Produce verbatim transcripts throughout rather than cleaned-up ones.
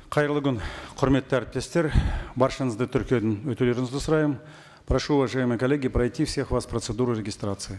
Қайырлы күн, құрметті әріптестер. Баршаңызды тіркеуден өтулеріңізді сұраймын. Прошу, уважаемые коллеги, пройти всех вас процедуру регистрации.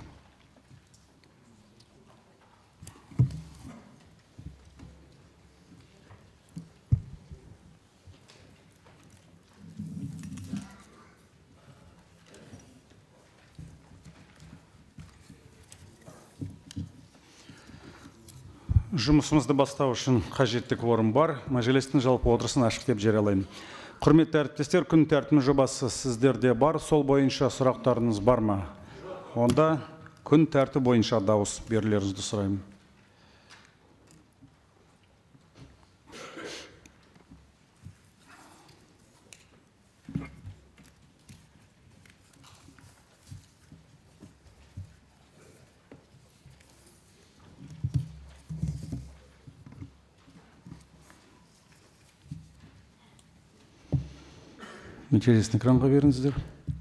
Жұмысымызды бастау үшін қажетті кворум бар. Мәжілістің жалпы отырысын ашық деп жариялаймын. Құрметті әріптестер, күн тәртібінің жобасы сіздерде бар. Сол бойынша сұрақтарыңыз бар ма? Онда күн тәртібі бойынша дауыс берулеріңізді сұраймын. Нәтижесін экранға беріңіздер.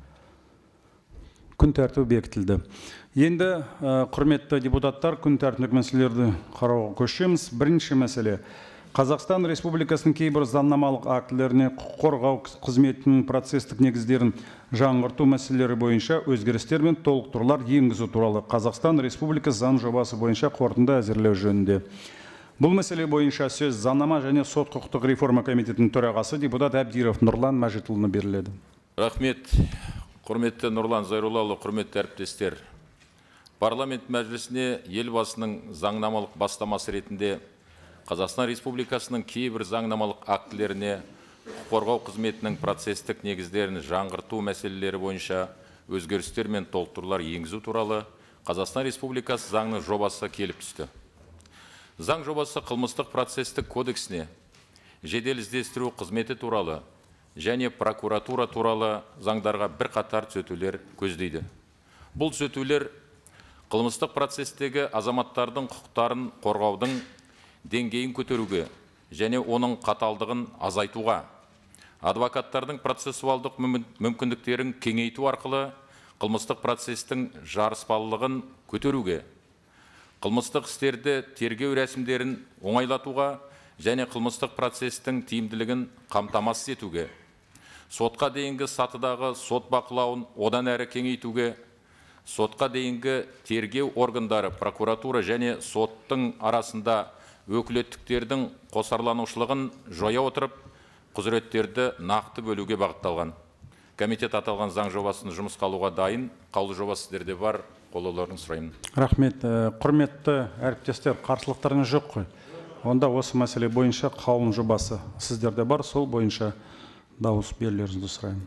Күн тәртібі бекітілді. Енді құрметті депутаттар, күн тәртібіндегі мәселелерді қарауға көшеміз. Бірінші мәселе. Қазақстан Республикасының кейбір заңнамалық актілеріне құқық қорғау қызметінің процестік негіздерін жаңғырту мәселелері бойынша өзгерістер мен толықтырулар енгізу туралы Қазақстан Республикасы заң жобасы бойынша қорытынды әзірлеу жөнінде. Бұл мәселе бойынша сөз заңнама және сот құқықтық реформа комитетінің төрағасы депутат Әбдиров Нұрлан Мәжітұлына беріледі. Рахмет. Құрметті Нұрлан Зайроллаұлы, құрметті әріптестер. Парламент мәжілісіне елбасының заңнамалық бастамасы ретінде Қазақстан Республикасының кейбір заңнамалық актілеріне құқық қорғау қызметінің процестік негіздерін жаңғырту мәселелері бойынша өзгерістер мен толықтырулар енгізу туралы Қазақстан Республикасы заңының жобасы келіп түсті. Заң жобасы қылмыстық процестік кодексіне жедел іздестіру қызметі туралы және прокуратура туралы заңдарға бір қатар түзетулер көздейді. Бұл түзетулер қылмыстық процестегі азаматтардың құқықтарын қорғаудың деңгейін көтеруге және оның қаталдығын азайтуға, адвокаттардың процессуалдық мүмкіндіктерін кеңейту арқылы қылмыстық процестің жарыспалылығын көтеруге, қылмыстық істерді тергеу рәсімдерін оңайлатуға және қылмыстық процестің тиімділігін қамтамасыз етуге, сотқа дейінгі сатыдағы сот бақылауын одан әрі кеңейтуге, сотқа дейінгі тергеу органдары, прокуратура және соттың арасында өкілеттіктердің қосарланушылығын жоя отырып, құзыреттерді нақты бөлуге бағытталған. Комитет аталған заң жобасын жұмысқа алуға дайын. Қаулы жобасы сіздерде бар. Қолдауларын сұраймын. Рахмет. Құрметті әріптестер, қарсылықтарыңыз жоқ қой? Онда осы мәселе бойынша қаулының жобасы сіздерде бар. Сол бойынша дауыс берулеріңізді сұраймын.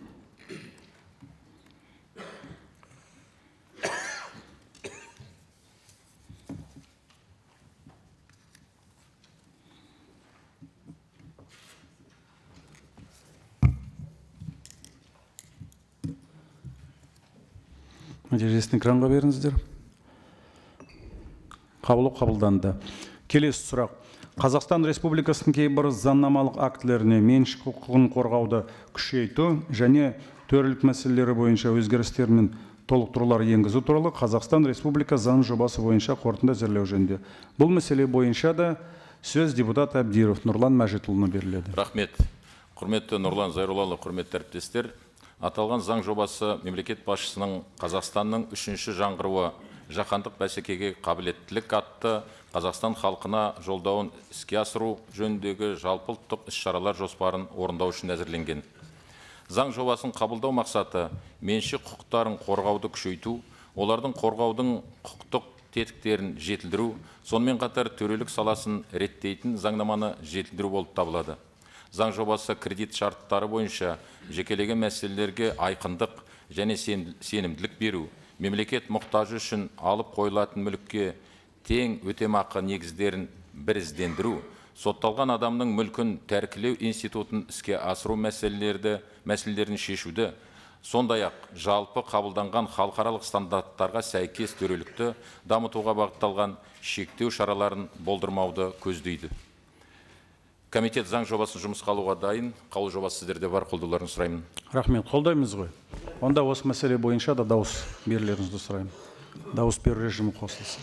Нәтижесін экранға беріңіздер. Қаулы қабылданды. Келесі сұрақ. Қазақстан Республикасының кейбір заңнамалық актілеріне меншік құқығын қорғауды күшейту және төрелік мәселелері бойынша өзгерістер мен толықтырулар енгізу туралы Қазақстан Республика заң жобасы бойынша қорытынды әзірлеу жөнінде. Бұл мәселе бойынша да сөз депутат Әбдиров Нұрлан Мәжітұлына беріледі. Рахмет. Құрметті Нұрлан Зайроллаұлы, құрметті әріптестер. Аталған заң жобасы мемлекет басшысының Қазақстанның үшінші жаңғыруы жаһандық бәсекеге қабілеттілік атты Қазақстан халқына жолдауын іске асыру жөніндегі жалпыұлттық іс-шаралар жоспарын орындау үшін әзірленген. Заң жобасын қабылдау мақсаты меншік құқықтарын қорғауды күшейту, олардың қорғаудың құқықтық тетіктерін жетілдіру, сонымен қатар төрелік саласын реттейтін заңнаманы жетілдіру болып табылады. Заң жобасы кредит шарттары бойынша жекелеген мәселелерге айқындық және сенімділік беру, мемлекет мұқтажы үшін алып қойылатын мүлікке тең өтемақы негіздерін біріздендіру, сотталған адамның мүлкін тәркілеу институтын іске асыру мәселелерді, мәселелерін шешуді, сондай-ақ жалпы қабылданған халықаралық стандарттарға сәйкес төрелікті дамытуға бағытталған шектеу шараларын болдырмауды көздейді. Комитет заң жобасын жұмысқа алуға дайын. Қаулы жобасы сіздерде бар. Қолдауларын сұраймын. Рахмет. Қолдаймыз ғой. Онда осы мәселе бойынша да дауыс берулеріңізді сұраймын. Дауыс беру режимі қосылсын.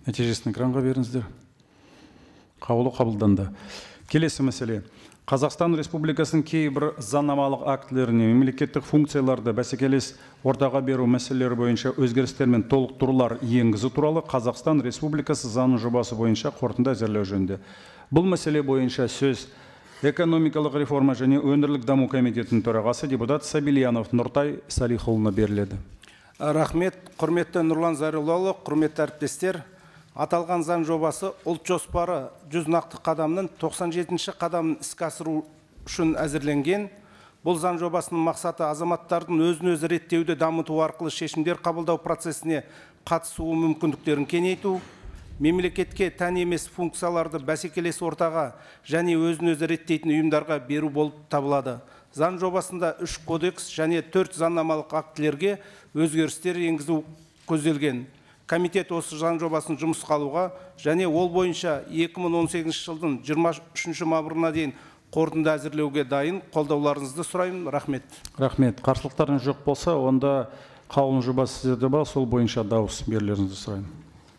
Нәтижесін экранға беріңіздер. Қаулы қабылданды. Келесі мәселе. Қазақстан Республикасының кейбір заңнамалық актілеріне мемлекеттік функцияларды бәсекелес ортаға беру мәселелері бойынша өзгерістер мен толықтырулар енгізу туралы Қазақстан Республикасы заңының жобасы бойынша қорытынды әзірлеу жөнінде. Бұл мәселе бойынша сөз экономикалық реформа және өндірілік даму комитетінің төрағасы депутат Сабильянов Нұртай Салихұлына беріледі. Рахмет, құрметті Нұрлан Зайроллаұлы, құрметті әріптестер. Аталған заң жобасы ұлт жоспары жүз нақты қадамның тоқсан жетінші қадамын іске асыру үшін әзірленген. Бұл заң жобасының мақсаты азаматтардың өзін өзі реттеуді дамыту арқылы шешімдер қабылдау процесіне қатысуы мүмкіндіктерін кеңейту, мемлекетке тән емес функцияларды бәсекелес ортаға және өзін өзі реттейтін ұйымдарға беру болып табылады. Заң жобасында үш кодекс және төрт заңнамалық актілерге өзгерістер енгізу көзделген. Комитет осы заң жобасын жұмысқа алуға және ол бойынша екі мың он сегізінші жылдың жиырма үшінші мамырына дейін қорытынды әзірлеуге дайын. Қолдауларыңызды сұраймын. Рахмет. Рахмет. Қарсылықтарыңыз жоқ болса, онда қаулының жобасы сіздерде бар, сол бойынша дауыс берулеріңізді сұраймын.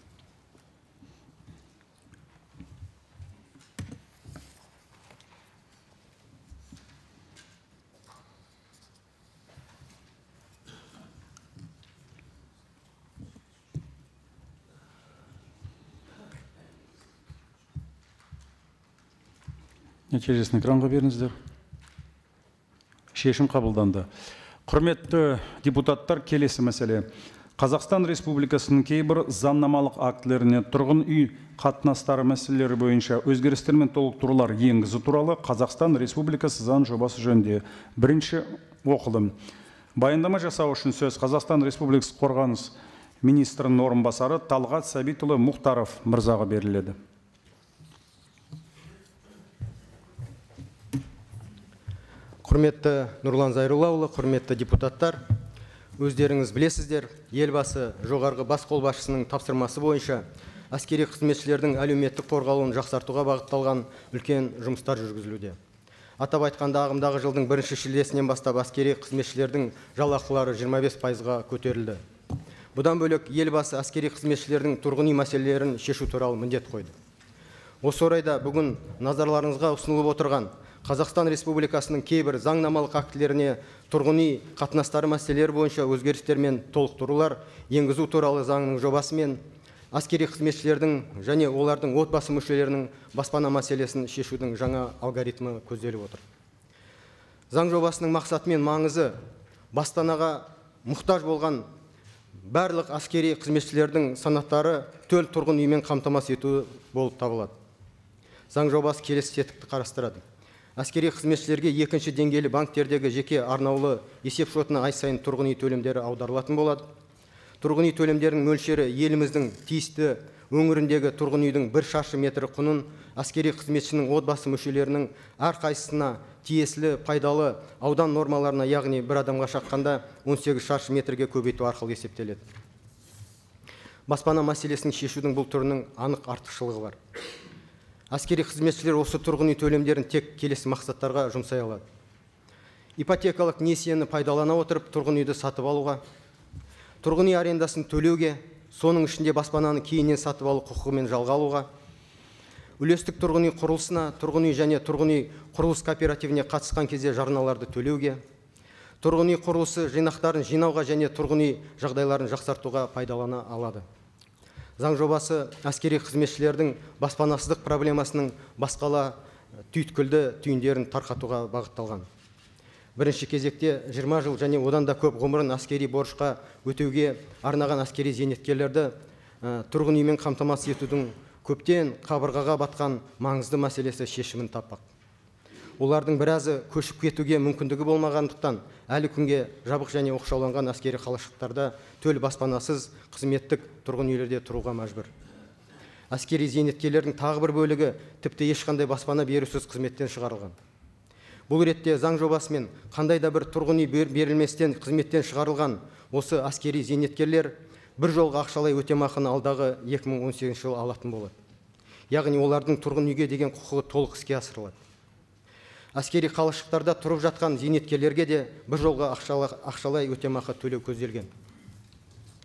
Нәтижесін экранға беріңіздер. Шешім қабылданды. Құрметті депутаттар, келесі мәселе. Қазақстан Республикасының кейбір заңнамалық актілеріне тұрғын үй қатынастары мәселелері бойынша өзгерістер мен толықтырулар енгізу туралы Қазақстан Республикасы заң жобасы жөнінде бірінші оқылым. Баяндама жасау үшін сөз Қазақстан Республикасы қорғаныс министрінің орынбасары Талғат Сәбитұлы Мұхтаров мырзаға беріледі. Құрметті Нұрлан Зайроллаұлы, құрметті депутаттар, өздеріңіз білесіздер, елбасы жоғарғы бас қолбасшысының тапсырмасы бойынша әскери қызметшілердің әлеуметтік қорғалуын жақсартуға бағытталған үлкен жұмыстар жүргізілуде. Атап айтқанда, ағымдағы жылдың бірінші шілдесінен бастап әскери қызметшілердің жалақылары жиырма бес пайызға көтерілді. Бұдан бөлек елбасы әскери қызметшілердің тұрғын үй мәселелерін шешу туралы міндет қойды. Осы орайда бүгін назарларыңызға ұсынылып отырған Қазақстан Республикасының кейбір заңнамалық актілеріне тұрғын үй қатынастары мәселелері бойынша өзгерістер мен толықтырулар енгізу туралы заңның жобасы мен әскери қызметшілердің және олардың отбасы мүшелерінің баспана мәселесін шешудің жаңа алгоритмі көзделіп отыр. Заң жобасының мақсаты мен маңызы баспанаға мұқтаж болған барлық әскери қызметшілердің санаттары төл тұрғын үймен қамтамасыз ету болып табылады. Заң жобасы келесі тетікті қарастырады. Әскери қызметшілерге екінші деңгейлі банктердегі жеке арнаулы есеп шотына ай сайын тұрғын үй төлемдері аударылатын болады. Тұрғын үй төлемдерінің мөлшері еліміздің тиісті өңіріндегі тұрғын үйдің бір шаршы метрі құнын әскери қызметшінің отбасы мүшелерінің әрқайсысына тиесілі пайдалы аудан нормаларына, яғни бір адамға шаққанда он сегіз шаршы метрге көбейту арқылы есептеледі. Баспана мәселесін шешудің бұл түрінің анық артықшылығы бар. Әскери қызметшілер осы тұрғын үй төлемдерін тек келесі мақсаттарға жұмсай алады. Ипотекалық несиені пайдалана отырып тұрғын үйді сатып алуға, тұрғын үй арендасын төлеуге, соның ішінде баспананы кейіннен сатып алу құқығымен жалға алуға, үлестік тұрғын үй құрылысына, тұрғын үй және тұрғын үй құрылыс кооперативіне қатысқан кезде жарналарды төлеуге, тұрғын үй құрылысы жинақтарын жинауға және тұрғын үй жағдайларын жақсартуға пайдалана алады. Заң жобасы әскери қызметшілердің баспанасыздық проблемасының басқала түйткілді түйіндерін тарқатуға бағытталған. Бірінші кезекте жиырма жыл және одан да көп ғұмырын әскери борышқа өтеуге арнаған әскери зейнеткерлерді тұрғын үймен қамтамасыз етудің көптен қабырғаға батқан маңызды мәселесі шешімін таппақ. Олардың біразы көшіп кетуге мүмкіндігі болмағандықтан әлі күнге жабық және оқшауланған әскери қалашықтарда төл баспанасыз қызметтік тұрғын үйлерде тұруға мәжбүр. Әскери зейнеткерлердің тағы бір бөлігі тіпті ешқандай баспана берусіз қызметтен шығарылған. Бұл ретте заң жобасымен қандай да бір тұрғын үй берілместен қызметтен шығарылған осы әскери зейнеткерлер бір жолға ақшалай өтемақыны алдағы екі мың он сегізінші жылы алатын болады. Яғни олардың тұрғын үйге деген құқығы толық іске асырылады. Әскери қалашықтарда тұрып жатқан зейнеткерлерге де бір жолға ақшалай өтемақы төлеу көзделген.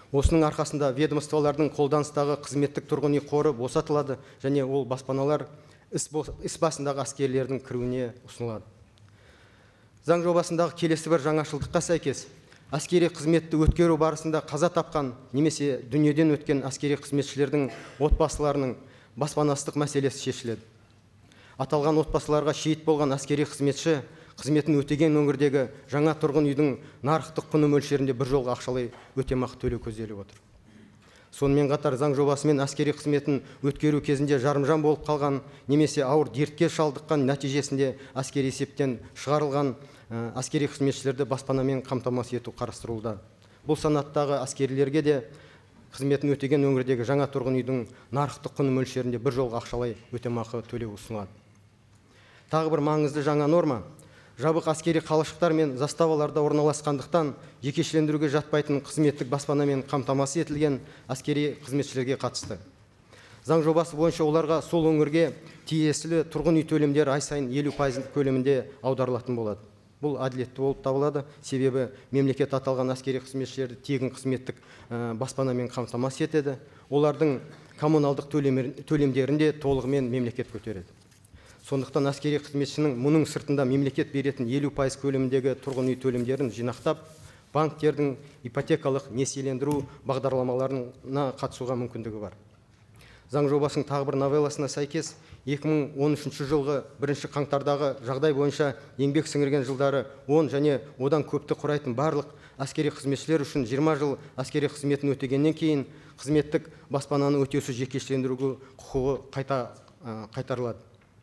Осының арқасында ведомстволардың қолданыстағы қызметтік тұрғын үй қоры босатылады және ол баспаналар іс басындағы әскерлердің кіруіне ұсынылады. Заң жобасындағы келесі бір жаңашылдыққа сәйкес, әскери қызметті өткеру барысында қаза тапқан немесе дүниеден өткен әскери қызметшілердің отбасыларының баспанастық мәселесі шешіледі. Аталған отбасыларға шейіт болған әскери қызметші қызметін өтеген өңірдегі жаңа тұрғын үйдің нарықтық құны мөлшерінде бір жолғы ақшалай өтемақы төлеу көзделіп отыр. Сонымен қатар заң жобасымен әскери қызметін өткеру кезінде жарымжан болып қалған немесе ауыр дертке шалдыққан нәтижесінде әскери есептен шығарылған әскери қызметшілерді баспанамен қамтамасыз ету қарастырылуда. Бұл санаттағы әскерилерге де қызметін өтеген өңірдегі жаңа тұрғын үйдің нарықтық құны мөлшерінде бір жолғы ақшалай өтемақы төлеу ұсынылады. Тағы бір маңызды жаңа норма, жабық әскери қалашықтар мен заставаларда орналасқандықтан жекешелендіруге жатпайтын қызметтік баспанамен қамтамасыз етілген әскери қызметшілерге қатысты. Заң жобасы бойынша оларға сол өңірге тиесілі тұрғын үй төлемдері ай сайын елу пайыз көлемінде аударылатын болады. Бұл әділетті болып табылады, себебі мемлекет аталған әскери қызметшілерді тегін қызметтік баспанамен қамтамасыз етеді. Олардың коммуналдық төлемдерін де толығымен мемлекет көтереді. Сондықтан әскери қызметшінің мұның сыртында мемлекет беретін елу пайыз көлеміндегі тұрғын үй төлемдерін жинақтап, банктердің ипотекалық несиелендіру бағдарламаларына қатысуға мүмкіндігі бар. Заң жобасының тағы бір новелласына сәйкес, екі мың он үшінші жылғы бірінші қаңтардағы жағдай бойынша еңбек сіңірген жылдары он және одан көпті құрайтын барлық әскери қызметшілер үшін жиырма жыл әскери қызметін өтегеннен кейін қызметтік баспананы өтеусіз жекешелендіруге құқығы қайта қайтарылады.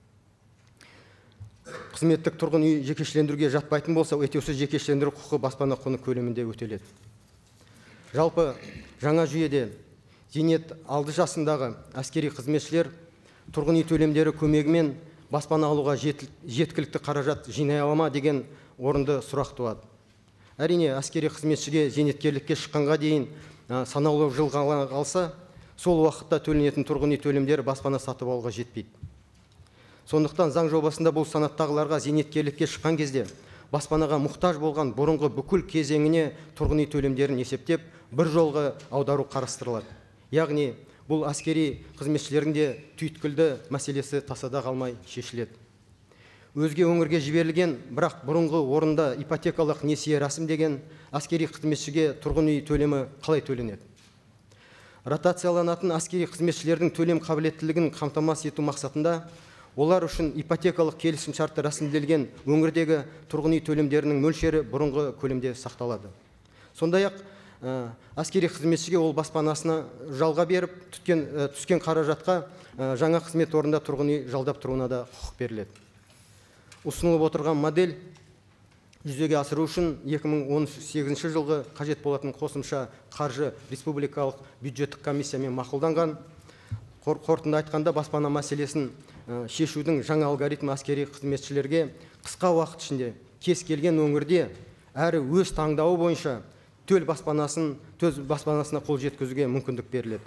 Қызметтік тұрғын үй жекешелендіруге жатпайтын болса, өтеусіз жекешелендіру құқығы баспана құны көлемінде өтеледі. Жалпы жаңа жүйеде зейнет алды жасындағы әскери қызметшілер тұрғын үй төлемдері көмегімен баспана алуға жеткілікті қаражат жинай ала ма деген орынды сұрақ туады. Әрине, әскери қызметшіге зейнеткерлікке шыққанға дейін санаулы жыл қалса, сол уақытта төленетін тұрғын үй төлемдері баспана сатып алуға жетпейді. Сондықтан заң жобасында бұл санаттағыларға зейнеткерлікке шыққан кезде баспанаға мұқтаж болған бұрынғы бүкіл кезеңіне тұрғын үй төлемдерін есептеп, бір жолғы аудару қарастырылады. Яғни, бұл әскери қызметшілердің де түйткілді мәселесі тасада қалмай шешіледі. Өзге өңірге жіберілген, бірақ бұрынғы орында ипотекалық несие рәсімдеген әскери қызметшіге тұрғын үй төлемі қалай төленеді? Ротацияланатын әскери қызметшілердің төлем қабілеттілігін қамтамасыз ету мақсатында олар үшін ипотекалық келісім шартты рәсімделген өңірдегі тұрғын үй төлемдерінің мөлшері бұрынғы көлемде сақталады. Сондай-ақ әскери қызметшіге ол баспанасына жалға беріп, түскен қаражатқа жаңа қызмет орнында тұрғын үй жалдап тұруына да құқық беріледі. Ұсынылып отырған модель жүзеге асыру үшін екі мың он сегізінші жылғы қажет болатын қосымша қаржы республикалық бюджеттік комиссиямен мақұлданған. Қорытынды айтқанда, баспана мәселесін шешудің жаңа алгоритмі әскери қызметшілерге қысқа уақыт ішінде кез келген өңірде әрі өз таңдауы бойынша төл баспанасын, төз баспанасына қол жеткізуге мүмкіндік беріледі.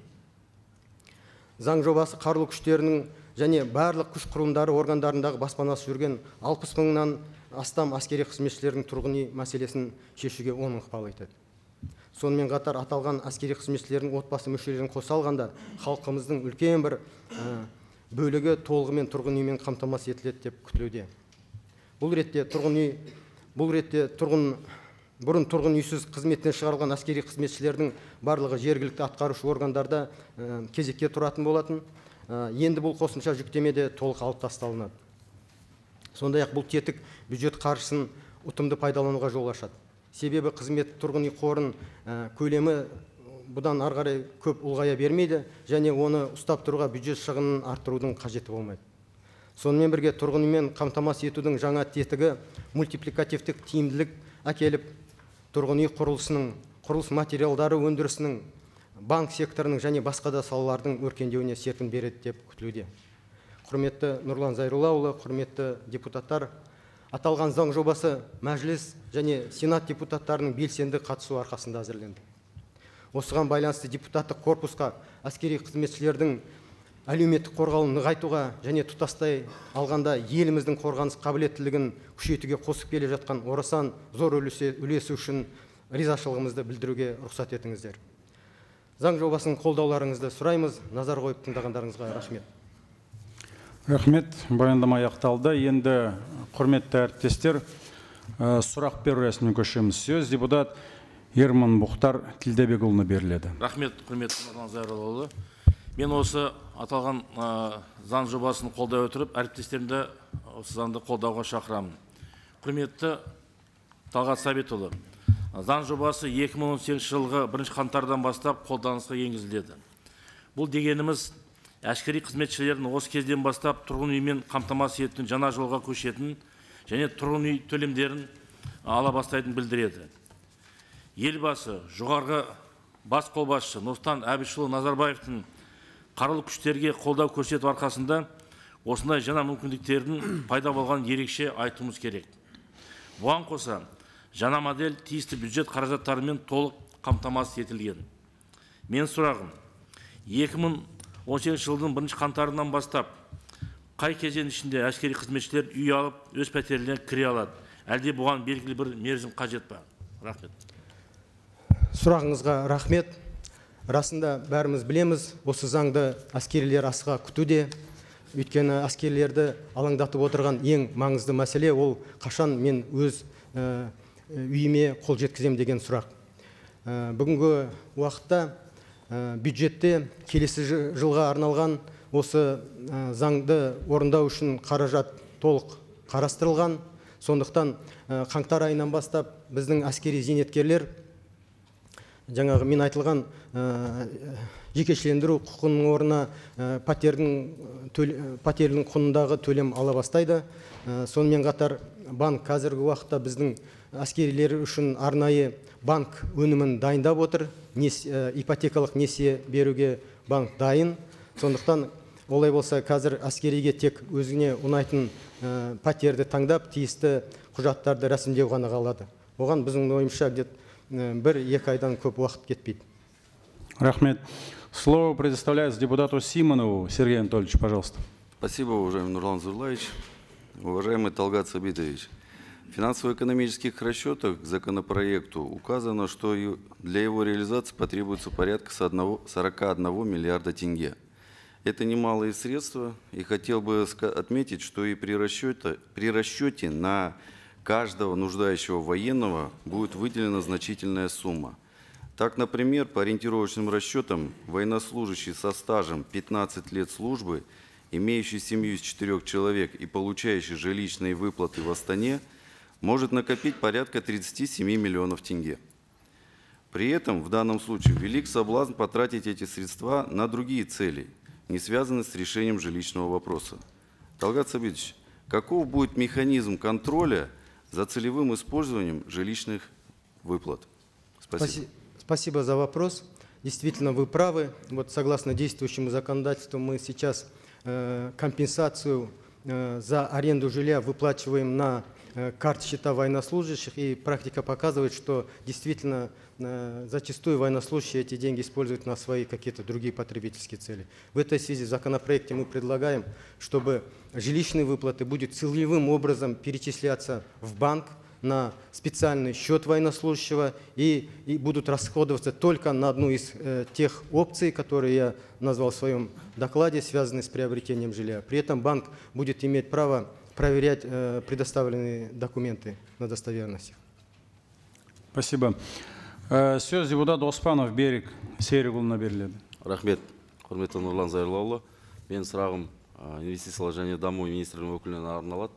Заң жобасы қарулы күштерінің және барлық күш құрылымдары органдарындағы баспанасы жүрген алпыс мыңнан астам әскери қызметшілердің тұрғын үй мәселесін шешуге оң ықпал етеді. Сонымен қатар аталған әскери қызметшілердің отбасы мүшелерін қоса алғанда халқымыздың үлкен бір бөлігі толығымен тұрғын үймен қамтамасыз етіледі деп күтілуде. Бұл ретте тұрғын үй, бұл ретте тұрғын бұрын тұрғын үйсіз қызметтен шығарылған әскери қызметшілердің барлығы жергілікті атқарушы органдарда кезекке тұратын болатын. Енді бұл қосымша жүктемеде толық алып тасталынады. Сондай-ақ бұл тетік бюджет қаржысын ұтымды пайдалануға жол ашады. Себебі қызмет тұрғын үй қорын көлемі бұдан ары қарай көп ұлғая бермейді және оны ұстап тұруға бюджет шығынын арттырудың қажеті болмайды. Сонымен бірге тұрғын үймен қамтамасыз етудің жаңа тетігі мультипликативтік тиімділік әкеліп, тұрғын үй құрылысының, құрылыс материалдары өндірісінің, банк секторының және басқа да салалардың өркендеуіне серпін береді деп күтілуде. Құрметті Нұрлан Зайроллаұлы, құрметті депутаттар, аталған заң жобасы мәжіліс және сенат депутаттарының белсенді қатысу арқасында әзірленді. Осыған байланысты депутаттық корпусқа әскери қызметшілердің әлеуметтік қорғалын нығайтуға және тұтастай алғанда еліміздің қорғаныс қабілеттілігін күшейтуге қосып келе жатқан орасан зор үлесі үшін ризашылығымызды білдіруге рұқсат етіңіздер. Заң жобасын қолдауларыңызды сұраймыз. Назар қойып тыңдағандарыңызға рахмет. Рахмет. Баяндама аяқталды. Енді құрметті әріптестер, э, сұрақ беру рәсіміне көшеміз. Сөз депутат Ерман Бұхтар Тілдебекұлына беріледі. Рахмет, құрметті Нұрлан Зайроллаұлы. Мен осы аталған ә, заң жобасын қолдай отырып, әріптестерімді осы заңды қолдауға шақырамын. Құрметті Талғат Сәбитұлы, заң жобасы екі мың он сегізінші жылғы бірінші қаңтардан бастап қолданысқа енгізіледі. Бұл дегеніміз әскери қызметшілердің осы кезден бастап тұрғын үймен қамтамасыз ететін жаңа жолға көшетін және тұрғын үй төлемдерін ала бастайтын білдіреді. Елбасы, жоғарғы бас қолбасшы Нұрсұлтан Әбішұлы Назарбаевтың қарулы күштерге қолдау көрсету арқасында осындай жаңа мүмкіндіктердің пайда болған ерекше айтуымыз керек. Бұған қоса, жаңа модель тиісті бюджет қаражаттарымен толық қамтамасыз етілген. Мен сұрағым, екі мың он сегізінші жылдың бірінші қаңтарынан бастап қай кезең ішінде әскери қызметшілер үй алып, өз пәтерлеріне кіре алады? Әлде бұған белгілі бір мерзім қажет па? Рахмет. Сұрағыңызға рахмет. Расында бәріміз білеміз, осы заңды әскерилер асыға күтуде. Өйткені әскерилерді алаңдатып отырған ең маңызды мәселе ол қашан мен өз ә, үйіме қол жеткізем деген сұрақ. Ә, бүгінгі уақытта ә, бюджетте келесі жылға арналған осы ә, заңды орындау үшін қаражат толық қарастырылған. Сондықтан ә, қаңтар айынан бастап біздің әскери зейнеткерлер жаңағы мен айтылған ә, жекешелендіру құқының орнына ә, пәтердің пәтердің құнындағы төлем ала бастайды. Ә, сонымен қатар банк қазіргі уақытта біздің әскерилер үшін арнайы банк өнімін дайындап отыр. Нес, ә, ипотекалық несие беруге банк дайын. Сондықтан олай болса қазір әскериге тек өзіне ұнайтын ә, пәтерді таңдап, тиісті құжаттарды рәсімдеу ғана қалады. Оған біздің ойымызша бір екі айдан көп уақыт кетпейді. Рахмет. Слово предоставляется депутату Симонову. Сергей Анатольевич, пожалуйста. Спасибо, уважаемый Нурлан Зайроллаевич. Уважаемый Талгат Сабитович, в финансово-экономических расчетах к законопроекту указано, что для его реализации потребуется порядка сорока одного миллиарда тенге. Это немалые средства, и хотел бы отметить, что и при расчете, при расчете на каждого нуждающего военного будет выделена значительная сумма. Так, например, по ориентировочным расчетам, военнослужащий со стажем пятнадцать лет службы, имеющий семью из четырех человек и получающий жилищные выплаты в Астане, может накопить порядка тридцати семи миллионов тенге. При этом в данном случае велик соблазн потратить эти средства на другие цели, не связанные с решением жилищного вопроса. Талгат Сабитович, каков будет механизм контроля за целевым использованием жилищных выплат? Спасибо. Спасибо за вопрос. Действительно, вы правы. Вот согласно действующему законодательству мы сейчас э, компенсацию э, за аренду жилья выплачиваем на э, карты счета военнослужащих, и практика показывает, что действительно э, зачастую военнослужащие эти деньги используют на свои какие-то другие потребительские цели. В этой связи в законопроекте мы предлагаем, чтобы жилищные выплаты будут целевым образом перечисляться в банк на специальный счет военнослужащего и, и будут расходоваться только на одну из э, тех опций, которые я назвал в своем докладе, связанные с приобретением жилья. При этом банк будет иметь право проверять э, предоставленные документы на достоверность. Спасибо. Э, Сөз депутат Оспанов Берік Серікұлына беріледі. Рахмет, құрметті Нұрлан Зайроллаұлы. Мен сұрағым инвестициялар және даму министрлігінің өкіліне арналады.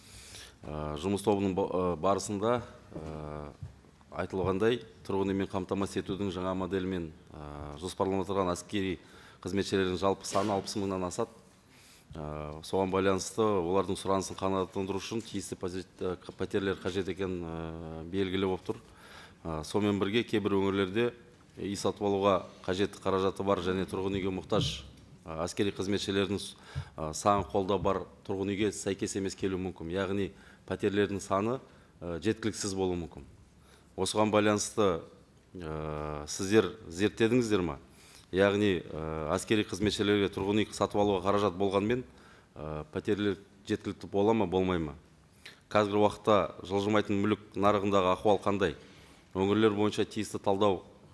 Жұмыс тобының барысында айтылғандай, тұрғын үймен қамтамасыз етудің жаңа моделімен жоспарланып отырған әскери қызметшілердің жалпы саны алпыс мыңнан асады. Соған байланысты олардың сұранысын қанағаттандыру үшін тиісті пәтерлер қажет екен белгілі болып тұр. Сонымен бірге кейбір өңірлерде үй сатып алуға қажетті қаражаты бар және тұрғын үйге мұқтаж әскери қызметшілердің саны қолда бар тұрғын үйге сәйкес емес келуі мүмкін. Яғни пәтерлердің саны жеткіліксіз болуы мүмкін. Осыған байланысты сіздер зерттедіңіздер ме? Яғни әскери қызметшілерге тұрғын үй сатып алуға қаражат болғанмен пәтерлер жеткілікті бола ма, болмай ма? Қазіргі уақытта жылжымайтын мүлік нарығындағы ахуал қандай? Өңірлер бойынша тиісті талдау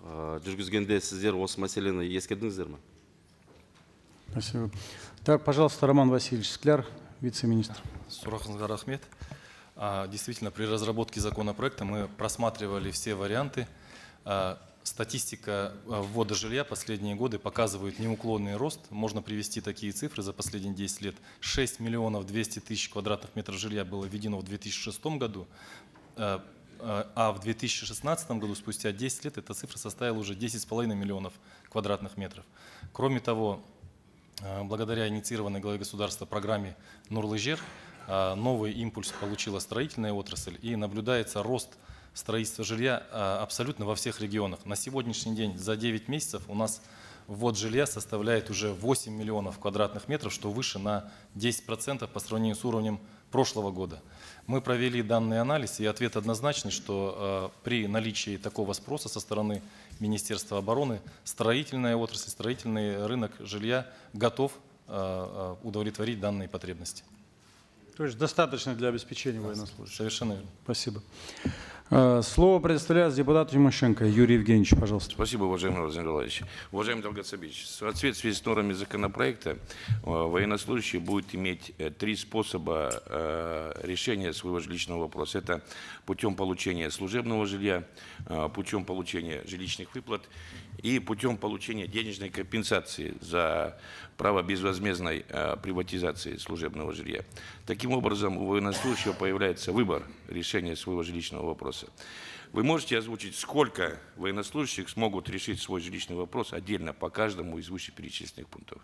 э, жүргізгенде сіздер осы мәселені ескердіңіздер ме? Спасибо. Так, пожалуйста, Роман Васильевич Скляр, вице-министр. Сураханзгар Ахмед. А, Действительно, при разработке законопроекта мы просматривали все варианты. А, Статистика а, ввода жилья последние годы показывает неуклонный рост. Можно привести такие цифры за последние десять лет. шесть миллионов двести тысяч квадратных метров жилья было введено в две тысячи шестом году, а а в две тысячи шестнадцатом году, спустя десять лет, эта цифра составила уже десять с половиной миллионов квадратных метров. Кроме того, благодаря инициированной главой государства программе «Нурлы-жер» новый импульс получила строительная отрасль, и наблюдается рост строительства жилья абсолютно во всех регионах. На сегодняшний день за девять месяцев у нас ввод жилья составляет уже восемь миллионов квадратных метров, что выше на десять процентов по сравнению с уровнем прошлого года. Мы провели данный анализ, и ответ однозначный, что э, при наличии такого спроса со стороны Министерства обороны строительная отрасль, строительный рынок жилья готов э, удовлетворить данные потребности. То есть достаточно для обеспечения военнослужащих. Совершенно верно. Спасибо. Слово предоставляется депутату Тимошенко. Юрий Евгеньевич, пожалуйста. Спасибо, уважаемый Владимир Владимирович. Уважаемый Талгат Сабитович, в соответствии с нормами законопроекта военнослужащий будет иметь три способа решения своего жилищного вопроса. Это путем получения служебного жилья, путем получения жилищных выплат и путем получения денежной компенсации за право безвозмездной приватизации служебного жилья. Таким образом, у военнослужащего появляется выбор решения своего жилищного вопроса. Вы можете озвучить, сколько военнослужащих смогут решить свой жилищный вопрос отдельно по каждому из вышеперечисленных пунктов?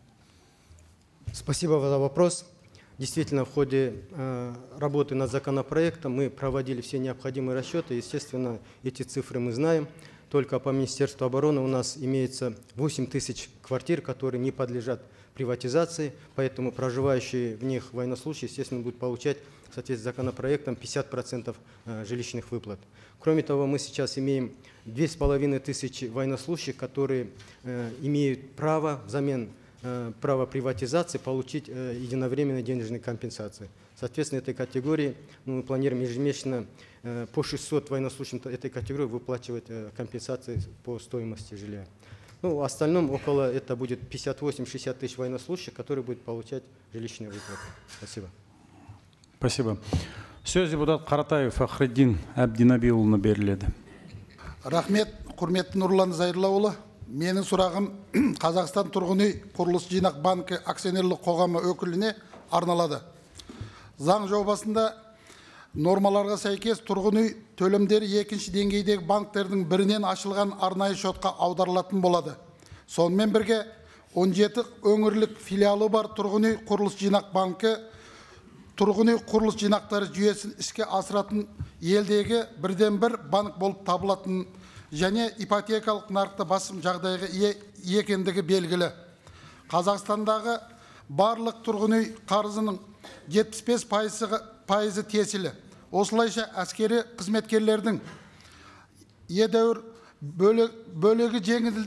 Спасибо за вопрос. Действительно, в ходе э, работы над законопроектом мы проводили все необходимые расчеты. Естественно, эти цифры мы знаем. Только по Министерству обороны у нас имеется восемь тысяч квартир, которые не подлежат приватизации, поэтому проживающие в них военнослужащие, естественно, будут получать в соответствии с законопроектом пятьдесят процентов жилищных выплат. Кроме того, мы сейчас имеем две с половиной тысячи военнослужащих, которые э, имеют право взамен э, права приватизации получить э, единовременные денежные компенсации. Соответственно, этой категории ну, мы планируем ежемесячно э, по шестьсот военнослужащим этой категории выплачивать э, компенсации по стоимости жилья. Ну, в остальном около это будет пятьдесят восемь — шестьдесят тысяч военнослужащих, которые будут получать жилищные выплаты. Спасибо. Спасибо. Сөз депутат Қаратаев Фахриддин Әбдінабиұлына беріледі. Рахмет, құрметті Нұрлан Зайырлауұлы. Менің сұрағым Қазақстан тұрғын үй құрылыс жинақ банкі акционерлік қоғамы өкіліне арналады. Заң жобасында нормаларға сәйкес тұрғын үй төлемдері екінші деңгейдегі банктердің бірінен ашылған арнайы шотқа аударылатын болады. Сонымен бірге он жеті өңірлік филиалы бар тұрғын үй құрылыс жинақ банкі тұрғын үй құрылыс жинақтары жүйесін іске асыратын елдегі бірден бір банк болып табылатын және ипотекалық нарықта басым жағдайға ие екендігі белгілі. Қазақстандағы барлық тұрғын үй қарызының жетпіс бес пайызы тиесілі. Осылайша әскери қызметкерлердің едәуір бөлігі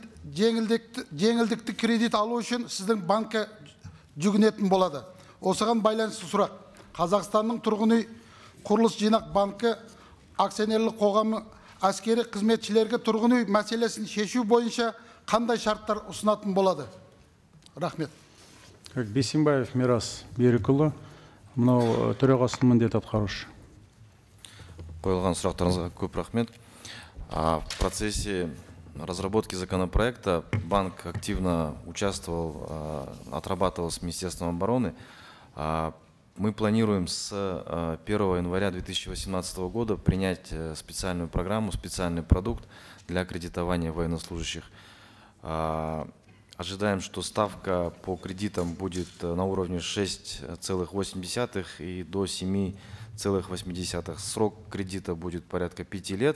жеңілдікті кредит алу үшін сіздің банкқа жүгінетін болады. Осыған байланысты сұрақ. Қазақстанның тұрғын үй құрылыс жинақ банкі акционерлік қоғамы әскери қызметшілерге тұрғын үй мәселесін шешу бойынша қандай шарттар ұсынатын болады? Рахмет. Бейсенбаев Мирас Берікұлы, мынау төрағасының міндет атқарушы. Қойылған сұрақтарыңызға көп рахмет. В процессе разработки законопроекта банк активно участвовал, отрабатывал с Министерством обороны. Мы планируем с первого января две тысячи восемнадцатого года принять специальную программу, специальный продукт для кредитования военнослужащих. Ожидаем, что ставка по кредитам будет на уровне шесть целых восемь десятых и до семи целых восемь десятых. Срок кредита будет порядка пяти лет.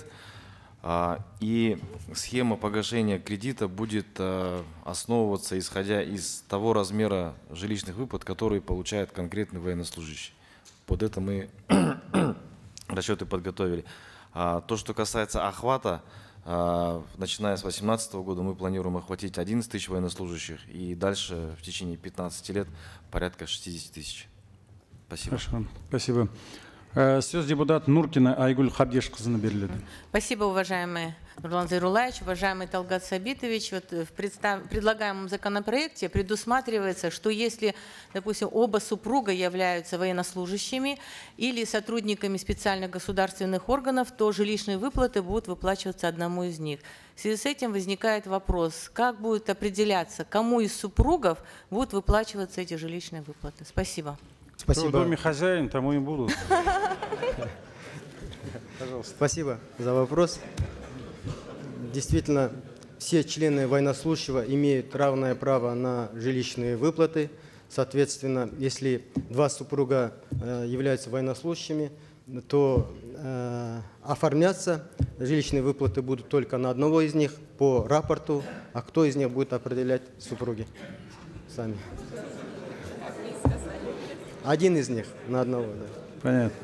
И схема погашения кредита будет основываться, исходя из того размера жилищных выплат, которые получает конкретный военнослужащий. Под это мы расчеты подготовили. То, что касается охвата, начиная с две тысячи восемнадцатого года мы планируем охватить одиннадцать тысяч военнослужащих и дальше в течение пятнадцати лет порядка шестидесяти тысяч. Спасибо. Хорошо. Спасибо. Э, Сөз депутат Нуркина Айгуль Хабдешқызына беріледі. Спасибо, уважаемый Нурлан Зайроллаевич, уважаемый Талгат Сабитович. Вот в представ... предлагаемом законопроекте предусматривается, что если, допустим, оба супруга являются военнослужащими или сотрудниками специальных государственных органов, то жилищные выплаты будут выплачиваться одному из них. В связи с этим возникает вопрос, как будет определяться, кому из супругов будут выплачиваться эти жилищные выплаты. Спасибо. Спасибо. Кто в доме хозяин, тому и будут. Пожалуйста. Спасибо за вопрос. Действительно, все члены военнослужащего имеют равное право на жилищные выплаты. Соответственно, если два супруга э, являются военнослужащими, то э, оформляться жилищные выплаты будут только на одного из них по рапорту, а кто из них будет определять супруги сами. Один из них на одного, да. Понятно.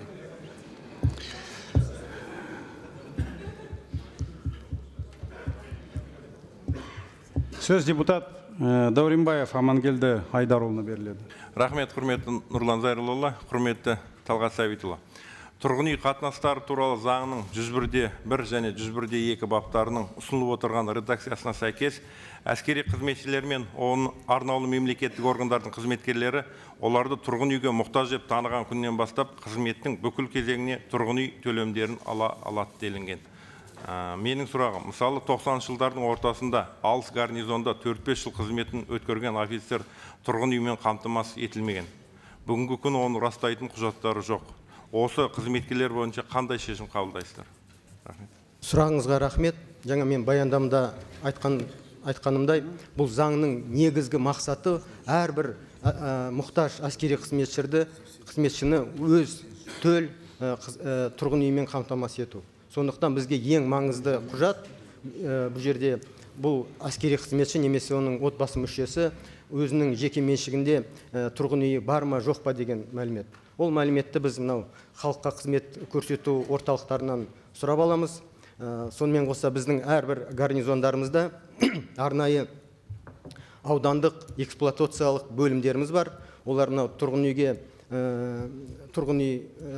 Сөз депутат э, Дауренбаев Амангелді Айдарұлына беріледі. Рахмет, құрметті Нұрлан Зайроллаұлы, құрметті Талғат Сәбитұлы. Тұрғын үй қатынастары туралы заңның жүз бірде бір және жүз бірде екі баптарының ұсынылып отырған редакциясына сәйкес, әскери қызметшілер мен оның арнаулы мемлекеттік органдардың қызметкерлері оларды тұрғын үйге мұқтаж деп таныған күннен бастап қызметтің бүкіл кезеңіне тұрғын үй төлемдерін ала алады делінген. Ә, менің сұрағым, мысалы тоқсаныншы жылдардың ортасында алыс гарнизонда төрт бес жыл қызметін өткерген офицер тұрғын үймен қамтамасыз етілмеген. Бүгінгі күні оны растайтын құжаттары жоқ. Осы қызметкерлер бойынша қандай шешім қабылдайсыздар? Рахмет. Сұрағыңызға рахмет. Жаңа мен баяндамда айтқан айтқанымдай, бұл заңның негізгі мақсаты әрбір мұқтаж әскери қызметшілерді қызметшіні өз төл тұрғын үймен қамтамасыз ету. Сондықтан бізге ең маңызды құжат бұл жерде бұл әскери қызметші немесе оның отбасы мүшесі өзінің жеке меншігінде тұрғын үйі бар ма жоқ па деген мәлімет. Ол мәліметті біз мынау халыққа қызмет көрсету орталықтарынан сұрап аламыз. Сонымен қоса біздің әрбір гарнизондарымызда арнайы аудандық эксплуатациялық бөлімдеріміз бар. Олар мынау тұрғын үйге тұрғын үй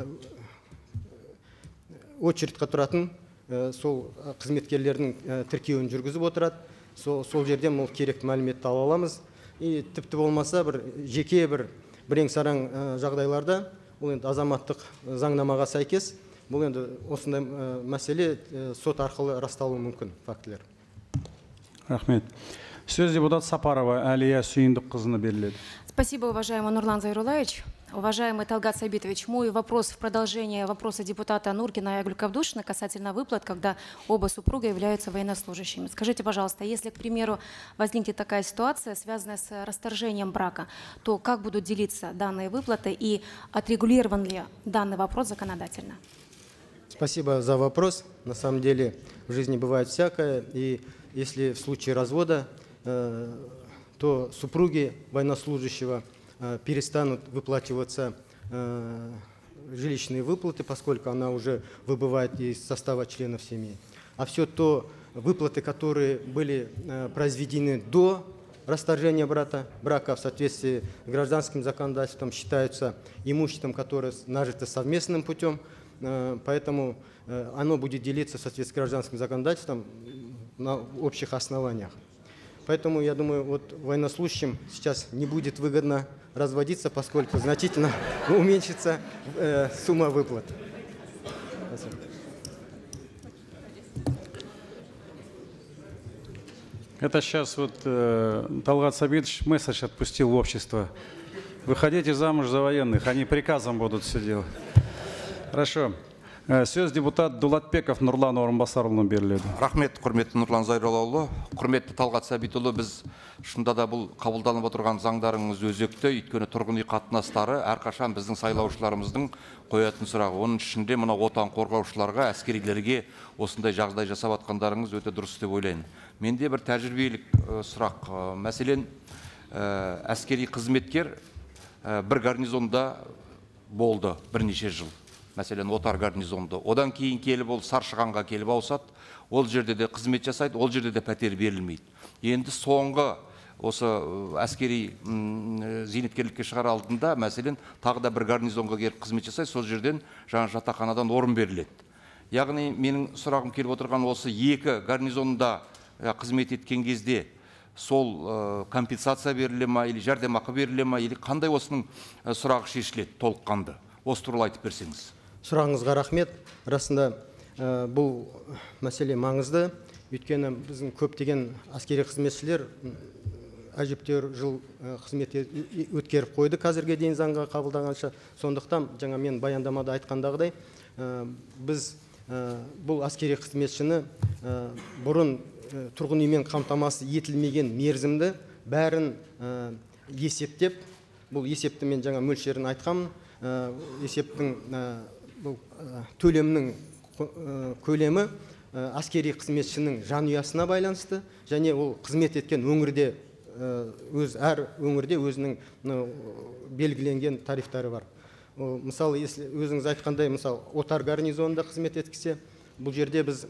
очередьқа тұратын сол қызметкерлердің тіркеуін жүргізіп отырады. Сол жерден ол керекті мәліметті ала аламыз. И тіпті болмаса бір жеке бір бірең сараң жағдайларда бұл енді азаматтық заңнамаға сәйкес бұл енді осындай мәселе сот арқылы расталуы мүмкін фактілер. Рахмет. Сөз депутат Сапарова Алия Сүйіндікқызына беріледі. Спасибо, уважаемый Нурлан Зайроллаевич. Уважаемый Талгат Сабитович, мой вопрос в продолжение вопроса депутата Нуркина и Айгуль Кабдушина касательно выплат, когда оба супруга являются военнослужащими. Скажите, пожалуйста, если, к примеру, возникнет такая ситуация, связанная с расторжением брака, то как будут делиться данные выплаты и отрегулирован ли данный вопрос законодательно? Спасибо за вопрос. На самом деле в жизни бывает всякое, и если в случае развода, то супруги военнослужащего перестанут выплачиваться э, жилищные выплаты, поскольку она уже выбывает из состава членов семьи. А все то выплаты, которые были э, произведены до расторжения брака, брака в соответствии с гражданским законодательством, считаются имуществом, которое нажито совместным путем, э, поэтому э, оно будет делиться в соответствии с гражданским законодательством на общих основаниях. Поэтому, я думаю, вот военнослужащим сейчас не будет выгодно разводиться, поскольку значительно уменьшится э, сумма выплат. Спасибо. Это сейчас вот э, Талгат Сабитович месседж отпустил в общество. Выходите замуж за военных, они приказом будут все делать. Хорошо. Сөз депутат Дулатбеков Нұрлан Орынбасарұлына беріледі. Рахмет, құрметті Нұрлан Зайроллаұлы. Құрметті Талғат Сәбитұлы, біз шында да бұл қабылданып отырған заңдарыңыз өзекті, өйткені тұрғын үй қатынастары әрқашан біздің сайлаушыларымыздың қоятын сұрағы. Оның ішінде мына отан қорғаушыларға, әскерилерге осындай жағдай жасап атқандарыңыз өте дұрыс деп ойлаймын. Менде бір тәжірибелік сұрақ. Мәселен, әскери қызметкер бір гарнизонда болды бірнеше жыл. Мәселен, отар гарнизонды. Одан кейін келіп ол Саршығанға келіп ауысады. Ол жерде де қызмет жасайды, ол жерде де пәтер берілмейді. Енді соңғы осы әскери зейнеткерлікке шығар алдында, мәселен, тағы да бір гарнизонға келіп қызмет жасай, сол жерден жаңа жатақханадан орын беріледі. Яғни менің сұрағым келіп отырған осы екі гарнизонда қызмет еткен кезде сол компенсация беріле ма, или жәрдемақы беріле ма, или қандай осының сұрағы шешіледі толыққанды? Осы туралы айтып берсеңіз. Сұрағыңызға рахмет. Расында бұл мәселе маңызды. Өйткені біздің көптеген әскери қызметшілер әжептәуір жыл қызмет өткеріп қойды қазірге дейін заңға қабылданғанша. Сондықтан жаңа мен баяндамада айтқандағыдай, біз бұл әскери қызметшіні бұрын тұрғын үймен қамтамасыз етілмеген мерзімді бәрін есептеп, бұл есепті мен жаңа мөлшерін айтқанмын, есептің бұл төлемнің көлемі әскери қызметшінің жанұясына байланысты, және ол қызмет еткен өңірде, өз әр өңірде өзінің белгіленген тарифтары бар. Мысалы, өзіңіз айтқандай, мысалы, Отар гарнизонында қызмет еткісе, бұл жерде біз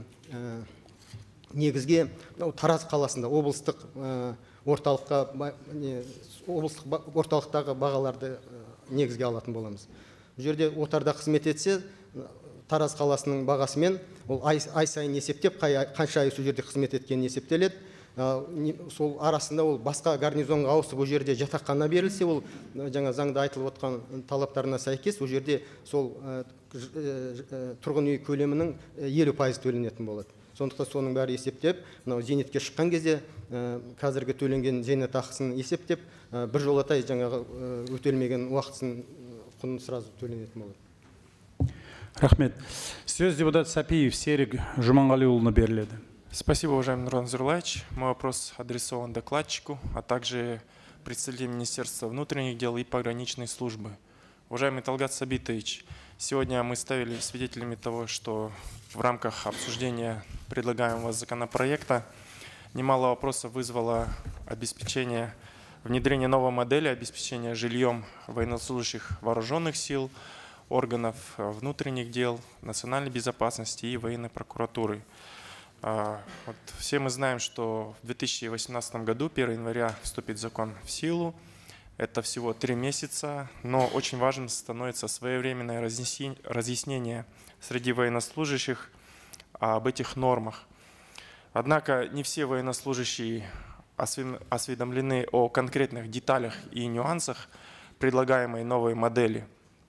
негізге Тараз қаласында облыстық орталыққа, облыстық орталықтағы бағаларды негізге алатын боламыз. Бұл жерде Отарда қызмет етсе, Тараз қаласының бағасымен ол ай сайын есептеп, қанша ай сол жерде қызмет еткенін есептеледі. Сол арасында ол басқа гарнизонға ауысып, ол жерде жатақхана берілсе, ол жаңа заңда айтылып отқан талаптарына сәйкес, ол жерде сол тұрғын үй көлемінің елу пайыз төленетін болады. Сондықтан соның бәрі есептеп, зейнетке шыққан кезде қазіргі төленген зейнетақысын есептеп, бір жолатай жаңағы өтелмеген уақытсын құнын сразу төленетін болады. Рахмет. Сөз депутат Сапиев Серик Жуманғалиұлына беріледі. Спасибо, уважаемый Нурлан Зайроллаевич. Мой вопрос адресован докладчику, а также представителям Министерства внутренних дел и пограничной службы. Уважаемый Талгат Сабитович, сегодня мы стали свидетелями того, что в рамках обсуждения предлагаемого законопроекта немало вопросов вызвало обеспечение, внедрение новой модели обеспечения жильем военнослужащих вооруженных сил, органов внутренних дел, национальной безопасности и военной прокуратуры. Вот все мы знаем, что в две тысячи восемнадцатом году, первого января, вступит закон в силу. Это всего три месяца, но очень важным становится своевременное разъяснение среди военнослужащих об этих нормах. Однако не все военнослужащие осведомлены о конкретных деталях и нюансах предлагаемой новой модели.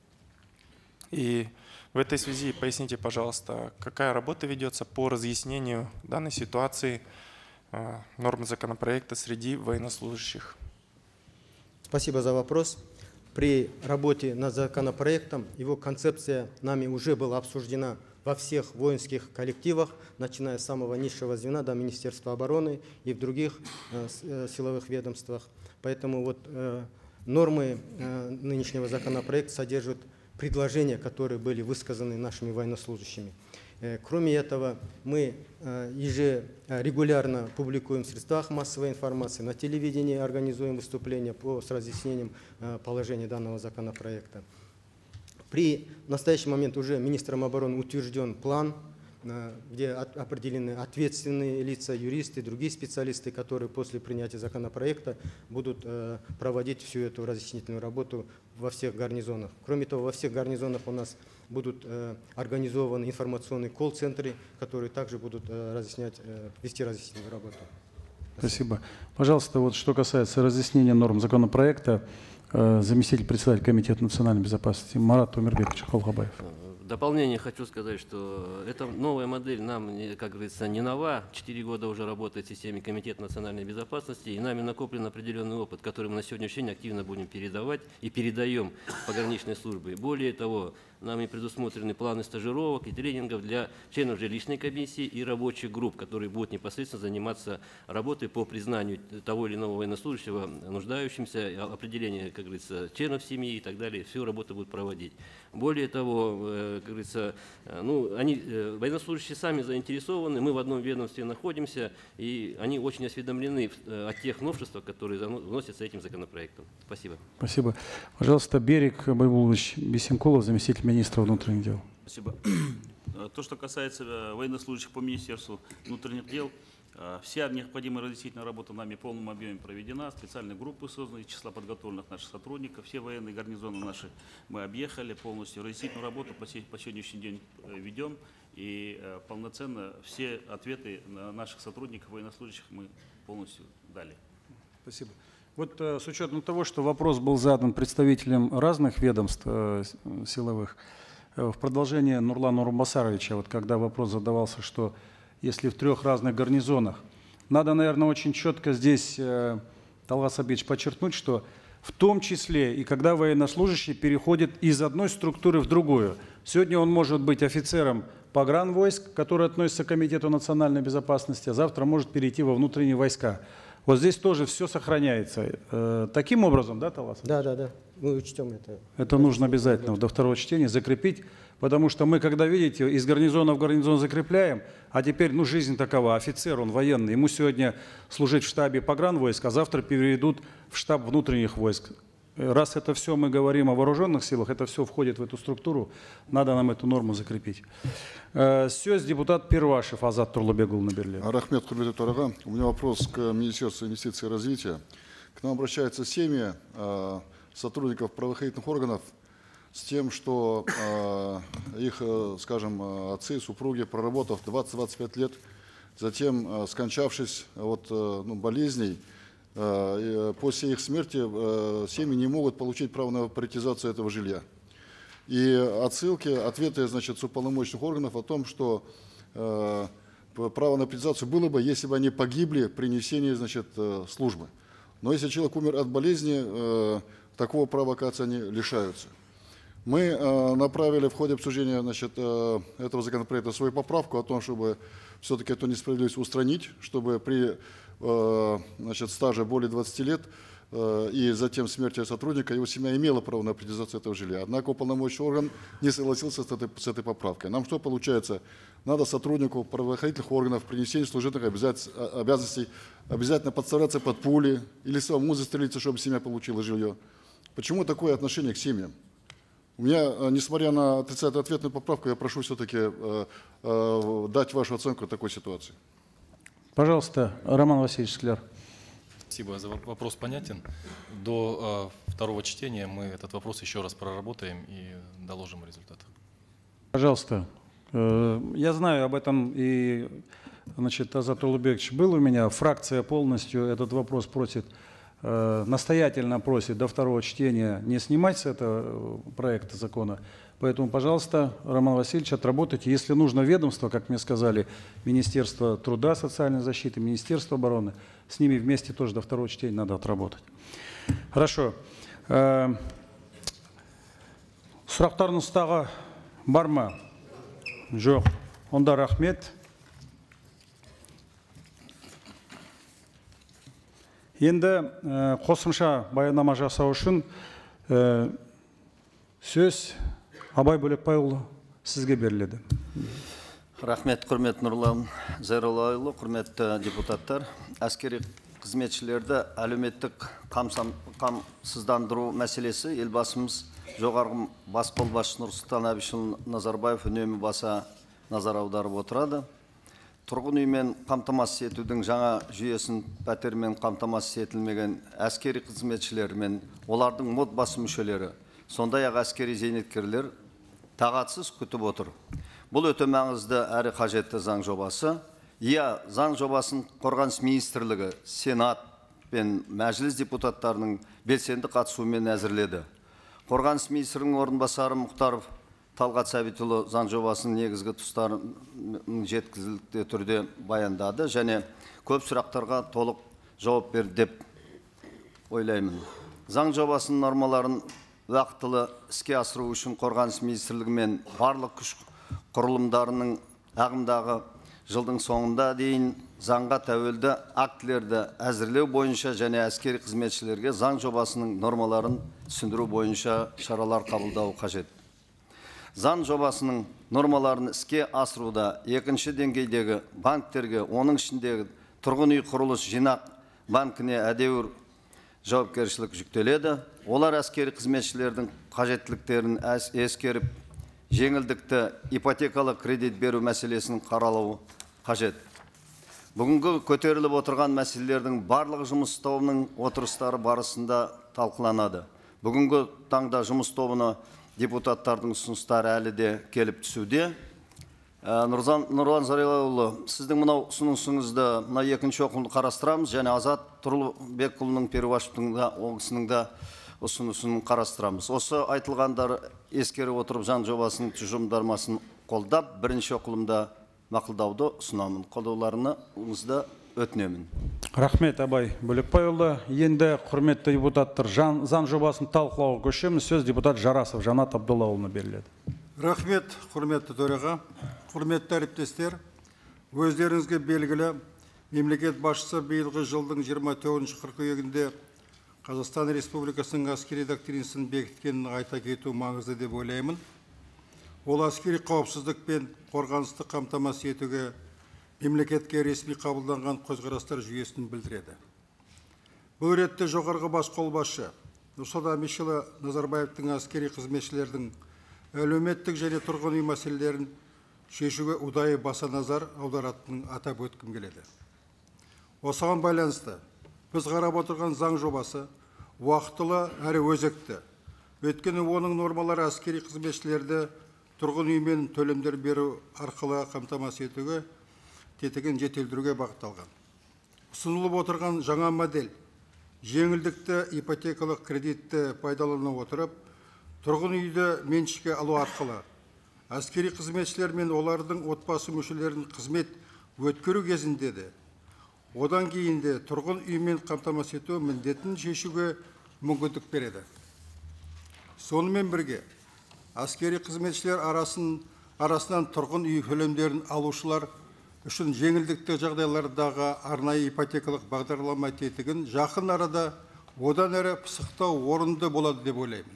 И в этой связи поясните, пожалуйста, какая работа ведется по разъяснению данной ситуации норм законопроекта среди военнослужащих? Спасибо за вопрос. При работе над законопроектом его концепция нами уже была обсуждена во всех воинских коллективах, начиная с самого низшего звена до Министерства обороны и в других э, силовых ведомствах. Поэтому вот э, нормы э, нынешнего законопроекта содержат предложения, которые были высказаны нашими военнослужащими. Кроме этого, мы ежерегулярно публикуем в средствах массовой информации, на телевидении организуем выступления по, с разъяснением положения данного законопроекта. При настоящий момент уже министром обороны утвержден план, где определены ответственные лица, юристы, другие специалисты, которые после принятия законопроекта будут проводить всю эту разъяснительную работу во всех гарнизонах. Кроме того, во всех гарнизонах у нас будут организованы информационные колл-центры, которые также будут разъяснять, вести разъяснительную работу. Спасибо. Пожалуйста, вот что касается разъяснения норм законопроекта, заместитель председателя Комитета национальной безопасности Марат Умербекович Холхабаев. В дополнение хочу сказать, что эта новая модель нам, как говорится, не нова. Четыре года уже работает в системе Комитета национальной безопасности, и нами накоплен определенный опыт, который мы на сегодняшний день активно будем передавать и передаем пограничной службе. Более того, нами предусмотрены планы стажировок и тренингов для членов жилищной комиссии и рабочих групп, которые будут непосредственно заниматься работой по признанию того или иного военнослужащего нуждающимся, определение, как говорится, членов семьи и так далее. Всю работу будут проводить. Более того, как говорится, ну, они, военнослужащие сами заинтересованы, мы в одном ведомстве находимся, и они очень осведомлены о тех новшествах, которые вносятся этим законопроектом. Спасибо. Спасибо. Пожалуйста, Берик Байбулович Бесенкулов, заместитель министра внутренних дел. Спасибо. То, что касается военнослужащих по Министерству внутренних дел, Вся необходимая разъяснительная работа нами в полном объеме проведена, специальные группы созданы из числа подготовленных наших сотрудников, все военные гарнизоны наши мы объехали полностью, разъяснительную работу по, по сегодняшний день ведем, и полноценно все ответы на наших сотрудников, военнослужащих мы полностью дали. Спасибо. Вот с учетом того, что вопрос был задан представителям разных ведомств силовых, в продолжение Нурлана Урбасаровича, вот когда вопрос задавался, что если в трех разных гарнизонах, надо, наверное, очень четко здесь, Талгат Сабитович, подчеркнуть, что в том числе и когда военнослужащий переходит из одной структуры в другую. Сегодня он может быть офицером погранвойск, который относится к Комитету национальной безопасности, а завтра может перейти во внутренние войска. Вот здесь тоже все сохраняется. Таким образом, да, Талгат? Да, да, да. Мы учтем это. Это нужно обязательно до второго чтения закрепить, потому что мы, когда, видите, из гарнизона в гарнизон закрепляем, а теперь, ну, жизнь такова, офицер, он военный, ему сегодня служить в штабе погранвойск, а завтра переведут в штаб внутренних войск. Раз это все мы говорим о вооруженных силах, это все входит в эту структуру, надо нам эту норму закрепить. Сөз депутат Первашев Азат Турлыбекұлына беріледі. Рахмет, құрметті төраға. У меня вопрос к Министерству инвестиций и развития. К нам обращаются семьи сотрудников правоохранительных органов с тем, что их, скажем, отцы, супруги, проработав двадцать-двадцать пять лет, затем скончавшись от ну, болезней, после их смерти семьи не могут получить право на приоритизацию этого жилья. И отсылки, ответы, значит, с уполномоченных органов о том, что э, право на приоритизацию было бы, если бы они погибли при несении, значит, э, службы. Но если человек умер от болезни, э, такого права, оказывается, они лишаются. Мы э, направили в ходе обсуждения, значит, э, этого законопроекта свою поправку о том, чтобы все-таки эту несправедливость устранить, чтобы при э, значит, стаже более двадцати лет и затем смерти сотрудника, его семья имела право на приоритизацию этого жилья. Однако уполномоченный орган не согласился с этой, с этой поправкой. Нам что получается? Надо сотруднику правоохранительных органов при несении служебных обязанностей обязательно подставляться под пули или самому застрелиться, чтобы семья получила жилье. Почему такое отношение к семьям? У меня, несмотря на отрицательный ответ на поправку, я прошу все-таки э, э, дать вашу оценку такой ситуации. Пожалуйста, Роман Васильевич Скляр. Спасибо за вопрос, понятен. До э, второго чтения мы этот вопрос еще раз проработаем и доложим результат. Пожалуйста. Я знаю об этом, и, значит, Азат Улубекович был у меня. Фракция полностью этот вопрос просит, э, настоятельно просит до второго чтения не снимать с этого проекта закона. Поэтому, пожалуйста, Роман Васильевич, отработайте. Если нужно ведомство, как мне сказали, Министерство труда, социальной защиты, Министерство обороны, с ними вместе тоже до второго чтения надо отработать. Хорошо. Сұрақтарыңыз тағы бар ма? Жоқ. Онда рахмет. Енді қосымша баяндама жасау үшін сөз Абай Бөлекбайұлы сізге беріледі. Рахмет, құрметті Нұрлан Зайроллаұлы, құрметті депутаттар. Әскери қызметшілерді әлеуметтік қамсыздандыру мәселесі елбасымыз жоғарғы бас қолбасшы Нұрсұлтан Әбішұлы Назарбаев үнемі баса назар аударып отырады. Тұрғын үймен қамтамасыз етудің жаңа жүйесін пәтермен қамтамасыз етілмеген әскери қызметшілер мен олардың отбасы мүшелері, сондай-ақ әскери зейнеткерлер тағатсыз күтіп отыр. Бұл өте маңызды әрі қажетті заң жобасы. Иә, заң жобасын Қорғаныс министрлігі, Сенат пен мәжіліс депутаттарының белсенді қатысуымен әзірледі. Қорғаныс министрінің орынбасары Мұхтаров Талғат Сәбитұлы заң жобасының негізгі тұстарын жеткізілді түрде баяндады және көп сұрақтарға толық жауап берді деп ойлаймын. Заң жобасының нормаларын уақытылы іске асыру үшін Қорғаныс министрлігі мен барлық күш құрылымдарының ағымдағы жылдың соңында дейін заңға тәуелді актілерді әзірлеу бойынша және әскери қызметшілерге заң жобасының нормаларын түсіндіру бойынша шаралар қабылдау қажет. Заң жобасының нормаларын іске асыруда екінші деңгейдегі банктерге, оның ішіндегі тұрғын үй құрылыс жинақ банкіне әдеуір жауапкершілік жүктеледі. Олар әскери қызметшілердің қажеттіліктерін ескеріп, жеңілдікті ипотекалық кредит беру мәселесін қаралау қажет. Бүгінгі көтеріліп отырған мәселелердің барлық жұмыс тобының отырыстары барысында талқыланады. Бүгінгі таңда жұмыс тобына депутаттардың ұсыныстары әлі де келіп түсуде. Нұрлан Зайроллаұлы, сіздің мынау ұсынысыңызды мына екінші оқылымды қарастырамыз, және Азат Тұрлыбекұлының Перуашевтың да оғысының да ұсынысын қарастырамыз. Осы айтылғандар ескере отырып заң жобасының тұжырымдамасын қолдап, бірінші оқылымда мақұлдауды ұсынамын. Қолдауларыңызды өтінемін. Рахмет, Абай Бөлекбайұлы. Енді құрметті депутаттар, заң жобасын талқылауға көшеміз. Сөз депутат Жарасов Жанат Абдуллаұлына беріледі. Рахмет, құрметті төраға. Құрметті әріптестер, өздеріңізге белгілі, мемлекет басшысы биылғы жылдың жиырма тоғызыншы қыркүйегінде Қазақстан Республикасының әскери доктринасын бекіткенін айта кету маңызды деп ойлаймын. Ол әскери қауіпсіздік пен қорғанысты қамтамасыз етуге мемлекетке ресми қабылданған көзқарастар жүйесін білдіреді. Бұл ретте жоғарғы бас қолбасшы Нұрсұлтан Әбішұлы Назарбаевтың әскери қызметшілердің әлеуметтік және тұрғын үй мәселелерін шешуге ұдайы баса назар аударатынын атап өткім келеді. Осыған байланысты біз қарап отырған заң жобасы уақытылы әрі өзекті. Өйткені оның нормалары әскери қызметшілерді тұрғын үй мен төлемдер беру арқылы қамтамасыз етуге тетігін жетілдіруге бағытталған. Ұсынылып отырған жаңа модель жеңілдікті ипотекалық кредитті пайдалана отырып, тұрғын үйді меншікке алу арқылы әскери қызметшілер мен олардың отбасы мүшелерін қызмет өткеру кезінде де, одан кейін де тұрғын үймен қамтамасыз ету міндетін шешуге мүмкіндік береді. Сонымен бірге, әскери қызметшілер арасын, арасынан тұрғын үй төлемдерін алушылар үшін жеңілдікті жағдайлардағы арнайы ипотекалық бағдарлама тетігін жақын арада одан әрі пысықтау орынды болады деп ойлаймын.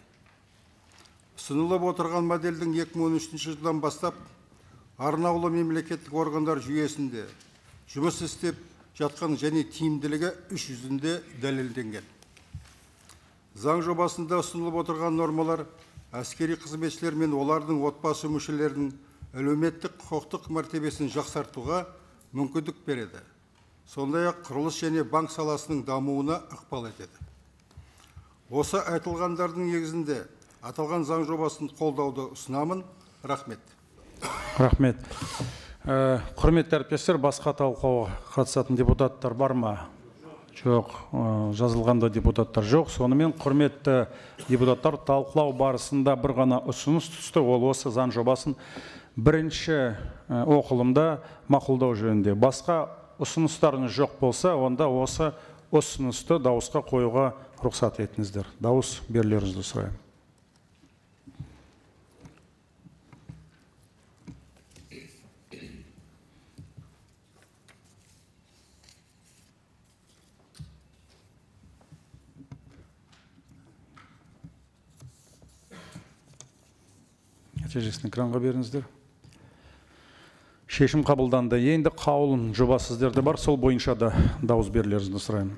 Ұсынылып отырған модельдің екі мың он үшінші жылдан бастап арнаулы мемлекеттік органдар жүйесінде жұмыс істеп жатқан және тиімділігі іс жүзінде дәлелденген. Заң жобасында ұсынылып отырған нормалар әскери қызметшілер мен олардың отбасы мүшелерінің әлеуметтік құқықтық мәртебесін жақсартуға мүмкіндік береді. Сондай-ақ құрылыс және банк саласының дамуына ықпал етеді. Осы айтылғандардың негізінде аталған заң жобасын қолдауды ұсынамын. Рахмет. Рахмет. Құрметті әріптестер, басқа талқылауға қатысатын депутаттар бар ма? Жоқ, жазылғанда депутаттар жоқ. Сонымен құрметті депутаттар, талқылау барысында бір ғана ұсыныс түсті. Ол осы заң жобасын бірінші оқылымда мақұлдау жөнінде. Басқа ұсыныстарыңыз жоқ болса, онда осы ұсынысты дауысқа қоюға рұқсат етіңіздер. Дауыс берулеріңізді сұраймын. Нәтижесін экранға беріңіздер. Шешім қабылданды. Енді қаулын жобасы сіздерде бар, сол бойынша да дауыс берулеріңізді сұраймын.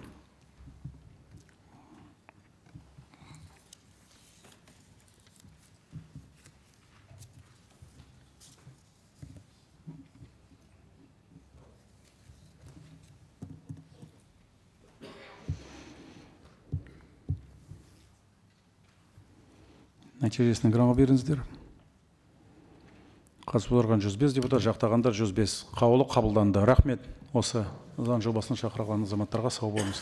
Нәтижесін экранға беріңіздер. Қатысып отырған жүз бес депутат, жақтағандар жүз бес. Қаулы қабылданды. Рахмет. Осы заң жобасын шақырылған азаматтарға сау болыңыз.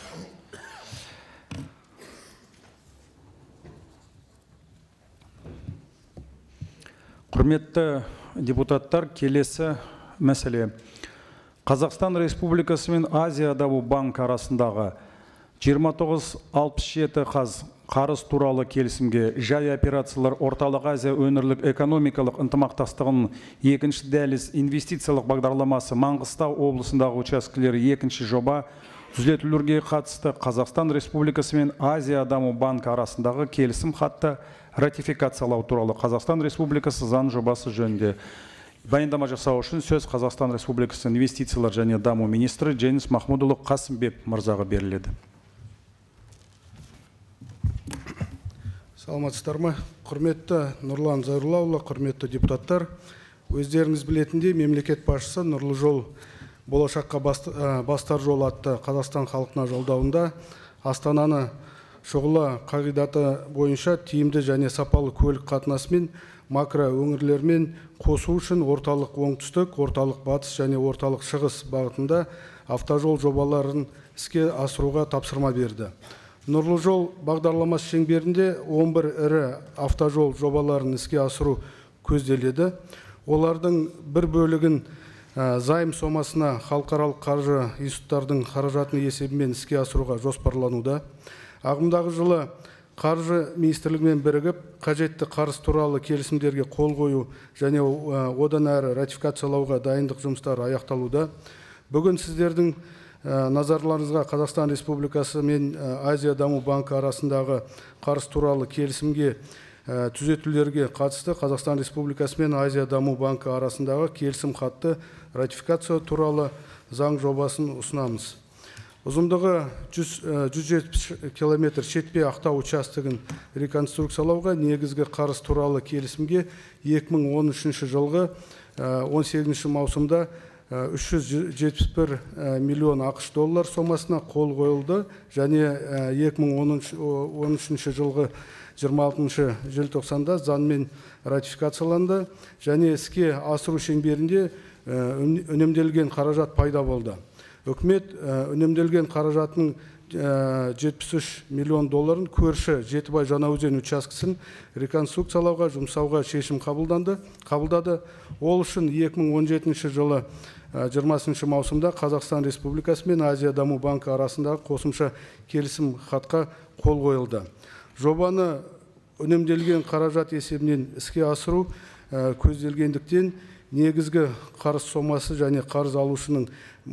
Құрметті депутаттар, келесі мәселе. Қазақстан Республикасы мен Азия даму банкі арасындағы жиырма тоғыз алпыс жеті қаз қарыз туралы келісімге жай операциялар Орталық Азия өңірлік экономикалық ынтымақтастығының екінші дәліз инвестициялық бағдарламасы Маңғыстау облысындағы учаскелері екінші жоба түзетулерге қатысты Қазақстан Республикасы мен Азия даму банкі арасындағы келісім хатты ратификациялау туралы Қазақстан Республикасы заң жобасы жөнінде баяндама жасау үшін сөз Қазақстан Республикасы инвестициялар және даму министрі Жеңіс Махмудұлы Қасымбек мырзаға беріледі. Саламатсыздар ма? Құрметті Нұрлан Зайроллаұлы, құрметті депутаттар, өздеріңіз білетіндей, мемлекет басшысы Нұрлы жол болашаққа бастар жол атты Қазақстан халқына жолдауында Астананы шұғыла қағидаты бойынша тиімді және сапалы көлік қатынасымен макро өңірлермен қосу үшін орталық оңтүстік, орталық батыс және орталық шығыс бағытында автожол жобаларын іске асыруға тапсырма берді. Нұрлы жол бағдарламасы шеңберінде он бір ірі автожол жобаларын іске асыру көзделеді. Олардың бір бөлігін займ сомасына халықаралық қаржы институттардың қаражатының есебімен іске асыруға жоспарлануда. Ағымдағы жылы қаржы министрлігімен бірігіп, қажетті қарыз туралы келісімдерге қол қою және одан әрі ратификациялауға дайындық жұмыстары аяқталуда. Бүгін сіздердің назарларыңызға Қазақстан Республикасы мен Азия даму банкі арасындағы қарыз туралы келісімге түзетулерге қатысты Қазақстан Республикасы мен Азия даму банкі арасындағы келісім хатты ратификация туралы заң жобасын ұсынамыз. Ұзындығы жүз жетпіс километр шетпе Ақтау участогын реконструкциялауға негізгі қарыз туралы келісімге екі мың он үшінші жылғы он сегізінші маусымда үш жүз жетпіс бір миллион ақш доллар сомасына қол қойылды және екі мың он үшінші жылғы жиырма алтыншы желтоқсанда заңмен ратификацияланды және іске асыру шеңберінде үнемделген қаражат пайда болды. Үкімет үнемделген қаражатының жетпіс үш миллион долларын көрші Жетібай Жаңаөзен учаскесін реконструкциялауға жұмсауға шешім қабылданды. Қабылдады. Ол үшін екі мың он жетінші жылы жиырмасыншы маусымда Қазақстан Республикасы мен Азия даму банкі арасындағы қосымша келісім хатқа қол қойылды. Жобаны үнемделген қаражат есебінен іске асыру көзделгендіктен негізгі қарыз сомасы және қарыз алушының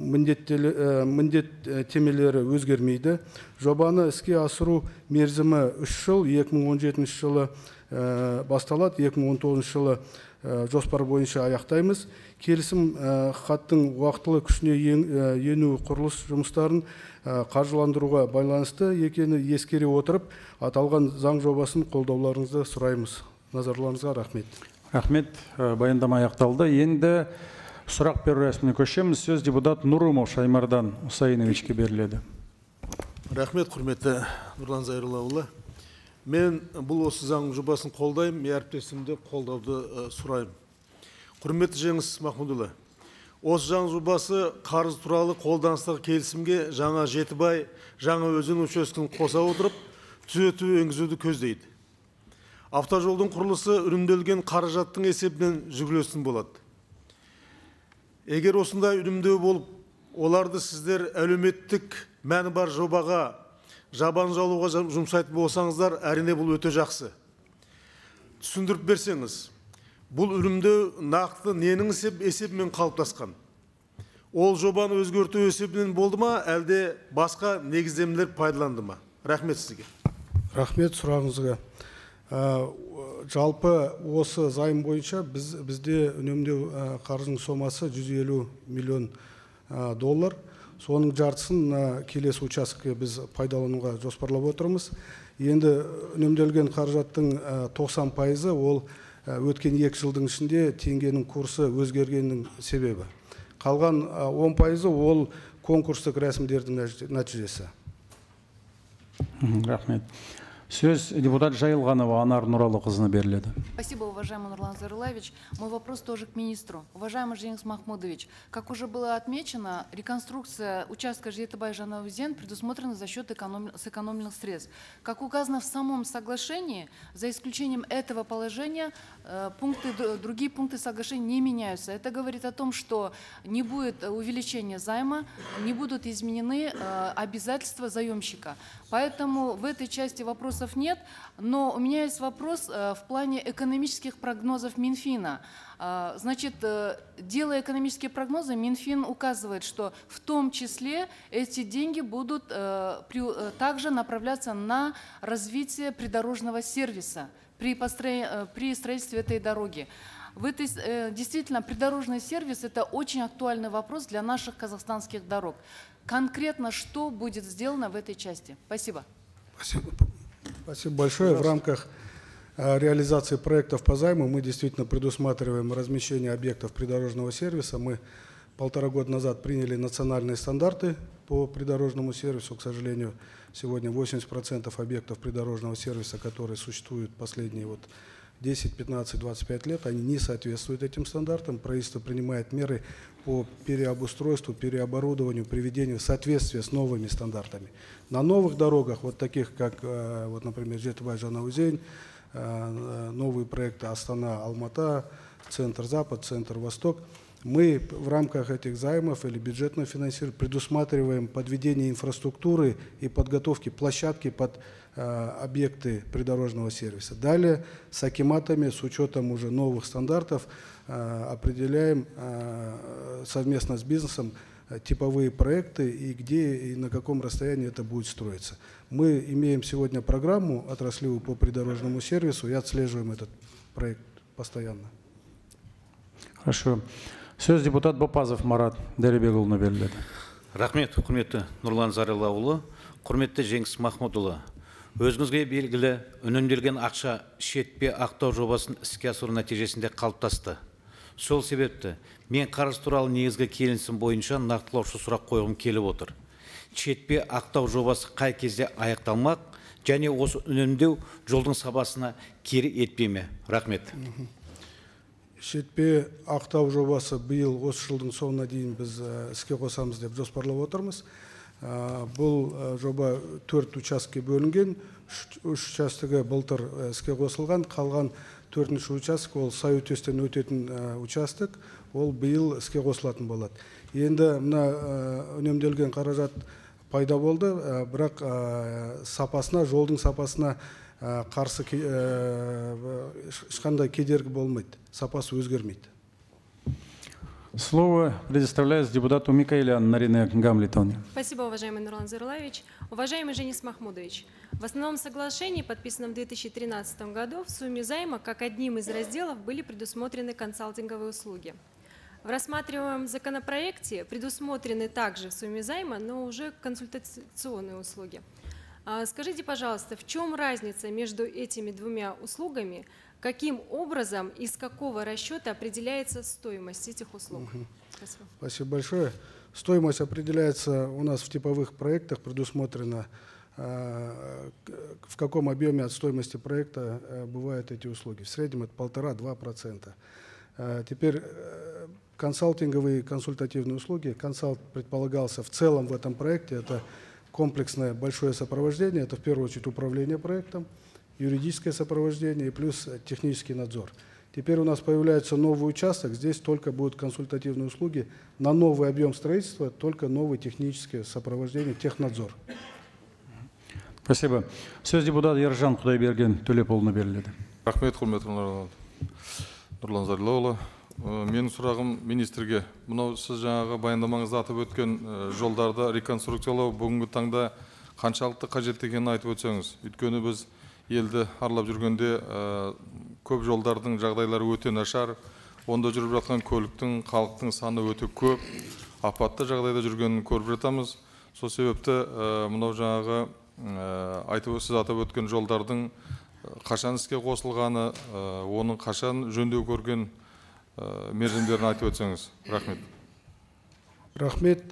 міндеттемелері өзгермейді. Жобаны іске асыру мерзімі үш жыл, екі мың он жетінші жылы басталады, екі мың он тоғызыншы жылы жоспар бойынша аяқтаймыз. Келісім хаттың уақытылы күшіне ену құрылыс жұмыстарын қаржыландыруға байланысты екені ескере отырып, аталған заң жобасын қолдауларыңызды сұраймыз. Назарларыңызға рахмет. Рахмет, баяндама аяқталды. Енді сұрақ беру рәсіміне көшеміз. Сөз депутат Нұрымов Шаймардан Усайыновичке беріледі. Рахмет, құрметті Нұрлан Зайроллаұлы. Мен бұл осы заң жобасын қолдаймын, әріптесімді қолдауды сұраймын. Құрметті Жеңіс Махмудұлы, осы заң жобасы қарыз туралы қолданыстағы келісімге жаңа Жетібай, Жаңаөзен учаскесін қоса отырып, түзету енгізуді көздейді. Автожолдың құрылысы үнемделген қаражаттың есебінен жүгілесін болады. Егер осындай үнемдеу болып, оларды сіздер әлеуметтік мәні бар жобаға жабан жалуға жұмсайтын болсаңыздар, әрине бұл өте жақсы. Түсіндіріп берсеңіз, бұл үнемдеу нақты ненің есебімен қалыптасқан? Ол жобаны өзгерту есебінен болды ма, әлде басқа негіздемелер пайдаланды ма? Рахмет сізге. Рахмет сұрағыңызға. Жалпы осы займ бойынша біз, бізде үнемдеу қаржының сомасы жүз елу миллион доллар. Соның жартысын келесі участокке біз пайдалануға жоспарлап отырмыз. Енді үнемделген қаражаттың тоқсан пайызы ол өткен екі жылдың ішінде теңгенің курсы өзгергеннің себебі. Қалған он пайызы ол конкурстық рәсімдердің нәтижесі. Рахмет. Сөз депутат Жайылғанова Анар Нұралықызына беріледі. Спасибо, уважаемый Нурлан Зайроллаевич. Мой вопрос тоже к министру. Уважаемый Жеңіс Махмудович, как уже было отмечено, реконструкция участка Жетібай-Жаңаөзен предусмотрена за счет эконом... сэкономленных средств. Как указано в самом соглашении, за исключением этого положения, э, пункты, другие пункты соглашения не меняются. Это говорит о том, что не будет увеличения займа, не будут изменены э, обязательства заемщика. Поэтому в этой части вопросов нет, но у меня есть вопрос э, в плане экономических прогнозов Минфина. Э, значит, э, делая экономические прогнозы, Минфин указывает, что в том числе эти деньги будут э, при, э, также направляться на развитие придорожного сервиса при, построении, э, при строительстве этой дороги. В этой, э, действительно, придорожный сервис – это очень актуальный вопрос для наших казахстанских дорог. Конкретно что будет сделано в этой части? Спасибо. Спасибо. Спасибо большое. В рамках реализации проектов по займу мы действительно предусматриваем размещение объектов придорожного сервиса. Мы полтора года назад приняли национальные стандарты по придорожному сервису. К сожалению, сегодня восемьдесят процентов объектов придорожного сервиса, которые существуют последние вот десять, пятнадцать, двадцать пять лет, они не соответствуют этим стандартам. Правительство принимает меры по переобустройству, переоборудованию, приведению в соответствие с новыми стандартами. На новых дорогах, вот таких как, э, вот, например, Жетыбай-Жанаузен, э, новые проекты Астана-Алмата, Центр-Запад, Центр-Восток, мы в рамках этих займов или бюджетного финансирования предусматриваем подведение инфраструктуры и подготовки площадки под э, объекты придорожного сервиса. Далее с акиматами, с учетом уже новых стандартов, э, определяем э, совместно с бизнесом э, типовые проекты и где и на каком расстоянии это будет строиться. Мы имеем сегодня программу отраслевую по придорожному сервису и отслеживаем этот проект постоянно. Хорошо. Сөз депутат Бопазов Марат Дәребекұлына беріледі. Рахмет, құрметті Нұрлан Зайроллаұлы, құрметті Жеңіс Махмұдұлы. Өзіңізге белгілі үнемделген ақша шетпе ақтау жобасын іске асыру нәтижесінде қалыптасты. Сол себепті мен қарыз туралы негізгі келісім бойынша нақтылаушы сұрақ қойғым келіп отыр. Шетпе ақтау жобасы қай кезде аяқталмақ және осы үнемдеу жолдың сапасына кері етпей ме? Рахмет. Шетпе ақтау жобасы биыл осы жылдың соңына дейін біз іске қосамыз деп жоспарлап отырмыз. Бұл жоба төрт участке бөлінген, үш участығы былтыр іске қосылған, қалған төртінші участок ол Сай-Өтестен өтетін участок, ол биыл іске қосылатын болады. Енді мына үнемделген қаражат пайда болды, бірақ сапасына, жолдың сапасына қарсы ешқандай кедергі болмайды, сапасы өзгермейді. Слово предоставляется депутату Микаэлян Нарине Гамлетовне. Спасибо, уважаемый Нурлан Зайроллаевич. Уважаемый Женис Махмудович, в основном соглашении, подписанном в две тысячи тринадцатом году, в сумме займа, как одним из разделов, были предусмотрены консалтинговые услуги. В рассматриваемом законопроекте предусмотрены также в сумме займа, но уже консультационные услуги. Скажите, пожалуйста, в чем разница между этими двумя услугами? Каким образом и с какого расчета определяется стоимость этих услуг? Спасибо. Спасибо большое. Стоимость определяется у нас в типовых проектах, предусмотрено, в каком объеме от стоимости проекта бывают эти услуги. В среднем это полтора-два процента. Теперь консалтинговые консультативные услуги. Консалт предполагался в целом в этом проекте. Это комплексное большое сопровождение, это в первую очередь управление проектом, юридическое сопровождение и плюс технический надзор. Теперь у нас появляется новый участок, здесь только будут консультативные услуги, на новый объем строительства только новое техническое сопровождение, технадзор. Спасибо. Сөз депутат Ержан Құдайберген Төлепұлына беріледі. Рахмет, құрметті Нұрлан Зайроллаұлы. Менің сұрағым министрге, мынау сіз жаңағы баяндамаңызда атап өткен жолдарды реконструкциялау бүгінгі таңда қаншалықты қажет екенін айтып өтсеңіз. Өйткені біз елді аралап жүргенде көп жолдардың жағдайлары өте нашар, онда жүріп жатқан көліктің, халықтың саны өте көп, апатты жағдайда жүргенін көріп жатамыз. Сол себепті мынау жаңағы айтып сіз атап өткен жолдардың қашан іске қосылғаны, оның қашан жөндеу көрген мерзімдерін айтып өтсеңіз. Рахмет. Рахмет.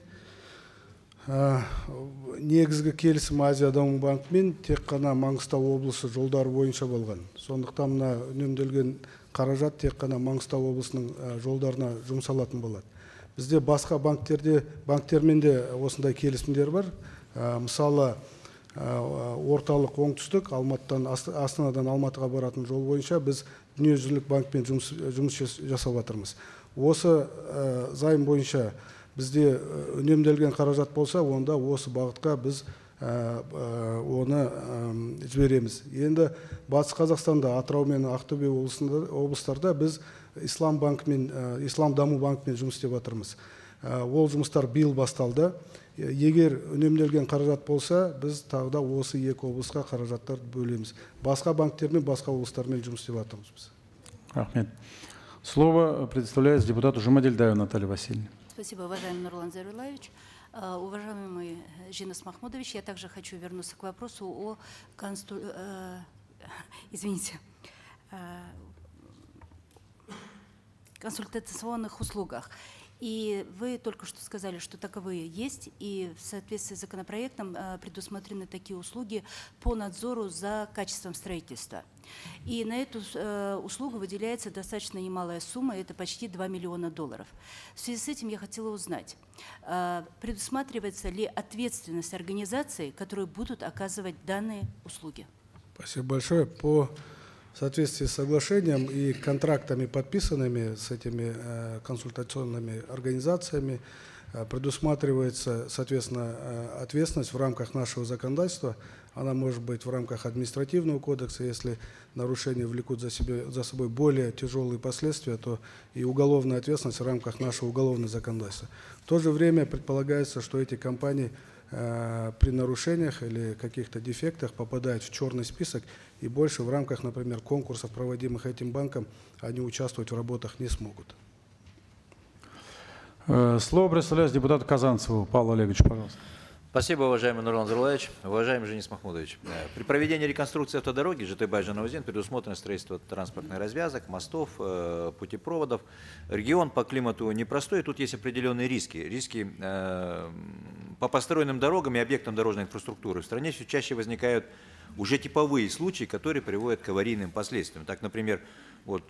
Негізгі келісім Азия даму банкімен тек қана Маңғыстау облысы жолдары бойынша болған. Сондықтан мына үнемделген қаражат тек қана Маңғыстау облысының жолдарына жұмсалатын болады. Бізде басқа банктерде, банктермен де осындай келісімдер бар. Мысалы, орталық оңтүстік, Алматыдан, Астанадан Алматыға баратын жол бойынша біз дүниежүзілік банкпен жұмыс, жұмыс жасап жатырмыз. Осы займ бойынша бізде үнемделген қаражат болса, онда осы бағытқа біз оны жібереміз. Енді Батыс Қазақстанда, Атырау мен Ақтөбе облыстарда біз Ислам банкмен, Ислам даму банкмен жұмыс істеп жатырмыз. Ол жұмыстар биыл басталды. Егер үнемделген қаражат болса, біз тағы да осы екі облысқа қаражаттар бөлеміз. Басқа банктермен, басқа облыстармен жұмыс істеп жатырмыз. Рахмет. Слово предоставляется депутату Жумадельдаеву Наталье Васильевне. Спасибо, уважаемый Нурлан Зайроллаевич. Уважаемый Женис Махмудович, я также хочу вернуться к вопросу о консту... Извините. консультационных услугах. И вы только что сказали, что таковые есть, и в соответствии с законопроектом э, предусмотрены такие услуги по надзору за качеством строительства. И на эту э, услугу выделяется достаточно немалая сумма, это почти два миллиона долларов. В связи с этим я хотела узнать, э, предусматривается ли ответственность организаций, которые будут оказывать данные услуги? Спасибо большое. По В соответствии с соглашением и контрактами, подписанными с этими э, консультационными организациями, э, предусматривается, соответственно, э, ответственность в рамках нашего законодательства. Она может быть в рамках административного кодекса. Если нарушения влекут за, себе, за собой более тяжелые последствия, то и уголовная ответственность в рамках нашего уголовного законодательства. В то же время предполагается, что эти компании э, при нарушениях или каких-то дефектах попадают в черный список, и больше в рамках, например, конкурсов, проводимых этим банком, они участвовать в работах не смогут. Слово предоставляется депутату Казанцеву. Павел Олегович, пожалуйста. Спасибо, уважаемый Нурлан Зайроллаевич. Уважаемый Женис Махмудович, при проведении реконструкции автодороги Житайбай-Жанаузен предусмотрено строительство транспортных развязок, мостов, путепроводов. Регион по климату непростой, тут есть определенные риски. Риски по построенным дорогам и объектам дорожной инфраструктуры в стране все чаще возникают уже типовые случаи, которые приводят к аварийным последствиям. Так, например, вот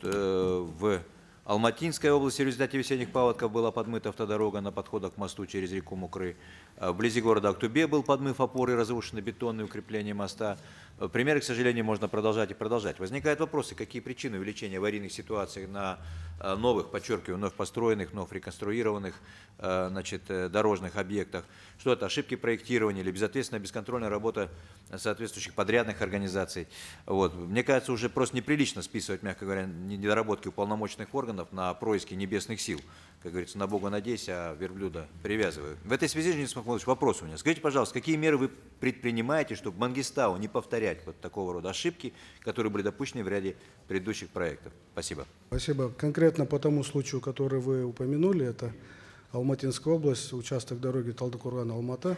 в Алматинской области в результате весенних паводков была подмыта автодорога на подходах к мосту через реку Мукры. Вблизи города Актубе был подмыв опоры, разрушены бетонные укрепления моста. Примеры, к сожалению, можно продолжать и продолжать. Возникают вопросы, какие причины увеличения аварийных ситуаций на новых, подчеркиваю, вновь построенных, вновь реконструированных значит, дорожных объектах. Что это? Ошибки проектирования или безответственная, бесконтрольная работа соответствующих подрядных организаций. Вот. Мне кажется, уже просто неприлично списывать, мягко говоря, недоработки уполномоченных органов на происки небесных сил. Как говорится, на Бога надейся, а верблюда привязываю. В этой связи, Женис Махмудович, вопрос у меня. Скажите, пожалуйста, какие меры вы предпринимаете, чтобы Мангистау не повторять вот такого рода ошибки, которые были допущены в ряде предыдущих проектов? Спасибо. Спасибо. Конкретно по тому случаю, который вы упомянули, это Алматинская область, участок дороги Талдыкурган-Алматы.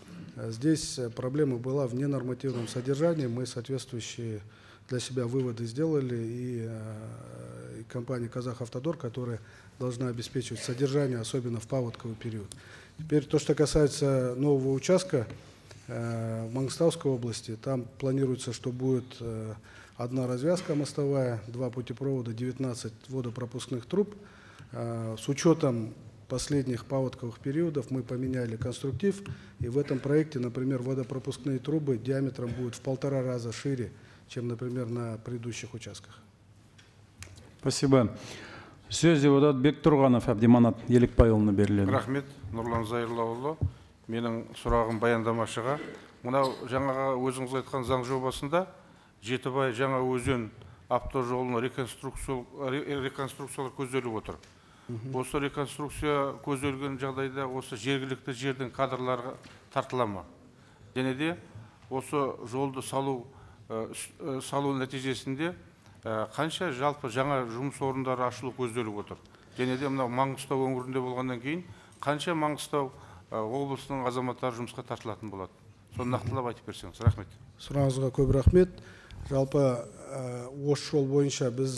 Здесь проблема была в ненормативном содержании. Мы соответствующие для себя выводы сделали, и, и компания «Казахавтодор», которая должна обеспечивать содержание, особенно в паводковый период. Теперь то, что касается нового участка э, в Мангистауской области, там планируется, что будет э, одна развязка мостовая, два путепровода, девятнадцать водопропускных труб. Э, с учетом последних паводковых периодов мы поменяли конструктив, и в этом проекте, например, водопропускные трубы диаметром будут в полтора раза шире, чем, например, на предыдущих участках. Спасибо. Сөз депутат Бектұрғанов Әбдіманат Елікбайұлына беріледі. Рахмет, Нұрлан Зайырлауұлы. Менің сұрағым баяндамашыға. Мынау жаңаға өзіңіз айтқан заң жобасында Жетібай жаңа өзен автожолын реконструкциялар көзделіп отыр. Осы реконструкция көзделген жағдайда осы жергілікті жердің кадрларға тартыла ма? Және де осы жолды салу салу нәтижесінде қанша жалпы жаңа жұмыс орындары ашылу көзделіп отыр? Және де мынау Маңғыстау өңірінде болғаннан кейін қанша Маңғыстау облысының азаматтары жұмысқа тартылатын болады? Соны нақтылап айтып берсеңіз. Рахмет. Сұрағыңызға көп рахмет. Жалпы осы жол бойынша біз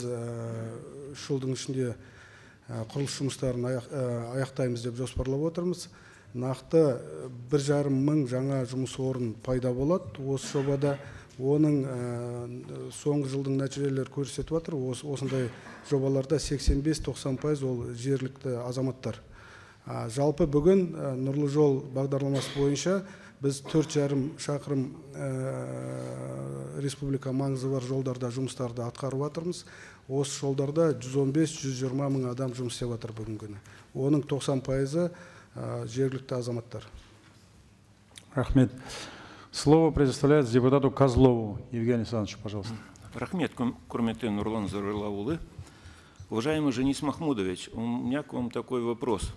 үш жылдың ішінде құрылыс жұмыстарын аяқтаймыз деп жоспарлап отырмыз. Нақты бір жарым мың жаңа жұмыс орын пайда болады осы жобада. Оның соңғы жылдың нәтижелері көрсетіп жатыр. Осындай жобаларда сексен бес тоқсан пайыз ол жергілікті азаматтар. Жалпы бүгін Нұрлы жол бағдарламасы бойынша біз төрт жарым шақырым республика маңызы бар жолдарда жұмыстарды атқарып жатырмыз. Осы жолдарда жүз он бес жүз жиырма мың адам жұмыс істеп жатыр бүгінгі күні. Оның тоқсан пайызы жергілікті азаматтар. Рахмет. Слово предоставляется депутату Козлову. Евгений Александрович, пожалуйста. Рахмет, Курметте Нурлан Зайроллаулы. Уважаемый Женис Махмудович, у меня к вам такой вопрос.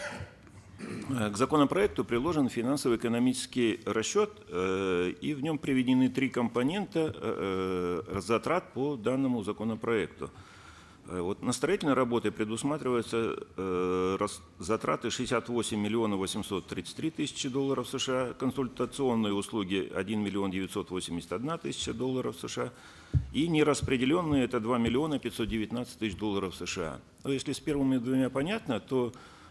К законопроекту приложен финансово-экономический расчет, и в нем приведены три компонента затрат по данному законопроекту. Вот на строительные работы предусматриваются э, рас, затраты шестьдесят восемь миллионов восемьсот тридцать три тысячи долларов США, консультационные услуги один миллион девятьсот восемьдесят одна тысяча долларов США и нераспределенные это два миллиона пятьсот девятнадцать тысяч долларов США. Но если с первыми двумя понятно, то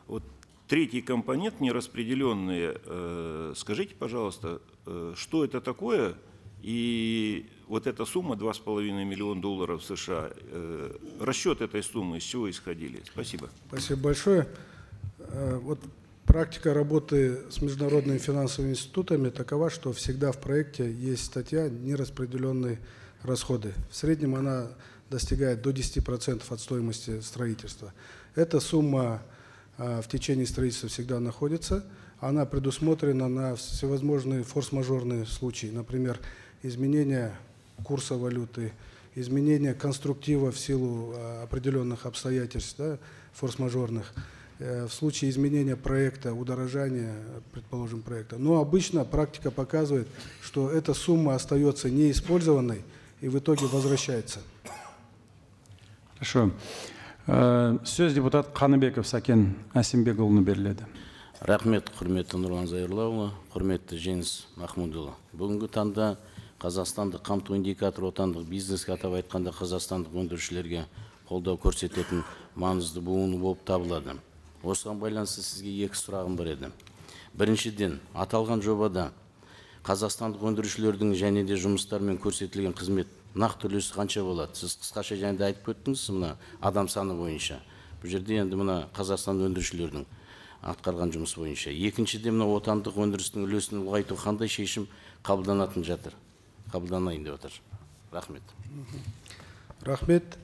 Вот третий компонент нераспределенные. Э, скажите, пожалуйста, э, что это такое? И вот эта сумма два с половиной миллиона долларов США, э, расчет этой суммы, из чего исходили? Спасибо. Спасибо большое. Э, вот практика работы с международными финансовыми институтами такова, что всегда в проекте есть статья нераспределенные расходы. В среднем она достигает до десяти процентов от стоимости строительства. Эта сумма э, в течение строительства всегда находится. Она предусмотрена на всевозможные форс-мажорные случаи, например, изменение курса валюты, изменение конструктива в силу э, определенных обстоятельств, да, форс-мажорных, э, в случае изменения проекта, удорожания, предположим, проекта. Но обычно практика показывает, что эта сумма остается неиспользованной и в итоге возвращается. Хорошо. Э, сөз депутат Қаныбеков Сәкен Әсембекұлына беріледі. Рахмет, құрметті Нұрлан Зайырлауұлы, құрметті Жеңіс Махмудұлы. Бүгінгі таңда Қазақстандық қамту индикаторы отандық бизнеске, атап айтқанда қазақстандық өндірушілерге қолдау көрсететін маңызды буыны болып табылады. Осыған байланысты сізге екі сұрағым бар еді. Біріншіден, аталған жобада қазақстандық өндірушілердің және де жұмыстармен көрсетілген қызмет нақты үлесі қанша болады? Сіз қысқаша және де айтып өттіңіз, мына адам саны бойынша. Бұл жерде енді мына қазақстан өндірушілердің атқарған жұмыс бойынша. Екіншіден, мына отандық өндірістің үлесін ұлғайту қандай шешім қабылданатын жатыр? Қабылданайын деп отыр. Рахмет. Рахмет.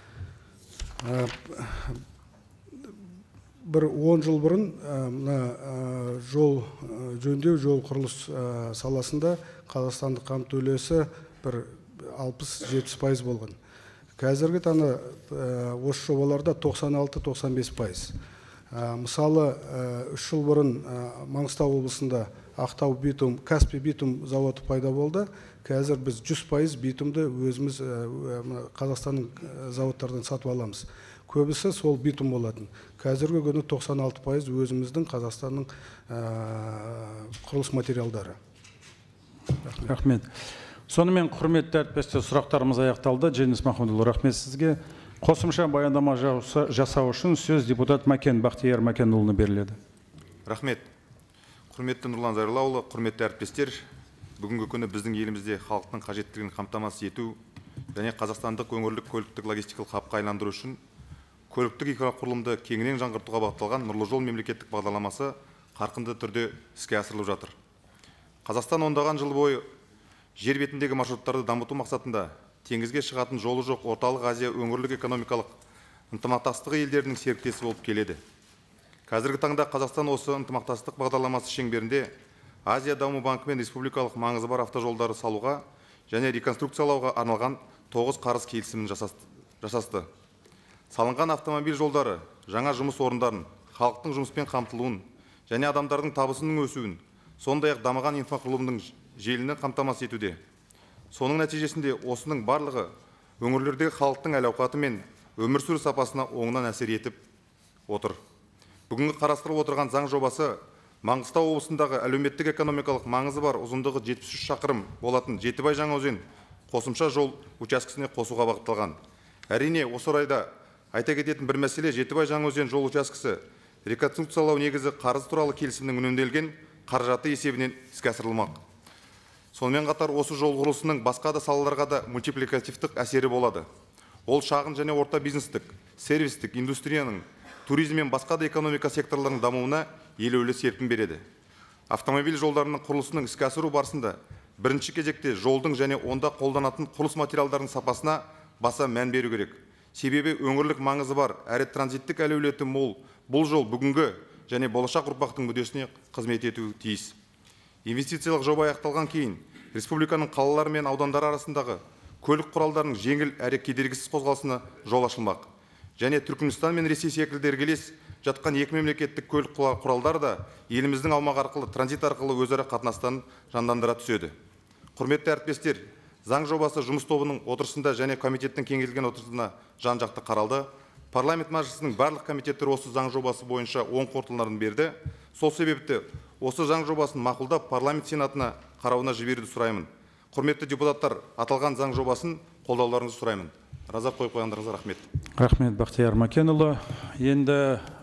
Бір он жыл бұрын мына жол жөндеу, жол құрылыс саласында қазақстандық қамту үлесі бір алпыс жетпіс пайыз болған. Қазіргі таңда осы жобаларда тоқсан алты тоқсан бес пайыз. Мысалы, үш жыл бұрын Маңғыстау облысында Ақтау битум, Каспий битум заводы пайда болды. Қазір біз жүз пайыз битумды өзіміз Қазақстанның заводтардан сатып аламыз. Көбісі сол битум болатын. Қазіргі күні тоқсан алты пайыз өзіміздің Қазақстанның құрылыс материалдары. Рахмет. Сонымен құрметті әріптестер, сұрақтарымыз аяқталды. Жеңіс Махмудұлы, рахмет сізге. Қосымша баяндама жасау үшін сөз депутат Макен Бақтияр Макенұлына беріледі. Рахмет. Құрметті Нұрлан Зайырлауұлы, құрметті әріптестер, бүгінгі күні біздің елімізде халықтың қажеттілігін қамтамасыз ету және қазақстандық өңірлік көліктік логистикалық хабқа айналдыру үшін көліктік инфрақұрылымды кеңінен жаңғыртуға бағытталған Нұрлы жол мемлекеттік бағдарламасы қарқынды түрде іске асырылып жатыр. Қазақстан ондаған жыл бойы жер бетіндегі маршруттарды дамыту мақсатында теңізге шығатын жолы жоқ орталық Азия өңірлік экономикалық ынтымақтастығы елдерінің серіктесі болып келеді. Қазіргі таңда Қазақстан осы ынтымақтастық бағдарламасы шеңберінде Азия даму банкі мен республикалық маңызы бар автожолдары салуға және реконструкциялауға арналған тоғыз қарыз келісімін жасасты. Салынған автомобиль жолдары жаңа жұмыс орындарын, халықтың жұмыспен қамтылуын және адамдардың табысының өсуін, сондай-ақ дамыған инфрақұрылымның желіні қамтамасыз етуде. Соның нәтижесінде осының барлығы өңірлердегі халықтың әл-ауқаты мен өмір сүру сапасына оңынан әсер етіп отыр. Бүгінгі қарастырылып отырған заң жобасы Маңғыстау облысындағы әлеуметтік экономикалық маңызы бар ұзындығы жетпіс үш шақырым болатын Жетібай Жаңаөзен қосымша жол учаскесіне қосуға бағытталған. Әрине, осы орайда айта кететін бір мәселе, Жетібай Жаңаөзен жол учаскесі реконструкциялау негізі қарыз туралы келісімнің үнемделген қаражаты есебінен іске асырылмақ. Сонымен қатар осы жол құрылысының басқа да салаларға да мультипликативтік әсері болады. Ол шағын және орта бизнестік, сервистік, индустрияның, туризм мен басқа да экономика секторларының дамуына елеулі серпін береді. Автомобиль жолдарының құрылысының іске асыру барысында бірінші кезекте жолдың және онда қолданатын құрылыс материалдарының сапасына баса мән беру керек. Себебі өңірлік маңызы бар әрі транзиттік әлеуеті мол бұл жол бүгінгі және болашақ ұрпақтың мүддесіне қызмет етуі тиіс. Инвестициялық жоба аяқталған кейін республиканың қалалары мен аудандары арасындағы көлік құралдарының жеңіл әрі кедергісіз қозғалысына жол ашылмақ. Және Түркменстан мен Ресей секілді іргелес жатқан екі мемлекеттік көлік құралдар да еліміздің аумағы арқылы, транзит арқылы өзара қатынастан жандандыра түседі. Құрметті әріптестер, заң жобасы жұмыс тобының отырысында және комитеттің кеңейтілген отырысында жан-жақты қаралды. Парламент мәжілісінің барлық комитеттері осы заң жобасы бойынша оң қорытындыларын берді. Сол себепті осы заң жобасын мақұлдап парламент сенатына қарауына жіберуді сұраймын. Құрметті депутаттар, аталған заң жобасын қолдауларыңызды сұраймын. Раза қойып қойғандарыңызға рахмет. Рахмет, Бақтияр Макенұлы. Енді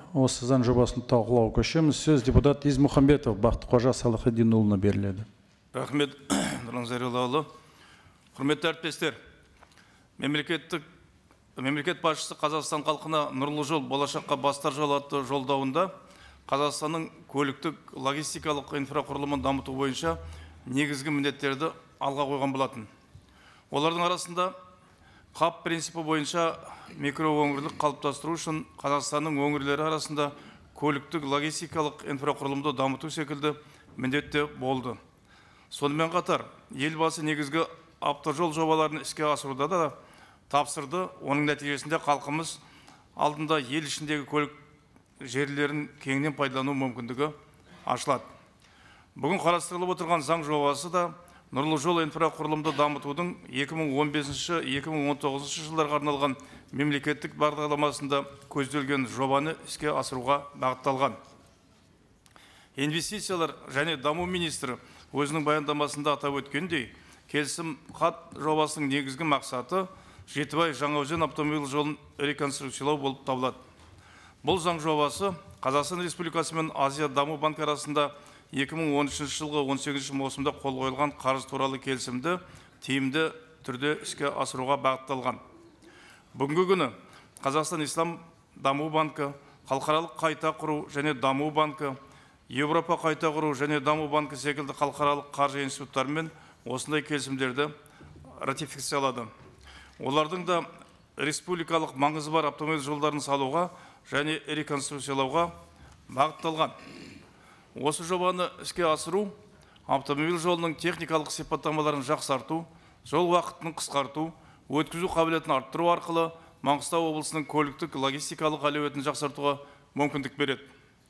осы заң жобасын талқылауға көшеміз. Сөз депутат Измұхамбетов Бақтықожа Салахиддинұлына беріледі. Рахмет, Нұрлан Зайроллаұлы. Құрметті әріптестер, мемлекеттік мемлекет басшысы Қазақстан халқына нұрлы жол, болашаққа бастар жол атты жолдауында Қазақстанның көліктік логистикалық инфрақұрылымын дамыту бойынша негізгі міндеттерді алға қойған болатын. Олардың арасында КАП принципі бойынша микроөңірлік қалыптастыру үшін Қазақстанның өңірлері арасында көліктік логистикалық инфрақұрылымды дамыту секілді міндетте болды. Сонымен қатар, елбасы негізгі автожол жобаларын іске асыруда да тапсырды. Оның нәтижесінде халқымыз алдында ел ішіндегі көлік жерлерін кеңінен пайдалану мүмкіндігі ашылады. Бүгін қарастырылып отырған заң жобасы да нұрлы жол инфрақұрылымды дамытудың екі мың он бесінші — екі мың он тоғызыншы жылдарға арналған мемлекеттік бағдарламасында көзделген жобаны іске асыруға бағытталған. Инвестициялар және даму министрі өзінің баяндамасында атап өткендей, келісім хат жобасының негізгі мақсаты Жетібай Жаңаөзен автомобиль жолын реконструкциялау болып табылады. Бұл заң жобасы Қазақстан Республикасы мен Азия даму банкі арасында екі мың он үшінші жылғы он сегізінші маусымда қол қойылған қарыз туралы келісімді тиімді түрде іске асыруға бағытталған. Бүгінгі күні Қазақстан Ислам даму банкі, халықаралық қайта құру және даму банкі, Еуропа қайта құру және даму банкі секілді халықаралық қаржы институттарымен осындай келісімдерді ратификациялады. Олардың да республикалық маңызы бар автомобиль жолдарын салуға және реконструкциялауға бағытталған. Осы жобаны іске асыру автомобиль жолының техникалық сипаттамаларын жақсарту, жол уақытын қысқарту, өткізу қабілетін арттыру арқылы Маңғыстау облысының көліктік логистикалық әлеуетін жақсартуға мүмкіндік береді.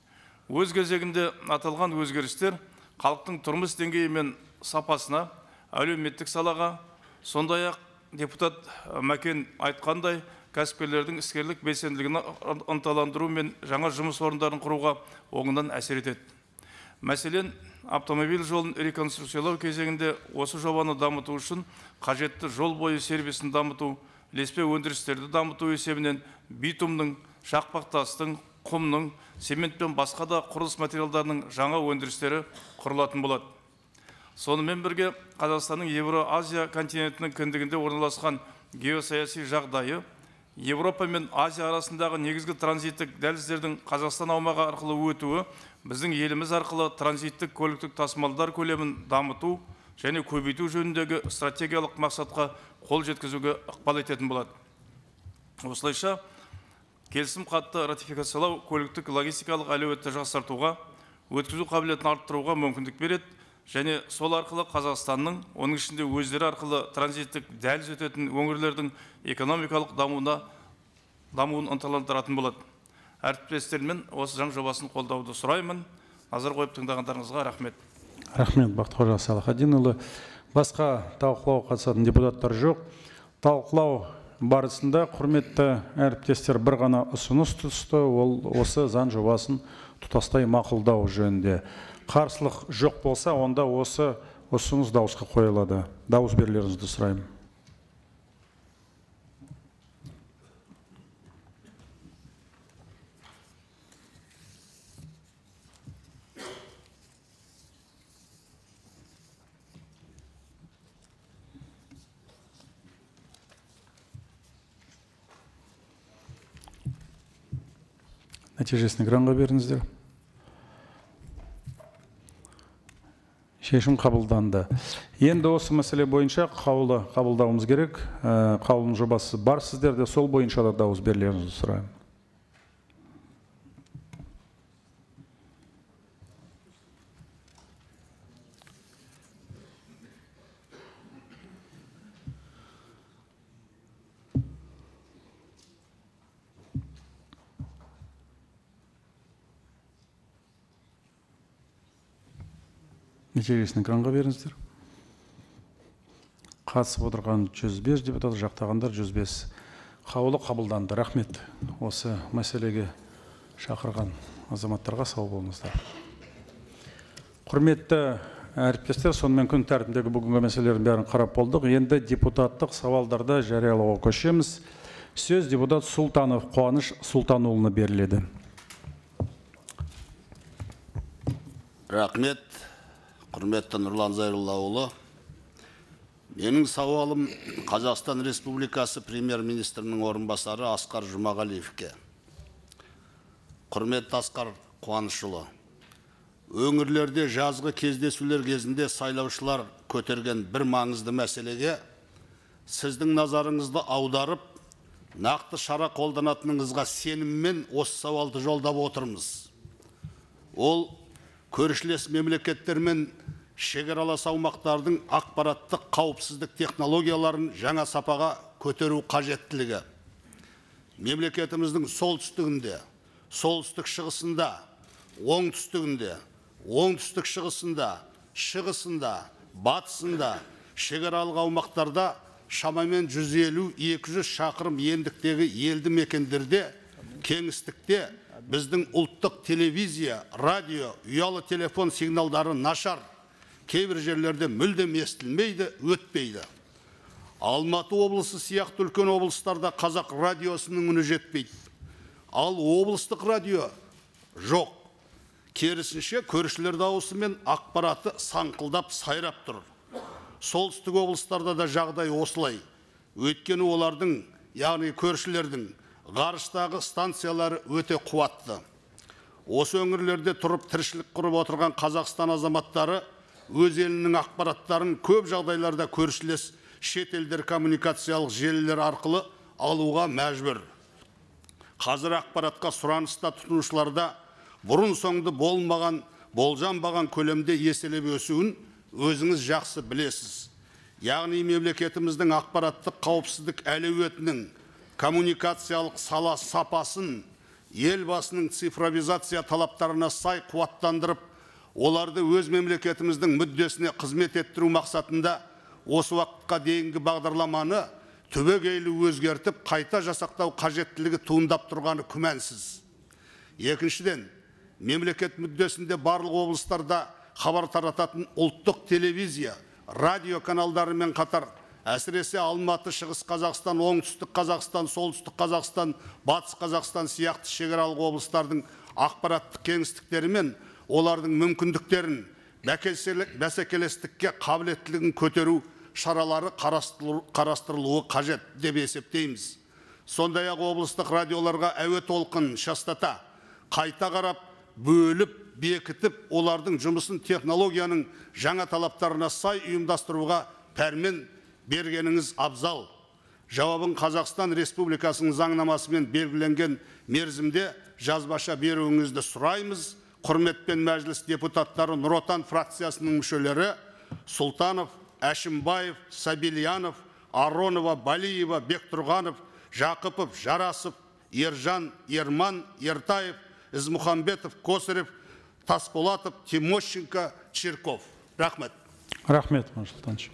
Өз кезегінде аталған өзгерістер халықтың тұрмыс деңгейі мен сапасына, әлеуметтік салаға, сондай-ақ депутат Мәкен айтқандай, кәсіпкерлердің іскерлік белсенділігін ынталандыру мен жаңа жұмыс орындарын құруға оңынан әсер етеді. Мәселен, автомобиль жолын реконструкциялау кезеңінде осы жобаны дамыту үшін қажетті жол бойы сервисін дамыту, ілеспе өндірістерді дамыту есебінен битумның, шақпақтастың, құмның, цемент пен басқа да құрылыс материалдарының жаңа өндірістері құрылатын болады. Сонымен бірге Қазақстанның Евро-Азия континентінің кіндігінде орналасқан геосаяси жағдайы, Европа мен Азия арасындағы негізгі транзиттік дәліздердің Қазақстан аумағы арқылы өтуі біздің еліміз арқылы транзиттік көліктік тасымалдар көлемін дамыту және көбейту жөніндегі стратегиялық мақсатқа қол жеткізуге ықпал ететін болады. Осылайша келісім хатты ратификациялау көліктік логистикалық әлеуетті жақсартуға, өткізу қабілетін арттыруға мүмкіндік береді және сол арқылы Қазақстанның, оның ішінде өздері арқылы транзиттік дәліз өтетін өңірлердің экономикалық дамуына дамуын ынталандыратын болады. Әріптестермен осы заң жобасын қолдауды сұраймын. Назар қойып тыңдағандарыңызға рахмет. Рахмет, Бақтықожа Салахиддинұлы. Басқа талқылауға қатысатын депутаттар жоқ. Талқылау барысында құрметті әріптестер бір ғана ұсыныс түсті, ол осы заң жобасын тұтастай мақұлдау жөнінде. Қарсылық жоқ болса, онда осы ұсыныс дауысқа қойылады. Дауыс берулеріңізді сұраймын. Нәтижесін экранға беріңіздер. Шешім қабылданды. Енді осы мәселе бойынша қаулы қабылдауымыз керек. Қаулының жобасы бар сіздерде, сол бойынша да дауыс берулеріңізді сұраймын. Нәтижесін экранға беріңіздер. Қатысып отырған жүз бес депутат, жақтағандар жүз бес. Қаулы қабылданды. Рахмет. Осы мәселеге шақырған азаматтарға сау болыңыздар. Құрметті әріптестер, сонымен күн тәртібіндегі бүгінгі мәселелердің бәрін қарап болдық. Енді депутаттық сауалдарды жариялауға көшеміз. Сөз депутат Сұлтанов Қуаныш Сұлтанұлына беріледі. Рахмет, құрметті Нұрлан Зайроллаұлы. Менің сауалым Қазақстан Республикасы премьер-министрінің орынбасары Асқар Жұмағалиевке. Құрметті Асқар Қуанышұлы, өңірлерде жазғы кездесулер кезінде сайлаушылар көтерген бір маңызды мәселеге сіздің назарыңызды аударып, нақты шара қолданатыныңызға сеніммен осы сауалды жолдап отырмыз. Ол көршілес мемлекеттермен шекаралас аумақтардың ақпараттық қауіпсіздік технологияларын жаңа сапаға көтеру қажеттілігі. Мемлекетіміздің солтүстігінде, солтүстік шығысында, оңтүстігінде, оңтүстік шығысында, шығысында, батысында, шекаралық аумақтарда шамамен жүз елу екі жүз шақырым ендіктегі елді мекендерде, кеңістікте біздің ұлттық телевизия, радио, ұялы телефон сигналдары нашар, кейбір жерлерде мүлдем естілмейді, өтпейді. Алматы облысы сияқты үлкен облыстарда қазақ радиосының үні жетпейді. Ал облыстық радио жоқ. Керісінше көршілер дауысымен ақпараты саңқылдап сайрап тұр. Солтүстік облыстарда да жағдай осылай. Өйткені олардың, яғни көршілердің ғарыштағы станциялары өте қуатты. Осы өңірлерде тұрып тіршілік құрып отырған Қазақстан азаматтары өз елінің ақпараттарын көп жағдайларда көршілес шетелдер коммуникациялық желілер арқылы алуға мәжбүр. Қазір ақпаратқа сұраныста тұтынушыларда бұрын соңды болмаған, болжанбаған көлемде еселеп өсуін өзіңіз жақсы білесіз. Яғни мемлекетіміздің ақпараттық қауіпсіздік әлеуетінің коммуникациялық сала сапасын елбасының цифровизация талаптарына сай қуаттандырып, оларды өз мемлекетіміздің мүддесіне қызмет еттіру мақсатында осы уақытқа дейінгі бағдарламаны түбегейлі өзгертіп, қайта жасақтау қажеттілігі туындап тұрғаны күмәнсіз. Екіншіден, мемлекет мүддесінде барлық облыстарда хабар тарататын ұлттық телевизия, радио каналдарымен қатар, әсіресе Алматы, Шығыс Қазақстан, Оңтүстік Қазақстан, Солтүстік Қазақстан, Батыс Қазақстан сияқты шекаралық облыстардың ақпараттық кеңістіктері мен олардың мүмкіндіктерін, бәсекелестікке қабілеттілігін көтеру шаралары қарастырылуы қажет деп есептейміз. Сондай-ақ облыстық радиоларға әуе толқын, частота қайта қарап, бөліп, бекітіп, олардың жұмысын технологияның жаңа талаптарына сай ұйымдастыруға пәрмен бергеніңіз абзал. Жауабын Қазақстан Республикасының заңнамасымен белгіленген мерзімде жазбаша беруіңізді сұраймыз. Құрметпен мәжіліс депутаттары Нұр Отан фракциясының мүшелері Сұлтанов, Әшімбаев, Сабильянов, Аронова, Балиева, Бектұрғанов, Жақыпов, Жарасов, Ержан, Ерман, Ертаев, Измухамбетов, Косарев, Тасполатов, Тимощенко, Чирков. Рахмет. Рахмет, Маша Султанович.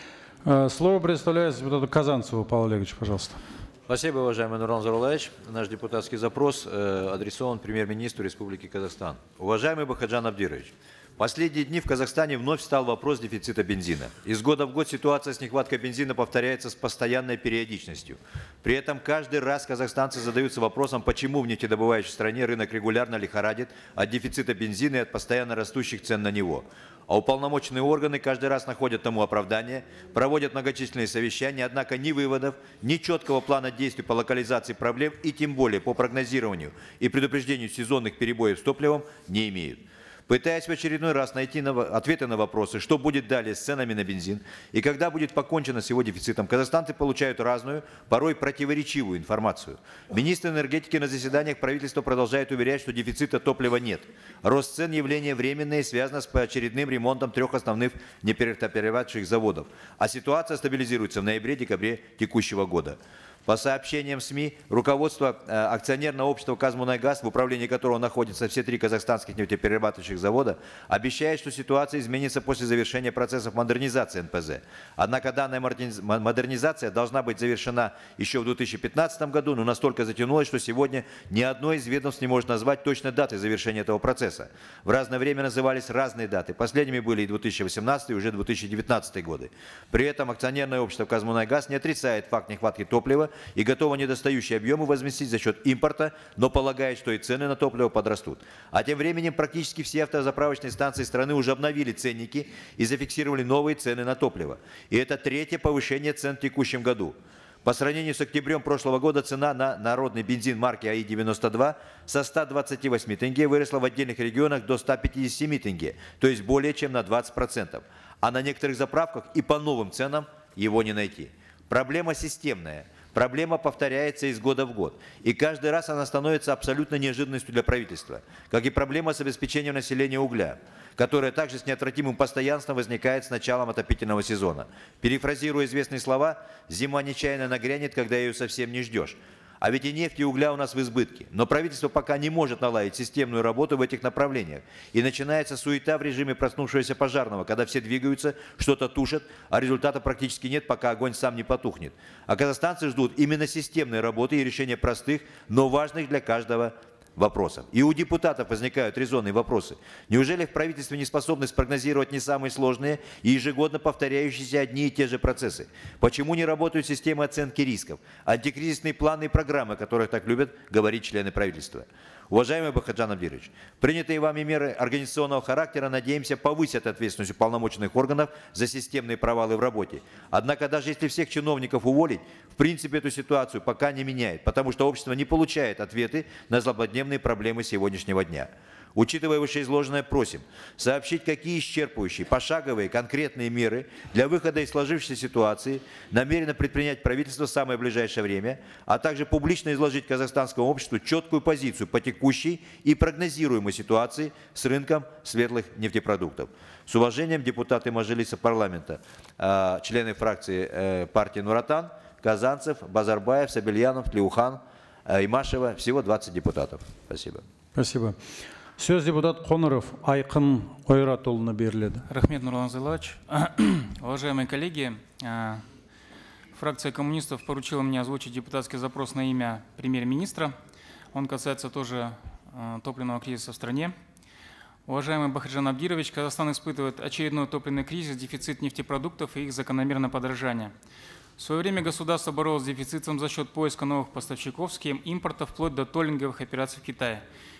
Слово предоставляется депутату Казанцеву Павлу Олеговичу, пожалуйста. Спасибо, уважаемый Нурлан Зайроллаевич. Наш депутатский запрос э, адресован премьер-министру Республики Казахстан. Уважаемый Бахаджан Абдирович, в последние дни в Казахстане вновь встал вопрос дефицита бензина. Из года в год ситуация с нехваткой бензина повторяется с постоянной периодичностью. При этом каждый раз казахстанцы задаются вопросом, почему в нефтедобывающей стране рынок регулярно лихорадит от дефицита бензина и от постоянно растущих цен на него. А уполномоченные органы каждый раз находят тому оправдание, проводят многочисленные совещания, однако ни выводов, ни четкого плана действий по локализации проблем и тем более по прогнозированию и предупреждению сезонных перебоев с топливом не имеют. Пытаясь в очередной раз найти ответы на вопросы, что будет далее с ценами на бензин и когда будет покончено с его дефицитом, казахстанцы получают разную, порой противоречивую информацию. Министр энергетики на заседаниях правительства продолжает уверять, что дефицита топлива нет. Рост цен – явление временное и связано с очередным ремонтом трех основных непереработавших заводов. А ситуация стабилизируется в ноябре-декабре текущего года. По сообщениям СМИ, руководство э, акционерного общества «Казмунайгаз», в управлении которого находятся все три казахстанских нефтеперерабатывающих завода, обещает, что ситуация изменится после завершения процессов модернизации эн пэ зэ. Однако данная модернизация должна быть завершена еще в две тысячи пятнадцатом году, но настолько затянулась, что сегодня ни одно из ведомств не может назвать точной даты завершения этого процесса. В разное время назывались разные даты. Последними были и две тысячи восемнадцатый, и уже две тысячи девятнадцатый годы. При этом акционерное общество «Казмунайгаз» не отрицает факт нехватки топлива и готова недостающие объемы возместить за счет импорта, но полагает, что и цены на топливо подрастут. А тем временем практически все автозаправочные станции страны уже обновили ценники и зафиксировали новые цены на топливо. И это третье повышение цен в текущем году. По сравнению с октябрем прошлого года цена на народный бензин марки АИ девяносто два со ста двадцати восьми тенге выросла в отдельных регионах до ста пятидесяти семи тенге, то есть более чем на двадцать процентов. А на некоторых заправках и по новым ценам его не найти. Проблема системная. Проблема повторяется из года в год. И каждый раз она становится абсолютно неожиданностью для правительства. Как и проблема с обеспечением населения угля, которая также с неотвратимым постоянством возникает с началом отопительного сезона. Перефразируя известные слова, зима нечаянно нагрянет, когда ее совсем не ждешь. А ведь и нефть, и угля у нас в избытке. Но правительство пока не может наладить системную работу в этих направлениях. И начинается суета в режиме проснувшегося пожарного, когда все двигаются, что-то тушат, а результата практически нет, пока огонь сам не потухнет. А казахстанцы ждут именно системной работы и решения простых, но важных для каждого вопросов. И у депутатов возникают резонные вопросы. Неужели в правительстве не способны спрогнозировать не самые сложные и ежегодно повторяющиеся одни и те же процессы? Почему не работают системы оценки рисков, антикризисные планы и программы, о которых так любят говорить члены правительства? Уважаемый Бахаджан Абдирович, принятые вами меры организационного характера, надеемся, повысят ответственность уполномоченных органов за системные провалы в работе. Однако даже если всех чиновников уволить, в принципе эту ситуацию пока не меняет, потому что общество не получает ответы на злободневные проблемы сегодняшнего дня. Учитывая вышеизложенное, просим сообщить, какие исчерпывающие, пошаговые, конкретные меры для выхода из сложившейся ситуации намерено предпринять правительство в самое ближайшее время, а также публично изложить казахстанскому обществу четкую позицию по текущей и прогнозируемой ситуации с рынком светлых нефтепродуктов. С уважением, депутаты Мажилиса парламента, члены фракции партии Нур-Отан, Казанцев, Базарбаев, Сабельянов, Тлеухан, Имашева. Всего двадцать депутатов. Спасибо. Спасибо. Сөз депутат Қоңыров Айқын Ойратұлына беріледі. Рахмет, Нурлан Зайлович. Уважаемые коллеги, фракция коммунистов поручила мне озвучить депутатский запрос на имя премьер-министра. Он касается тоже топливного кризиса в стране. Уважаемый Бахаджан Абдирович, Казахстан испытывает очередной топливный кризис, дефицит нефтепродуктов и их закономерное подорожание. В свое время государство боролось с дефицитом за счет поиска новых поставщиков, схем импорта, вплоть до толлинговых операций в Китае.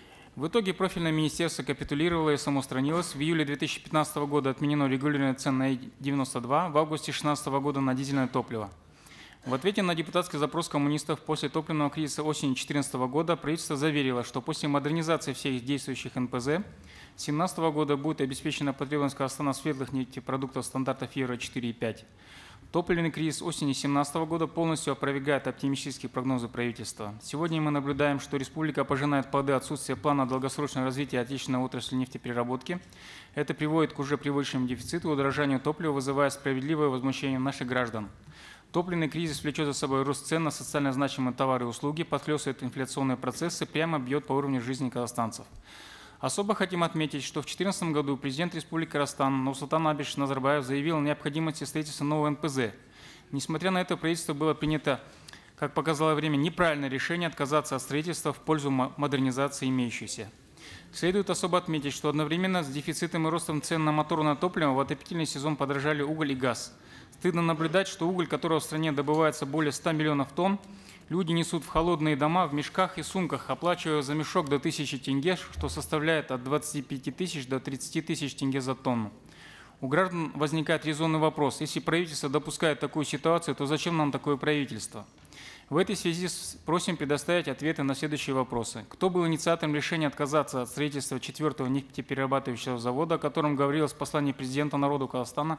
В итоге профильное министерство капитулировало и самоустранилось. В июле две тысячи пятнадцатого года отменено регулирование цен на девяносто два, в августе две тысячи шестнадцатого года на дизельное топливо. В ответе на депутатский запрос коммунистов после топливного кризиса осени две тысячи четырнадцатого года правительство заверило, что после модернизации всех действующих эн пэ зэ две тысячи семнадцатого года будет обеспечена потребность Казахстана светлых нефтепродуктов стандартов евро четыре и пять. Топливный кризис осени две тысячи семнадцатого года полностью опровергает оптимистические прогнозы правительства. Сегодня мы наблюдаем, что республика пожинает плоды отсутствия плана долгосрочного развития отечественной отрасли нефтепереработки. Это приводит к уже привычному дефициту и удорожанию топлива, вызывая справедливое возмущение наших граждан. Топливный кризис влечет за собой рост цен на социально значимые товары и услуги, подхлестывает инфляционные процессы, прямо бьет по уровню жизни казахстанцев. Особо хотим отметить, что в две тысячи четырнадцатом году президент Республики Казахстан Нурсултан Абишевич Назарбаев заявил о необходимости строительства нового эн пэ зэ. Несмотря на это, правительство было принято, как показало время, неправильное решение отказаться от строительства в пользу модернизации имеющейся. Следует особо отметить, что одновременно с дефицитом и ростом цен на моторное топливо в отопительный сезон подорожали уголь и газ. Стыдно наблюдать, что уголь, которого в стране добывается более ста миллионов тонн, люди несут в холодные дома в мешках и сумках, оплачивая за мешок до тысячи тенге, что составляет от двадцати пяти тысяч до тридцати тысяч тенге за тонну. У граждан возникает резонный вопрос. Если правительство допускает такую ситуацию, то зачем нам такое правительство? В этой связи просим предоставить ответы на следующие вопросы. Кто был инициатором решения отказаться от строительства четвертого нефтеперерабатывающего завода, о котором говорилось в послании президента народу Казахстана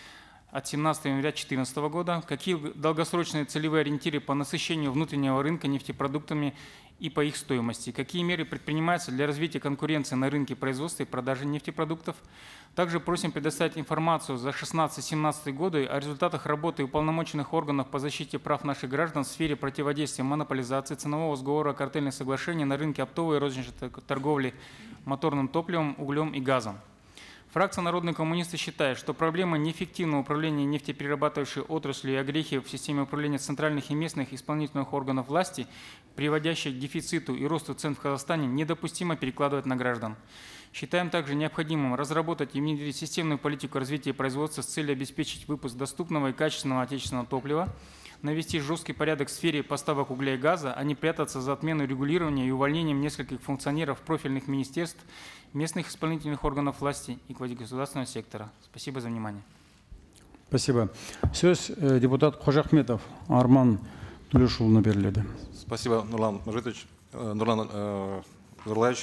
от семнадцатого января две тысячи четырнадцатого года? Какие долгосрочные целевые ориентиры по насыщению внутреннего рынка нефтепродуктами и по их стоимости? Какие меры предпринимаются для развития конкуренции на рынке производства и продажи нефтепродуктов? Также просим предоставить информацию за две тысячи шестнадцатый — две тысячи семнадцатый годы о результатах работы уполномоченных органов по защите прав наших граждан в сфере противодействия монополизации, ценового сговора, картельных соглашений на рынке оптовой и розничной торговли моторным топливом, углем и газом. Фракция «Народные коммунисты» считает, что проблема неэффективного управления нефтеперерабатывающей отраслью и огрехи в системе управления центральных и местных исполнительных органов власти, приводящих к дефициту и росту цен в Казахстане, недопустимо перекладывать на граждан. Считаем также необходимым разработать и внедрить системную политику развития производства с целью обеспечить выпуск доступного и качественного отечественного топлива, навести жесткий порядок в сфере поставок угля и газа, а не прятаться за отменой регулирования и увольнением нескольких функционеров профильных министерств, местных исполнительных органов власти и квазигосударственного сектора. Спасибо за внимание. Спасибо. Сөз э, депутат Қожахметов Арман Төлешұлына беріледі. Спасибо, Нурлан Мажитович, э, Нурлан э, Зайроллаевич.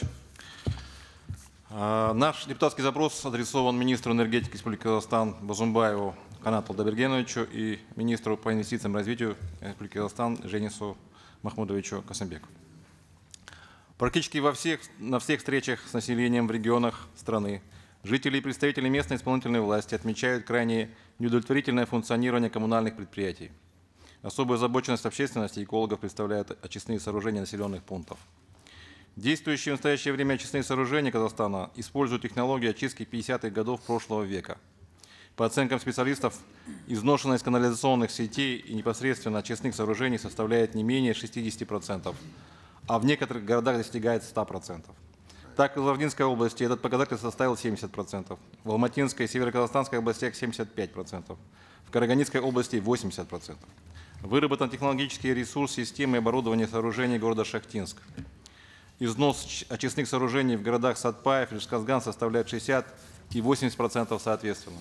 Э, наш депутатский запрос адресован министру энергетики Республики Казахстан Базумбаеву Канату Алдабергеновичу и министру по инвестициям и развитию Республики Казахстан Женису Махмудовичу Касымбеку. Практически во всех, на всех встречах с населением в регионах страны жители и представители местной исполнительной власти отмечают крайне неудовлетворительное функционирование коммунальных предприятий. Особую озабоченность общественности и экологов представляют очистные сооружения населенных пунктов. Действующие в настоящее время очистные сооружения Казахстана используют технологии очистки пятидесятых годов прошлого века. По оценкам специалистов, изношенность канализационных сетей и непосредственно очистных сооружений составляет не менее шестидесяти процентов, а в некоторых городах достигает ста процентов. Так, в Кызылординской области этот показатель составил семьдесят процентов, в Алматинской и Северо-Казахстанской областях семьдесят пять процентов, в Караганинской области восемьдесят процентов. Выработан технологический ресурс системы оборудования сооружений города Шахтинск. Износ очистных сооружений в городах Сатпаев и Жезказган составляет шестьдесят и восемьдесят процентов соответственно.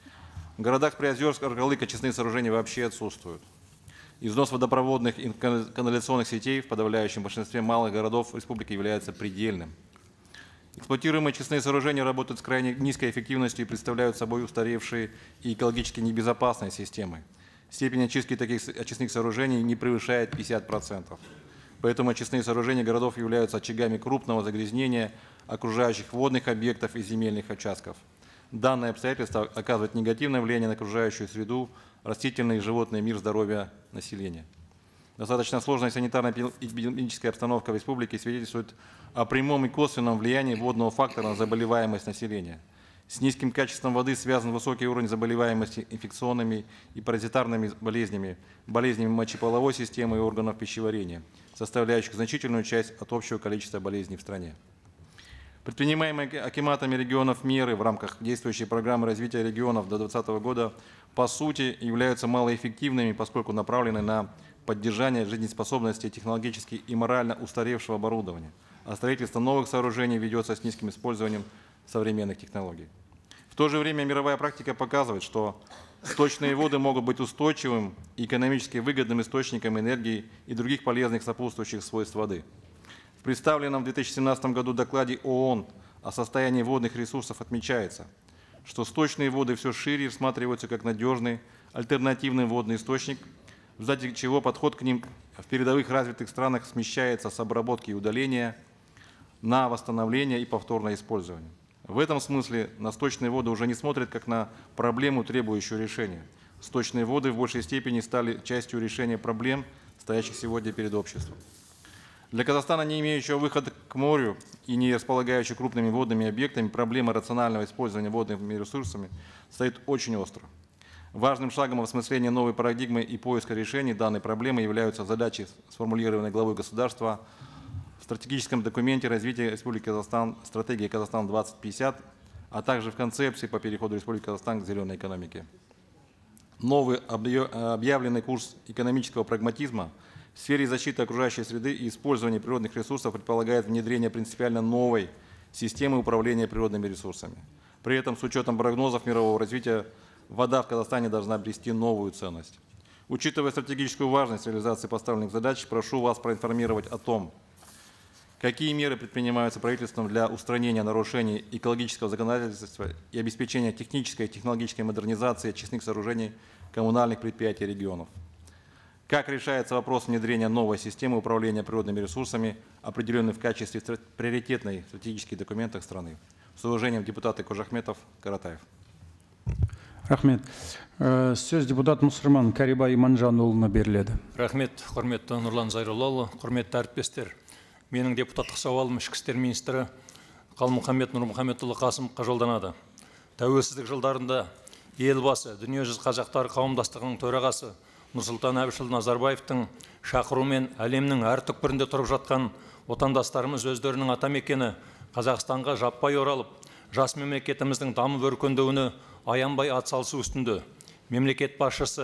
В городах Приозерск, Аргалык очистные сооружения вообще отсутствуют. Износ водопроводных и канализационных сетей в подавляющем большинстве малых городов республики является предельным. Эксплуатируемые очистные сооружения работают с крайне низкой эффективностью и представляют собой устаревшие и экологически небезопасные системы. Степень очистки таких очистных сооружений не превышает пятидесяти процентов. Поэтому очистные сооружения городов являются очагами крупного загрязнения окружающих водных объектов и земельных участков. Данное обстоятельство оказывает негативное влияние на окружающую среду, растительный и животный мир, здоровья населения. Достаточно сложная санитарно-эпидемиологическая обстановка в республике свидетельствует о прямом и косвенном влиянии водного фактора на заболеваемость населения. С низким качеством воды связан высокий уровень заболеваемости инфекционными и паразитарными болезнями, болезнями мочеполовой системы и органов пищеварения, составляющих значительную часть от общего количества болезней в стране. Предпринимаемые акиматами регионов меры в рамках действующей программы развития регионов до две тысячи двадцатого года по сути являются малоэффективными, поскольку направлены на поддержание жизнеспособности технологически и морально устаревшего оборудования, а строительство новых сооружений ведется с низким использованием современных технологий. В то же время мировая практика показывает, что сточные воды могут быть устойчивым и экономически выгодным источником энергии и других полезных сопутствующих свойств воды. В представленном в две тысячи семнадцатом году докладе ООН о состоянии водных ресурсов отмечается, что сточные воды все шире рассматриваются как надежный альтернативный водный источник, в результате чего подход к ним в передовых развитых странах смещается с обработки и удаления на восстановление и повторное использование. В этом смысле на сточные воды уже не смотрят как на проблему, требующую решения. Сточные воды в большей степени стали частью решения проблем, стоящих сегодня перед обществом. Для Казахстана, не имеющего выхода к морю и не располагающего крупными водными объектами, проблема рационального использования водными ресурсами стоит очень остро. Важным шагом в осмыслении новой парадигмы и поиска решений данной проблемы являются задачи, сформулированные главой государства в стратегическом документе развития Республики Казахстан «Стратегия Казахстан двадцать пятьдесят», а также в концепции по переходу Республики Казахстан к зеленой экономике. Новый объявленный курс экономического прагматизма в сфере защиты окружающей среды и использования природных ресурсов предполагает внедрение принципиально новой системы управления природными ресурсами. При этом, с учетом прогнозов мирового развития, вода в Казахстане должна обрести новую ценность. Учитывая стратегическую важность реализации поставленных задач, прошу вас проинформировать о том, какие меры предпринимаются правительством для устранения нарушений экологического законодательства и обеспечения технической и технологической модернизации очистных сооружений коммунальных предприятий регионов. Как решается вопрос внедрения новой системы управления природными ресурсами, определенной в качестве приоритетной стратегических документах страны. С уважением, депутаты Кожахметов, Каратаев. Рахмет. Сөз депутат Мұсырман Карибай Иманжанұлына беріледі. Рахмет, құрметті Нұрлан Зайроллаұлы, құрметті әріптестер. Менің депутаттық сауалым ішкі істер министрі Қалмұхаммед Нұрмұхаммедұлы Қасымовқа жолданады. Тәуелсіздік жылдарында елбасы, дүниежүзі қазақтары қауымдастығының төрағасы Нұрсұлтан Әбішұлы Назарбаевтың шақыруымен әлемнің әр түкпірінде тұрып жатқан отандастарымыз өздерінің атамекені Қазақстанға жаппай оралып, жас мемлекетіміздің дамып өркендеуіне аянбай атсалысу үстінде. Мемлекет басшысы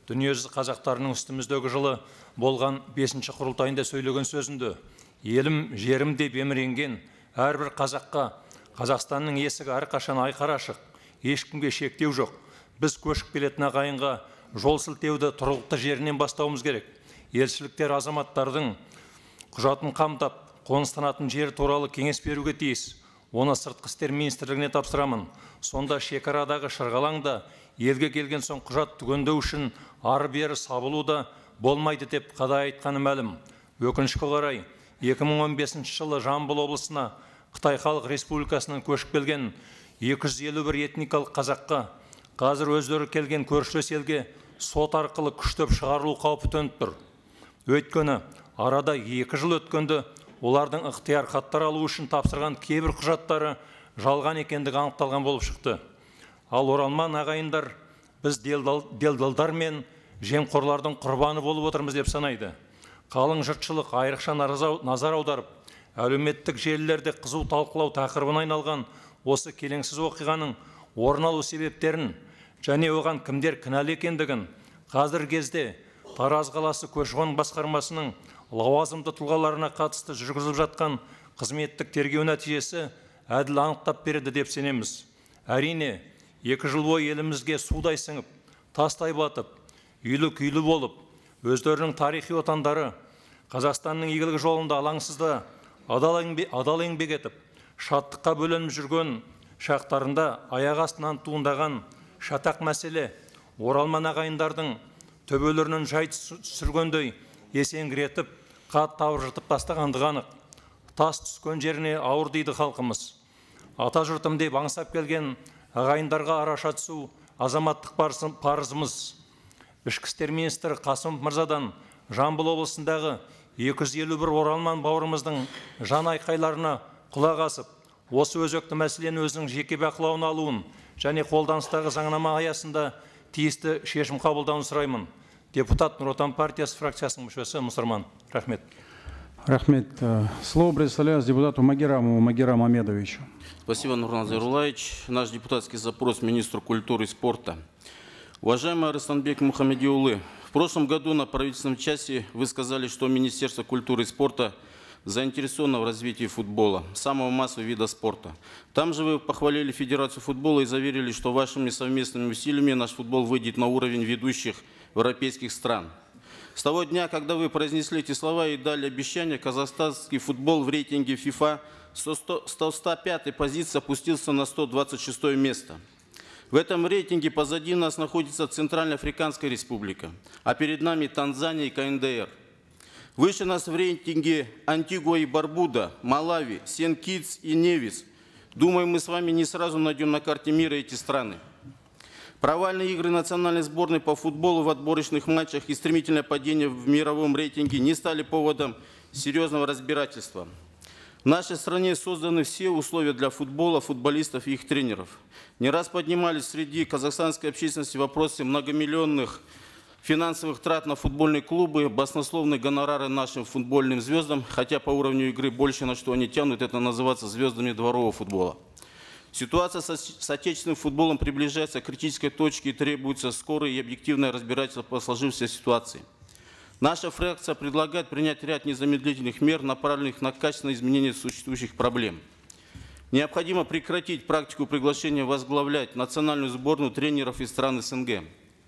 дүниежүзі қазақтарының үстіміздегі жылы болған бесінші құрылтайында сөйлеген сөзінде елім, жерім деп еміренген әрбір қазаққа Қазақстанның есігі әрқашан айқар ашық, ешкімге шектеу жоқ. Біз көшіп келетін ағайынға жол сілтеуді тұрғылықты жерінен бастауымыз керек. Елшіліктер азаматтардың құжатын қамтап, қоныстанатын жер туралы кеңес беруге тиіс. Оны сыртқы істер министрлігіне тапсырамын. Сонда шекарадағы шырғалаңда елге келген соң құжат түгендеу үшін ары бері сабылуда болмайды деп қадай айтқаны мәлім. Өкінішке қарай, екі мың он бесінші жылы Жамбыл облысына Қытай Халық Республикасынан көшіп келген екі жүз елу бір этникалық қазаққа қазір өздері келген көршілес елге сот арқылы күштеп шығарылу қаупі төніп тұр. Өйткені арада екі жыл өткенде олардың ықтияр хаттар алу үшін тапсырған кейбір құжаттары жалған екендігі анықталған болып шықты. Ал оралман ағайындар біз делдалдар мен жемқорлардың құрбаны болып отырмыз деп санайды. Қалың жұртшылық айрықша назар аударып, әлеуметтік желілерде қызу талқылау тақырыбына айналған осы келеңсіз оқиғаның орын алу себептерін және оған кімдер кінәлі екендігін қазір кезде Тараз қаласы көші-қон басқармасының лауазымды тұлғаларына қатысты жүргізіп жатқан қызметтік тергеу нәтижесі әділ анықтап береді деп сенеміз. Әрине, екі жыл бойы елімізге судай сіңіп, тастай батып, үйлі-күйлі болып, өздерінің тарихи отандары Қазақстанның игілігі жолында алаңсызда адал еңбек етіп, шаттыққа бөленіп жүрген шақтарында аяқ астынан туындаған шатақ мәселе оралман ағайындардың төбелерінен жай сүргендей есеңгіретіп, қат тауыржытып тастағандығы анық. Тас түскен жеріне ауыр дейді халқымыз. Ата жұртым деп аңсап келген ағайындарға араша түсу азаматтық парызымыз. Ішкі істер министрі Қасымов мырзадан Жамбыл облысындағы екі жүз елу бір оралман бауырымыздың жан айқайларына құлақ асып, осы өзекті мәселені өзінің жеке бақылауына алуын және қолданыстағы заңнама аясында тиісті шешім қабылдауын сұраймын. Депутат Нұр Отан партиясы фракциясының мүшесі Мұсырман. Рахмет. Рахмет. Слово предоставляется депутату Магерамову Магерам Мамедовичу. Спасибо, Нурлан Зайроллаевич. Наш депутатский запрос министру культуры и спорта. Уважаемый Арыстанбек Мухаммедиулы, в прошлом году на правительственном часе вы сказали, что Министерство культуры и спорта заинтересовано в развитии футбола, самого массового вида спорта. Там же вы похвалили Федерацию футбола и заверили, что вашими совместными усилиями наш футбол выйдет на уровень ведущих европейских стран. С того дня, когда вы произнесли эти слова и дали обещание, казахстанский футбол в рейтинге ФИФА с ста пятой позиции опустился на сто двадцать шестое место. В этом рейтинге позади нас находится Центральноафриканская республика, а перед нами Танзания и КНДР. Выше нас в рейтинге Антигуа и Барбуда, Малави, Сент-Китс и Невис. Думаю, мы с вами не сразу найдем на карте мира эти страны. Провальные игры национальной сборной по футболу в отборочных матчах и стремительное падение в мировом рейтинге не стали поводом серьезного разбирательства. В нашей стране созданы все условия для футбола, футболистов и их тренеров. Не раз поднимались среди казахстанской общественности вопросы многомиллионных финансовых трат на футбольные клубы, баснословные гонорары нашим футбольным звездам, хотя по уровню игры больше на что они тянут, это называется звездами дворового футбола. Ситуация с отечественным футболом приближается к критической точке и требуется скорое и объективное разбирательство по сложившейся ситуации. Наша фракция предлагает принять ряд незамедлительных мер, направленных на качественное изменение существующих проблем. Необходимо прекратить практику приглашения возглавлять национальную сборную тренеров из стран СНГ.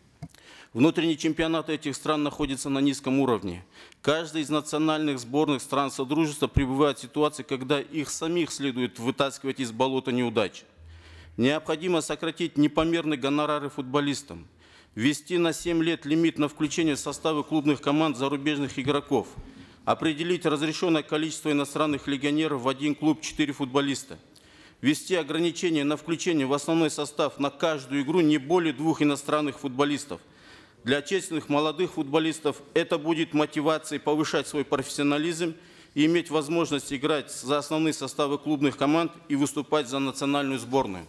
Внутренние чемпионаты этих стран находятся на низком уровне. Каждая из национальных сборных стран Содружества пребывает в ситуации, когда их самих следует вытаскивать из болота неудач. Необходимо сократить непомерные гонорары футболистам, ввести на семь лет лимит на включение в составы клубных команд зарубежных игроков, определить разрешенное количество иностранных легионеров в один клуб четыре футболиста, ввести ограничения на включение в основной состав на каждую игру не более двух иностранных футболистов. Для отечественных молодых футболистов это будет мотивацией повышать свой профессионализм и иметь возможность играть за основные составы клубных команд и выступать за национальную сборную.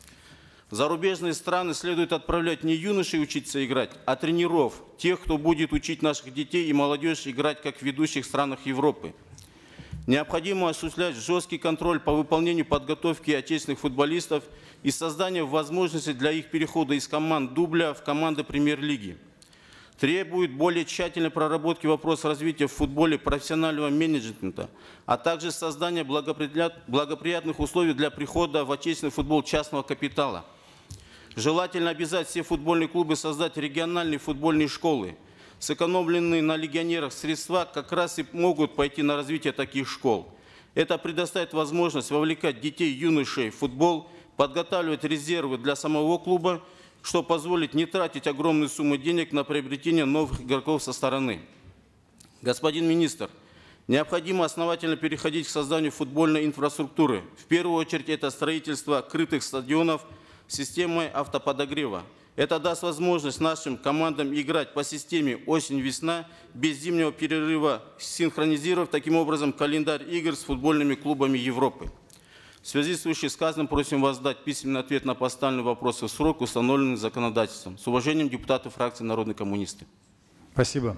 В зарубежные страны следует отправлять не юношей учиться играть, а тренеров, тех, кто будет учить наших детей и молодежь играть как в ведущих странах Европы. Необходимо осуществлять жесткий контроль по выполнению подготовки отечественных футболистов и создание возможности для их перехода из команд дубля в команды премьер-лиги. требует более тщательной проработки вопроса развития в футболе профессионального менеджмента, а также создания благоприятных условий для прихода в отечественный футбол частного капитала. Желательно обязать все футбольные клубы создать региональные футбольные школы. Сэкономленные на легионерах средства как раз и могут пойти на развитие таких школ. Это предоставит возможность вовлекать детей и юношей в футбол, подготавливать резервы для самого клуба, что позволит не тратить огромные суммы денег на приобретение новых игроков со стороны. Господин министр, необходимо основательно переходить к созданию футбольной инфраструктуры. В первую очередь это строительство крытых стадионов с системой автоподогрева. Это даст возможность нашим командам играть по системе осень-весна без зимнего перерыва, синхронизировав таким образом календарь игр с футбольными клубами Европы. В связи с вышесказанным просим вас дать письменный ответ на поставленные вопросы в срок, установленный законодательством. С уважением, депутаты фракции «Народные коммунисты». Спасибо.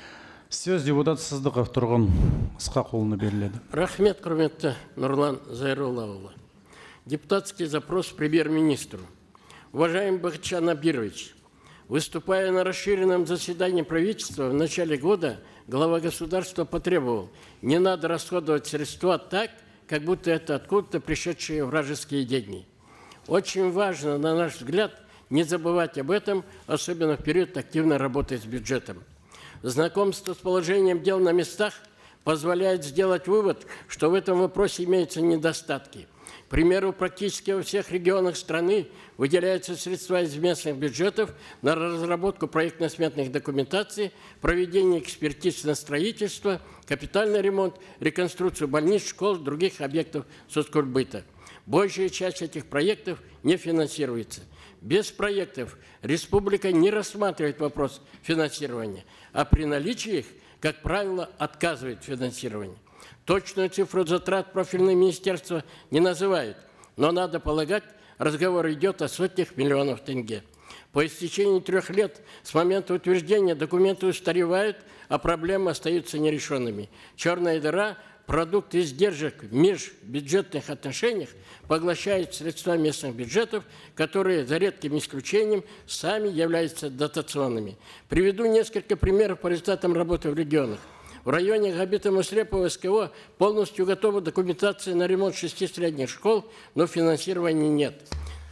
Сөз депутат Сыздықов Тұрғын Ысқақұлына беріледі. Рахмет, құрметті Нурлан Зайроллаұлы. Депутатский запрос премьер-министру. Уважаемый Бахытжан Абирович, выступая на расширенном заседании правительства в начале года, глава государства потребовал: не надо расходовать средства так, как будто это откуда-то пришедшие вражеские деньги. Очень важно, на наш взгляд, не забывать об этом, особенно в период активной работы с бюджетом. Знакомство с положением дел на местах позволяет сделать вывод, что в этом вопросе имеются недостатки. К примеру, практически во всех регионах страны выделяются средства из местных бюджетов на разработку проектно-сметных документаций, проведение экспертиз на строительство, капитальный ремонт, реконструкцию больниц, школ, других объектов соцкультбыта. Большая часть этих проектов не финансируется. Без проектов республика не рассматривает вопрос финансирования, а при наличии их, как правило, отказывает в финансировании. Точную цифру затрат профильное министерство не называет, но, надо полагать, разговор идет о сотнях миллионов тенге. По истечении трех лет с момента утверждения документы устаревают, а проблемы остаются нерешенными. Черная дыра, продукт издержек в межбюджетных отношениях, поглощает средства местных бюджетов, которые, за редким исключением, сами являются дотационными. Приведу несколько примеров по результатам работы в регионах. В районе Габита-Муслепова СКО полностью готова документация на ремонт шести средних школ, но финансирования нет.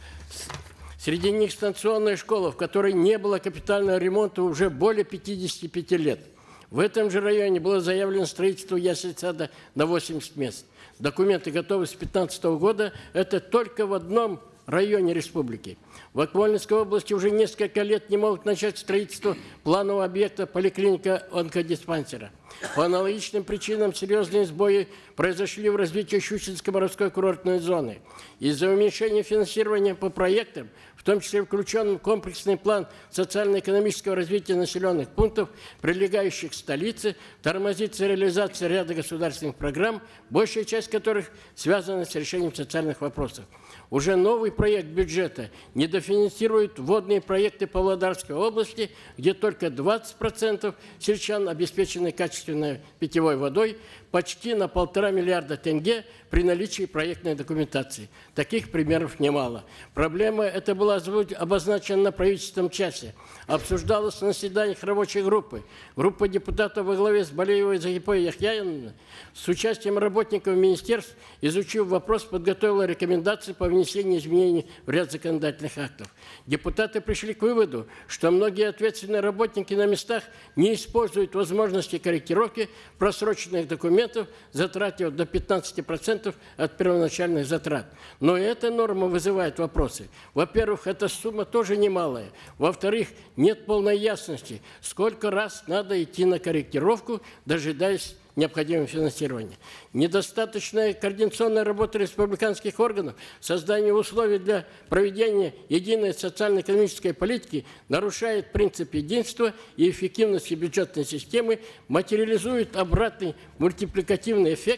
Среди них станционная школа, в которой не было капитального ремонта уже более пятидесяти пяти лет. В этом же районе было заявлено строительство ясль-сада на восемьдесят мест. Документы готовы с две тысячи пятнадцатого года. Это только в одном районе республики. В Акмолинской области уже несколько лет не могут начать строительство планового объекта поликлиника онкодиспансера. По аналогичным причинам серьезные сбои произошли в развитии Щучинской морской курортной зоны. Из-за уменьшения финансирования по проектам, в том числе включенным в комплексный план социально-экономического развития населенных пунктов, прилегающих к столице, тормозится реализация ряда государственных программ, большая часть которых связана с решением социальных вопросов. Уже новый проект бюджета недофинансирует водные проекты Павлодарской области, где только двадцать процентов сельчан обеспечены качественной питьевой водой, почти на полтора миллиарда тенге при наличии проектной документации. Таких примеров немало. Проблема эта была обозначена на правительственном часе, обсуждалась на заседаниях рабочей группы. Группа депутатов во главе с Балеевой Загипой Яхьяновной с участием работников министерств, изучив вопрос, подготовила рекомендации по внесению изменений в ряд законодательных актов. Депутаты пришли к выводу, что многие ответственные работники на местах не используют возможности корректировки просроченных документов, затратив до пятнадцати процентов от первоначальных затрат. Но эта норма вызывает вопросы. Во-первых, эта сумма тоже немалая. Во-вторых, нет полной ясности, сколько раз надо идти на корректировку, дожидаясь необходимого финансирования. Недостаточная координационная работа республиканских органов, создание условий для проведения единой социально-экономической политики нарушает принцип единства и эффективности бюджетной системы, материализует обратный мультипликативный эффект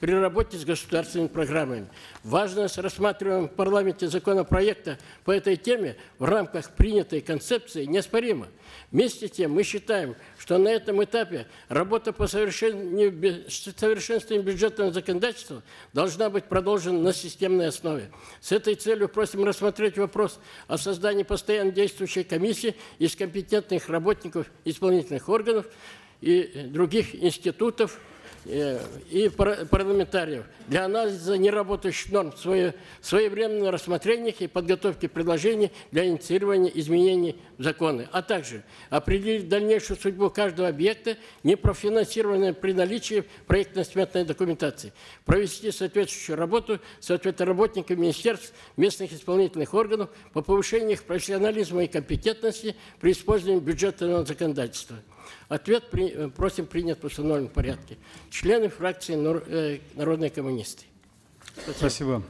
при работе с государственными программами. Важность рассматриваемого в парламенте законопроекта по этой теме в рамках принятой концепции неоспорима. Вместе с тем мы считаем, что на этом этапе работа по совершенствованию бюджетного законодательства должна быть продолжена на системной основе. С этой целью просим рассмотреть вопрос о создании постоянно действующей комиссии из компетентных работников исполнительных органов и других институтов и парламентариев для анализа неработающих норм, своевременного рассмотрения и подготовки предложений для инициирования изменений в законы, а также определить дальнейшую судьбу каждого объекта, не профинансированного при наличии проектно-сметной документации, провести соответствующую работу с работниками министерств, местных исполнительных органов по повышению их профессионализма и компетентности при использовании бюджетного законодательства. Ответ при, просим принять в установленном порядке. Члены фракции Народные коммунисты. Спасибо. Спасибо.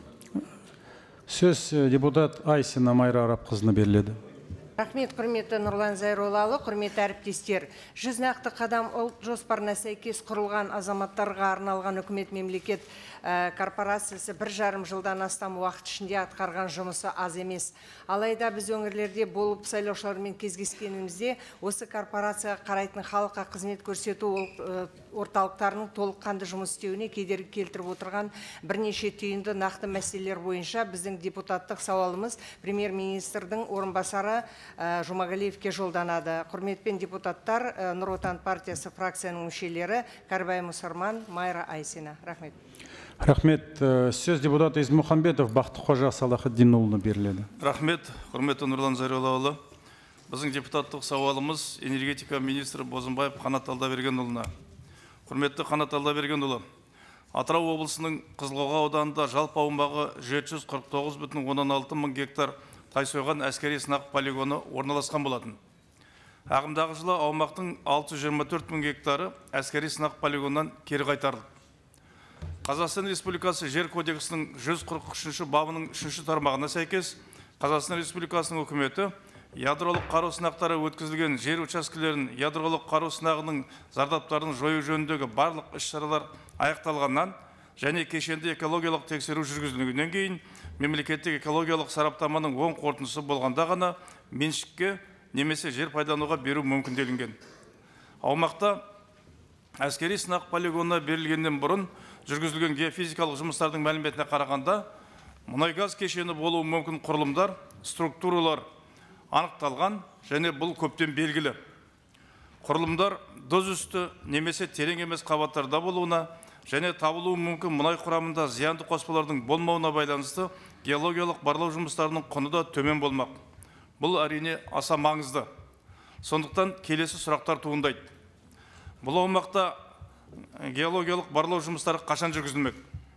Сөз депутат Айсина Майра Арапқызына беріледі. Рахмет, құрметті Нұрлан Зайроллаұлы, құрметті әріптестер. Жүз нақты қадам ұлт жоспарына сәйкес құрылған азаматтарға арналған үкімет мемлекет корпорациясы бір жарым жылдан астам уақыт ішінде атқарған жұмысы аз емес. Алайда біз өңірлерде болып сайлаушылармен кездескенімізде осы корпорацияға қарайтын халыққа қызмет көрсету орталықтарының толыққанды жұмыс істеуіне кедергі келтіріп отырған бірнеше түйінді нақты мәселелер бойынша біздің депутаттық сауалымыз премьер-министрдің орынбасары Жұмағалиевке жолданады. Құрметпен депутаттар, Нұр Отан партиясы фракцияның мүшелері Карбай Мұсырман, Майра Айсина. Рахмет. Рахмет. Сөз депутат Измұхамбетов Бақтықожа Салахиддинұлына беріледі. Рахмет. Құрметті Нұрлан Зайроллаұлы. Біздің депутаттық сауалымыз энергетика министрі Бозымбаев Қанат Алдабергенұлына. Құрметті Қанат Алдабергенұлы, Атырау облысының Қызылқоға ауданында жалпы аумағы жеті жүз қырық тоғыз бүтін оннан алты мың гектар Тайсойған әскери сынақ полигоны орналасқан болатын. Ағымдағы жылы аумақтың алты жүз жиырма төрт мың гектары әскери сынақ полигонынан кері қайтарылды. Қазақстан Республикасы жер кодексінің жүз қырық үшінші бабының үшінші тармағына сәйкес Қазақстан Республикасының үкіметі ядролық қару сынақтары өткізілген жер учаскелерін ядролық қару сынағының зардаптарын жою жөніндегі барлық іс-шаралар аяқталғаннан және кешенді экологиялық тексеру жүргізілгеннен кейін мемлекеттік экологиялық сараптаманың оң қорытындысы болғанда ғана меншікке немесе жер пайдалануға беру мүмкінделінген. Аумақта әскери сынақ полигонына берілгеннен бұрын жүргізілген геофизикалық жұмыстардың мәліметіне қарағанда мұнай-газ кешені болуы мүмкін құрылымдар, структуралар анықталған және бұл көптен белгілі. Құрылымдар дұз үсті немесе терең емес қабаттарда болуына және табылуы мүмкін мұнай құрамында зиянды қоспалардың болмауына байланысты геологиялық барлау жұмыстарының құны да төмен болмақ. Бұл әрине аса маңызды. Сондықтан келесі сұрақтар туындайды. Бұл аумақта геологиялық барлау жұмыстары қашан жүргізілмек?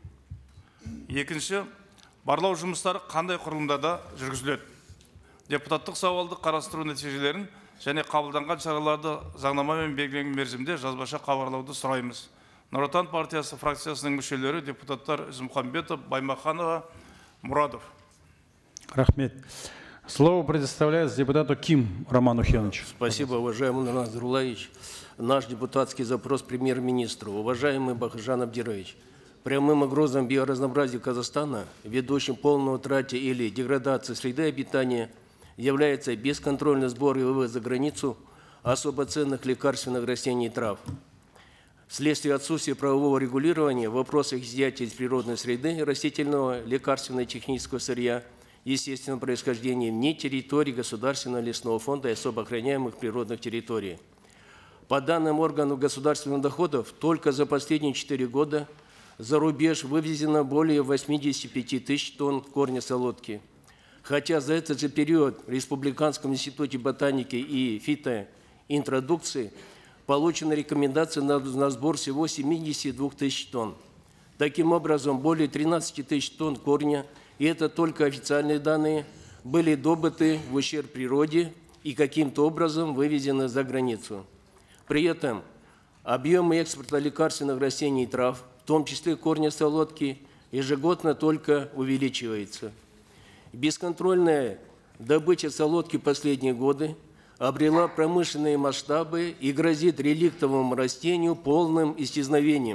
Екінші, барлау жұмыстары қандай құрылымдарда жүргізіледі? Депутаттық сауалды қарастыру нәтижелерін және қабылданған шараларды заңнамамен белгіленген мерзімде жазбаша хабарлауды сұраймыз. Нұр Отан партиясы фракциясының мүшелері депутаттар Измұхамбетов, Баймаханова, Мурадов. Рахмет. Слово предоставляется депутату Ким Роману Хеновичу. Спасибо, уважаемый Нурлан Зайроллаевич. Наш депутатский запрос премьер-министру. Уважаемый Бахытжан Абдирович, прямым угрозам биоразнообразия Казахстана, ведущим полной утрате или деградации среды обитания, является бесконтрольный сбор и вывоз за границу особо ценных лекарственных растений и трав. Вследствие отсутствия правового регулирования в вопросах изъятия из природной среды растительного лекарственного технического сырья естественного происхождения вне территории Государственного лесного фонда и особо охраняемых природных территорий. По данным органов государственных доходов, только за последние четыре года за рубеж вывезено более восьмидесяти пяти тысяч тонн корня солодки. Хотя за этот же период в Республиканском институте ботаники и фитоинтродукции получена рекомендация на, на сбор всего семидесяти двух тысяч тонн. Таким образом, более тринадцати тысяч тонн корня, и это только официальные данные, были добыты в ущерб природе и каким-то образом вывезены за границу. При этом объемы экспорта лекарственных растений и трав, в том числе корня солодки, ежегодно только увеличивается. Бесконтрольная добыча солодки в последние годы обрела промышленные масштабы и грозит реликтовому растению полным исчезновением.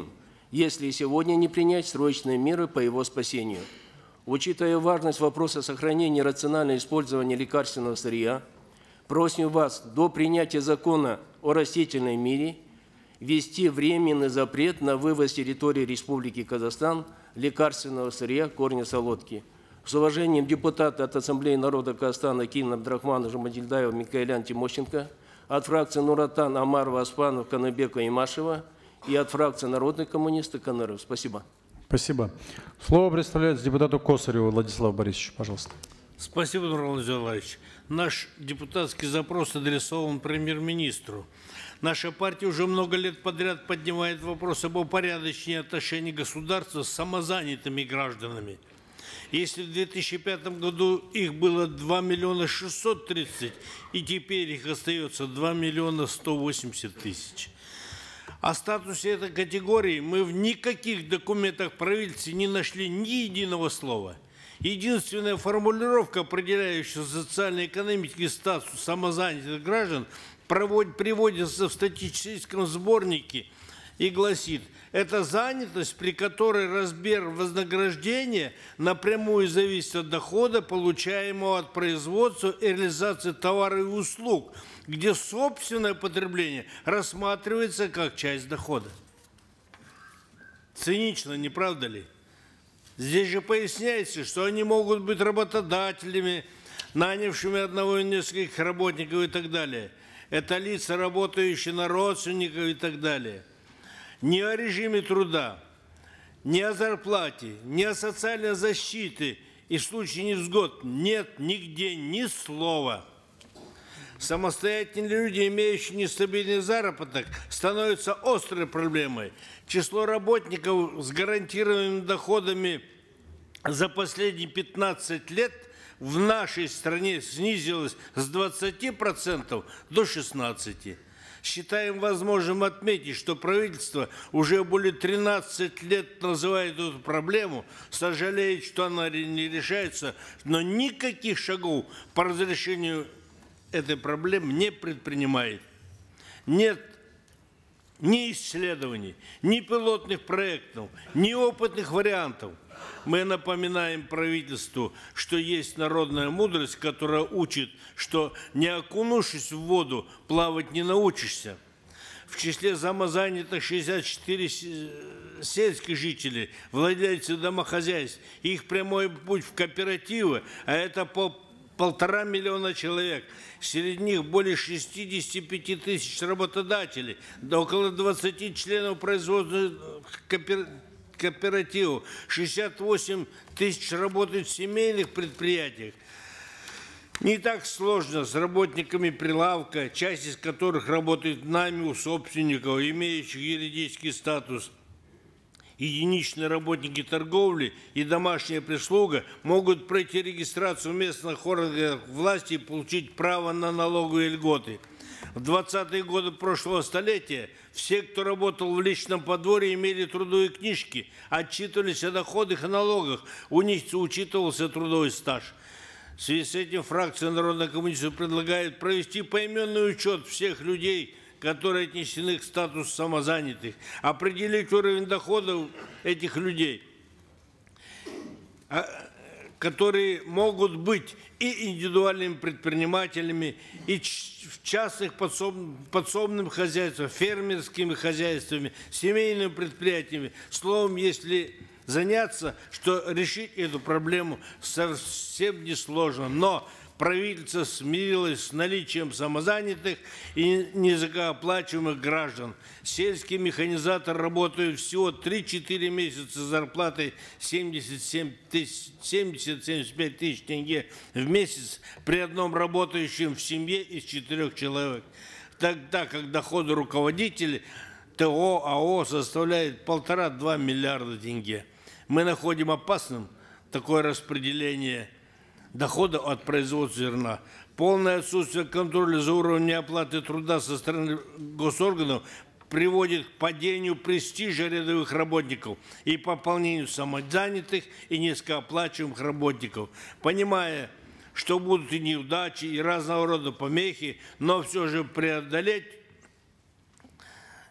если сегодня не принять срочные меры по его спасению. Учитывая важность вопроса сохранения и рационального использования лекарственного сырья, просим вас до принятия закона о растительном мире ввести временный запрет на вывоз с территории Республики Казахстан лекарственного сырья корня солодки. С уважением депутаты от Ассамблеи народа Казахстана Кин Абдрахманов, Жамадильдаева, Микаэлян, Тимощенко, от фракции Нуратан, Амарова, Аспанов, Канабека, Имашева и от фракции Народных коммунистов Канаров. Спасибо. Спасибо. Слово представляется депутату Косареву Владиславу Борисовичу, пожалуйста. Спасибо, Нурлан Зайроллаевич. Наш депутатский запрос адресован премьер-министру. Наша партия уже много лет подряд поднимает вопрос об упорядочении отношений государства с самозанятыми гражданами. Если в две тысячи пятом году их было два миллиона шестьсот тридцать, и теперь их остается два миллиона сто восемьдесят тысяч. О статусе этой категории мы в никаких документах правительства не нашли ни единого слова. Единственная формулировка, определяющая социально-экономический статус самозанятых граждан, приводится в статистическом сборнике и гласит: это занятость, при которой размер вознаграждения напрямую зависит от дохода, получаемого от производства и реализации товаров и услуг, где собственное потребление рассматривается как часть дохода. Цинично, не правда ли? Здесь же поясняется, что они могут быть работодателями, нанявшими одного или нескольких работников и так далее. Это лица, работающие на родственников и так далее. Ни о режиме труда, ни о зарплате, ни о социальной защите и в случае невзгод нет нигде ни слова. Самостоятельные люди, имеющие нестабильный заработок, становятся острой проблемой. Число работников с гарантированными доходами за последние пятнадцать лет в нашей стране снизилось с двадцати процентов до шестнадцати процентов. Считаем возможным отметить, что правительство уже более тринадцати лет называет эту проблему, сожалеет, что она не решается, но никаких шагов по разрешению этой проблемы не предпринимает. Нет ни исследований, ни пилотных проектов, ни опытных вариантов. Мы напоминаем правительству, что есть народная мудрость, которая учит, что не окунувшись в воду, плавать не научишься. В числе самозанятых шестьдесят четыре сельских жителей, владельцы домохозяйств. Их прямой путь в кооперативы, а это пол, полтора миллиона человек. Среди них более шестидесяти пяти тысяч работодателей, да около двадцати членов производственных кооперативов. кооперативов, шестьдесят восемь тысяч работают в семейных предприятиях. Не так сложно с работниками прилавка, часть из которых работает нами у собственников, имеющих юридический статус. Единичные работники торговли и домашняя прислуга могут пройти регистрацию в местных органах власти и получить право на налоговые льготы. В двадцатые годы прошлого столетия все, кто работал в личном подворье, имели трудовые книжки, отчитывались о доходах и налогах, у них учитывался трудовой стаж. В связи с этим фракция Народного коммунизма предлагает провести поименный учет всех людей, которые отнесены к статусу самозанятых, определить уровень доходов этих людей, которые могут быть и индивидуальными предпринимателями, и в частных подсобным, подсобным хозяйством, фермерскими хозяйствами, семейными предприятиями. Словом, если заняться, что решить эту проблему совсем несложно. Но правительство смирилось с наличием самозанятых и низкооплачиваемых граждан. Сельские механизаторы работают всего три-четыре месяца с зарплатой семьдесят семь тысяч, семьдесят — семьдесят пять тысяч тенге в месяц при одном работающем в семье из четырех человек. Тогда как доходы руководителей ТО, АО составляют полтора-два миллиарда тенге. Мы находим опасным такое распределение дохода от производства зерна. Полное отсутствие контроля за уровнем оплаты труда со стороны госорганов приводит к падению престижа рядовых работников и пополнению самозанятых и низкооплачиваемых работников. Понимая, что будут и неудачи, и разного рода помехи, но все же преодолеть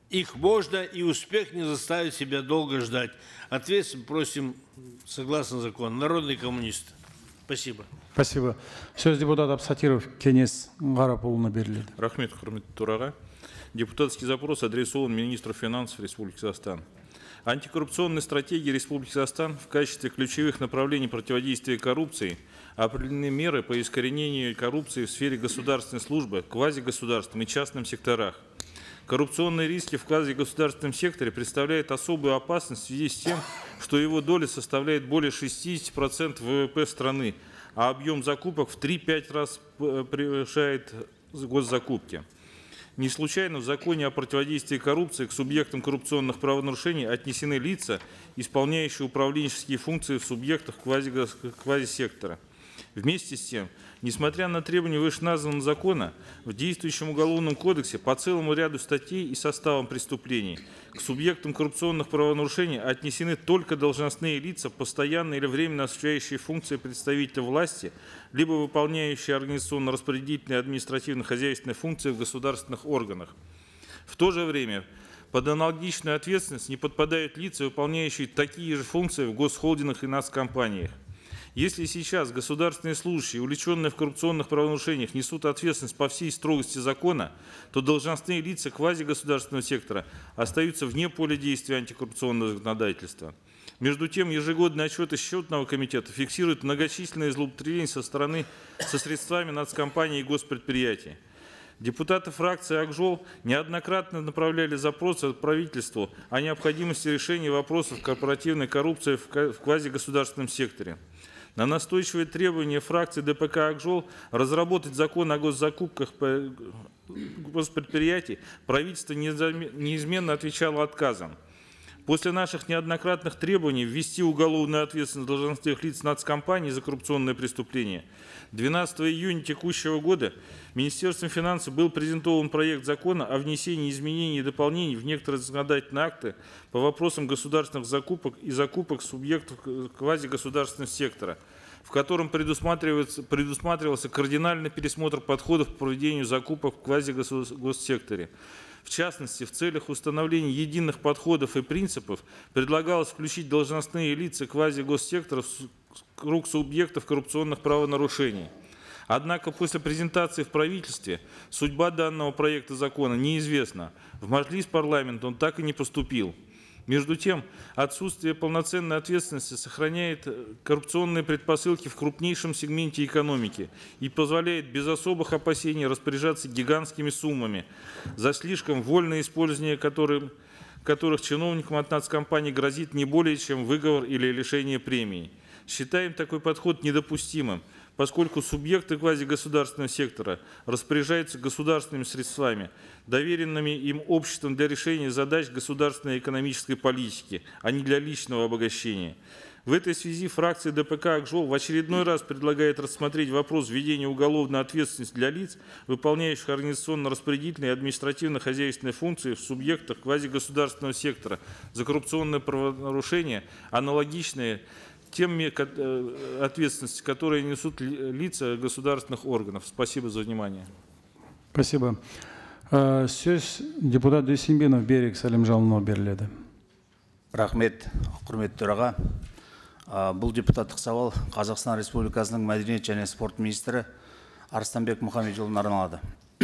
их можно, и успех не заставит себя долго ждать. Ответственно просим, согласно закону, народные коммунисты. Спасибо. Спасибо. Сөз депутат Абсатиров Кенес Гарапулына беріледі. Рахмет, құрметті төраға. Депутатский запрос адресован министру финансов Республики Казахстан. Антикоррупционной стратегии Республики Казахстан в качестве ключевых направлений противодействия коррупции определены меры по искоренению коррупции в сфере государственной службы, квазигосударственном и частном секторах. Коррупционные риски в квазигосударственном секторе представляют особую опасность в связи с тем, что его доля составляет более шестидесяти процентов ВВП страны, а объем закупок в три-пять раз превышает госзакупки. Не случайно в законе о противодействии коррупции к субъектам коррупционных правонарушений отнесены лица, исполняющие управленческие функции в субъектах квазисектора. Вместе с тем, несмотря на требования вышеназванного закона, в действующем Уголовном кодексе по целому ряду статей и составам преступлений к субъектам коррупционных правонарушений отнесены только должностные лица, постоянно или временно осуществляющие функции представителя власти, либо выполняющие организационно-распорядительные административно-хозяйственные функции в государственных органах. В то же время под аналогичную ответственность не подпадают лица, выполняющие такие же функции в госхолдингах и нацкомпаниях. Если сейчас государственные служащие, увлеченные в коррупционных правонарушениях, несут ответственность по всей строгости закона, то должностные лица квазигосударственного сектора остаются вне поля действия антикоррупционного законодательства. Между тем, ежегодные отчеты Счетного комитета фиксируют многочисленные злоупотребления со стороны со средствами нацкомпаний и госпредприятий. Депутаты фракции ак жол неоднократно направляли запросы правительству о необходимости решения вопросов корпоративной коррупции в квазигосударственном секторе. На настойчивое требование фракции Дэ Пэ Ка ак жол разработать закон о госзакупках госпредприятий правительство неизменно отвечало отказом. После наших неоднократных требований ввести уголовную ответственность должностных лиц нацкомпаний за коррупционные преступления, двенадцатого июня текущего года Министерством финансов был презентован проект закона о внесении изменений и дополнений в некоторые законодательные акты по вопросам государственных закупок и закупок субъектов квазигосударственного сектора, в котором предусматривается, предусматривался кардинальный пересмотр подходов к проведению закупок в квазигоссекторе. В частности, в целях установления единых подходов и принципов предлагалось включить должностные лица квазигоссектора в круг субъектов коррупционных правонарушений. Однако после презентации в правительстве судьба данного проекта закона неизвестна. В Маджлис парламента он так и не поступил. Между тем, отсутствие полноценной ответственности сохраняет коррупционные предпосылки в крупнейшем сегменте экономики и позволяет без особых опасений распоряжаться гигантскими суммами, за слишком вольное использование которым, которых чиновникам от нацкомпании грозит не более чем выговор или лишение премии. Считаем такой подход недопустимым, поскольку субъекты квазигосударственного сектора распоряжаются государственными средствами, доверенными им обществом для решения задач государственной экономической политики, а не для личного обогащения. В этой связи фракция Дэ Пэ Ка ак жол в очередной раз предлагает рассмотреть вопрос введения уголовной ответственности для лиц, выполняющих организационно-распорядительные и административно-хозяйственные функции в субъектах квазигосударственного сектора за коррупционные правонарушения, аналогичные тем ответственности, которые несут лица государственных органов. Спасибо за внимание. Спасибо. Сөз депутат Дүйсенбинов Берік Сәлімжанұлына беріледі. Рахмет, құрметті төраға. Бұл депутаттық сауал Қазақстан Республикасының мәдениет және спорт министрі Арыстанбек Мұхамедиұлына арналады.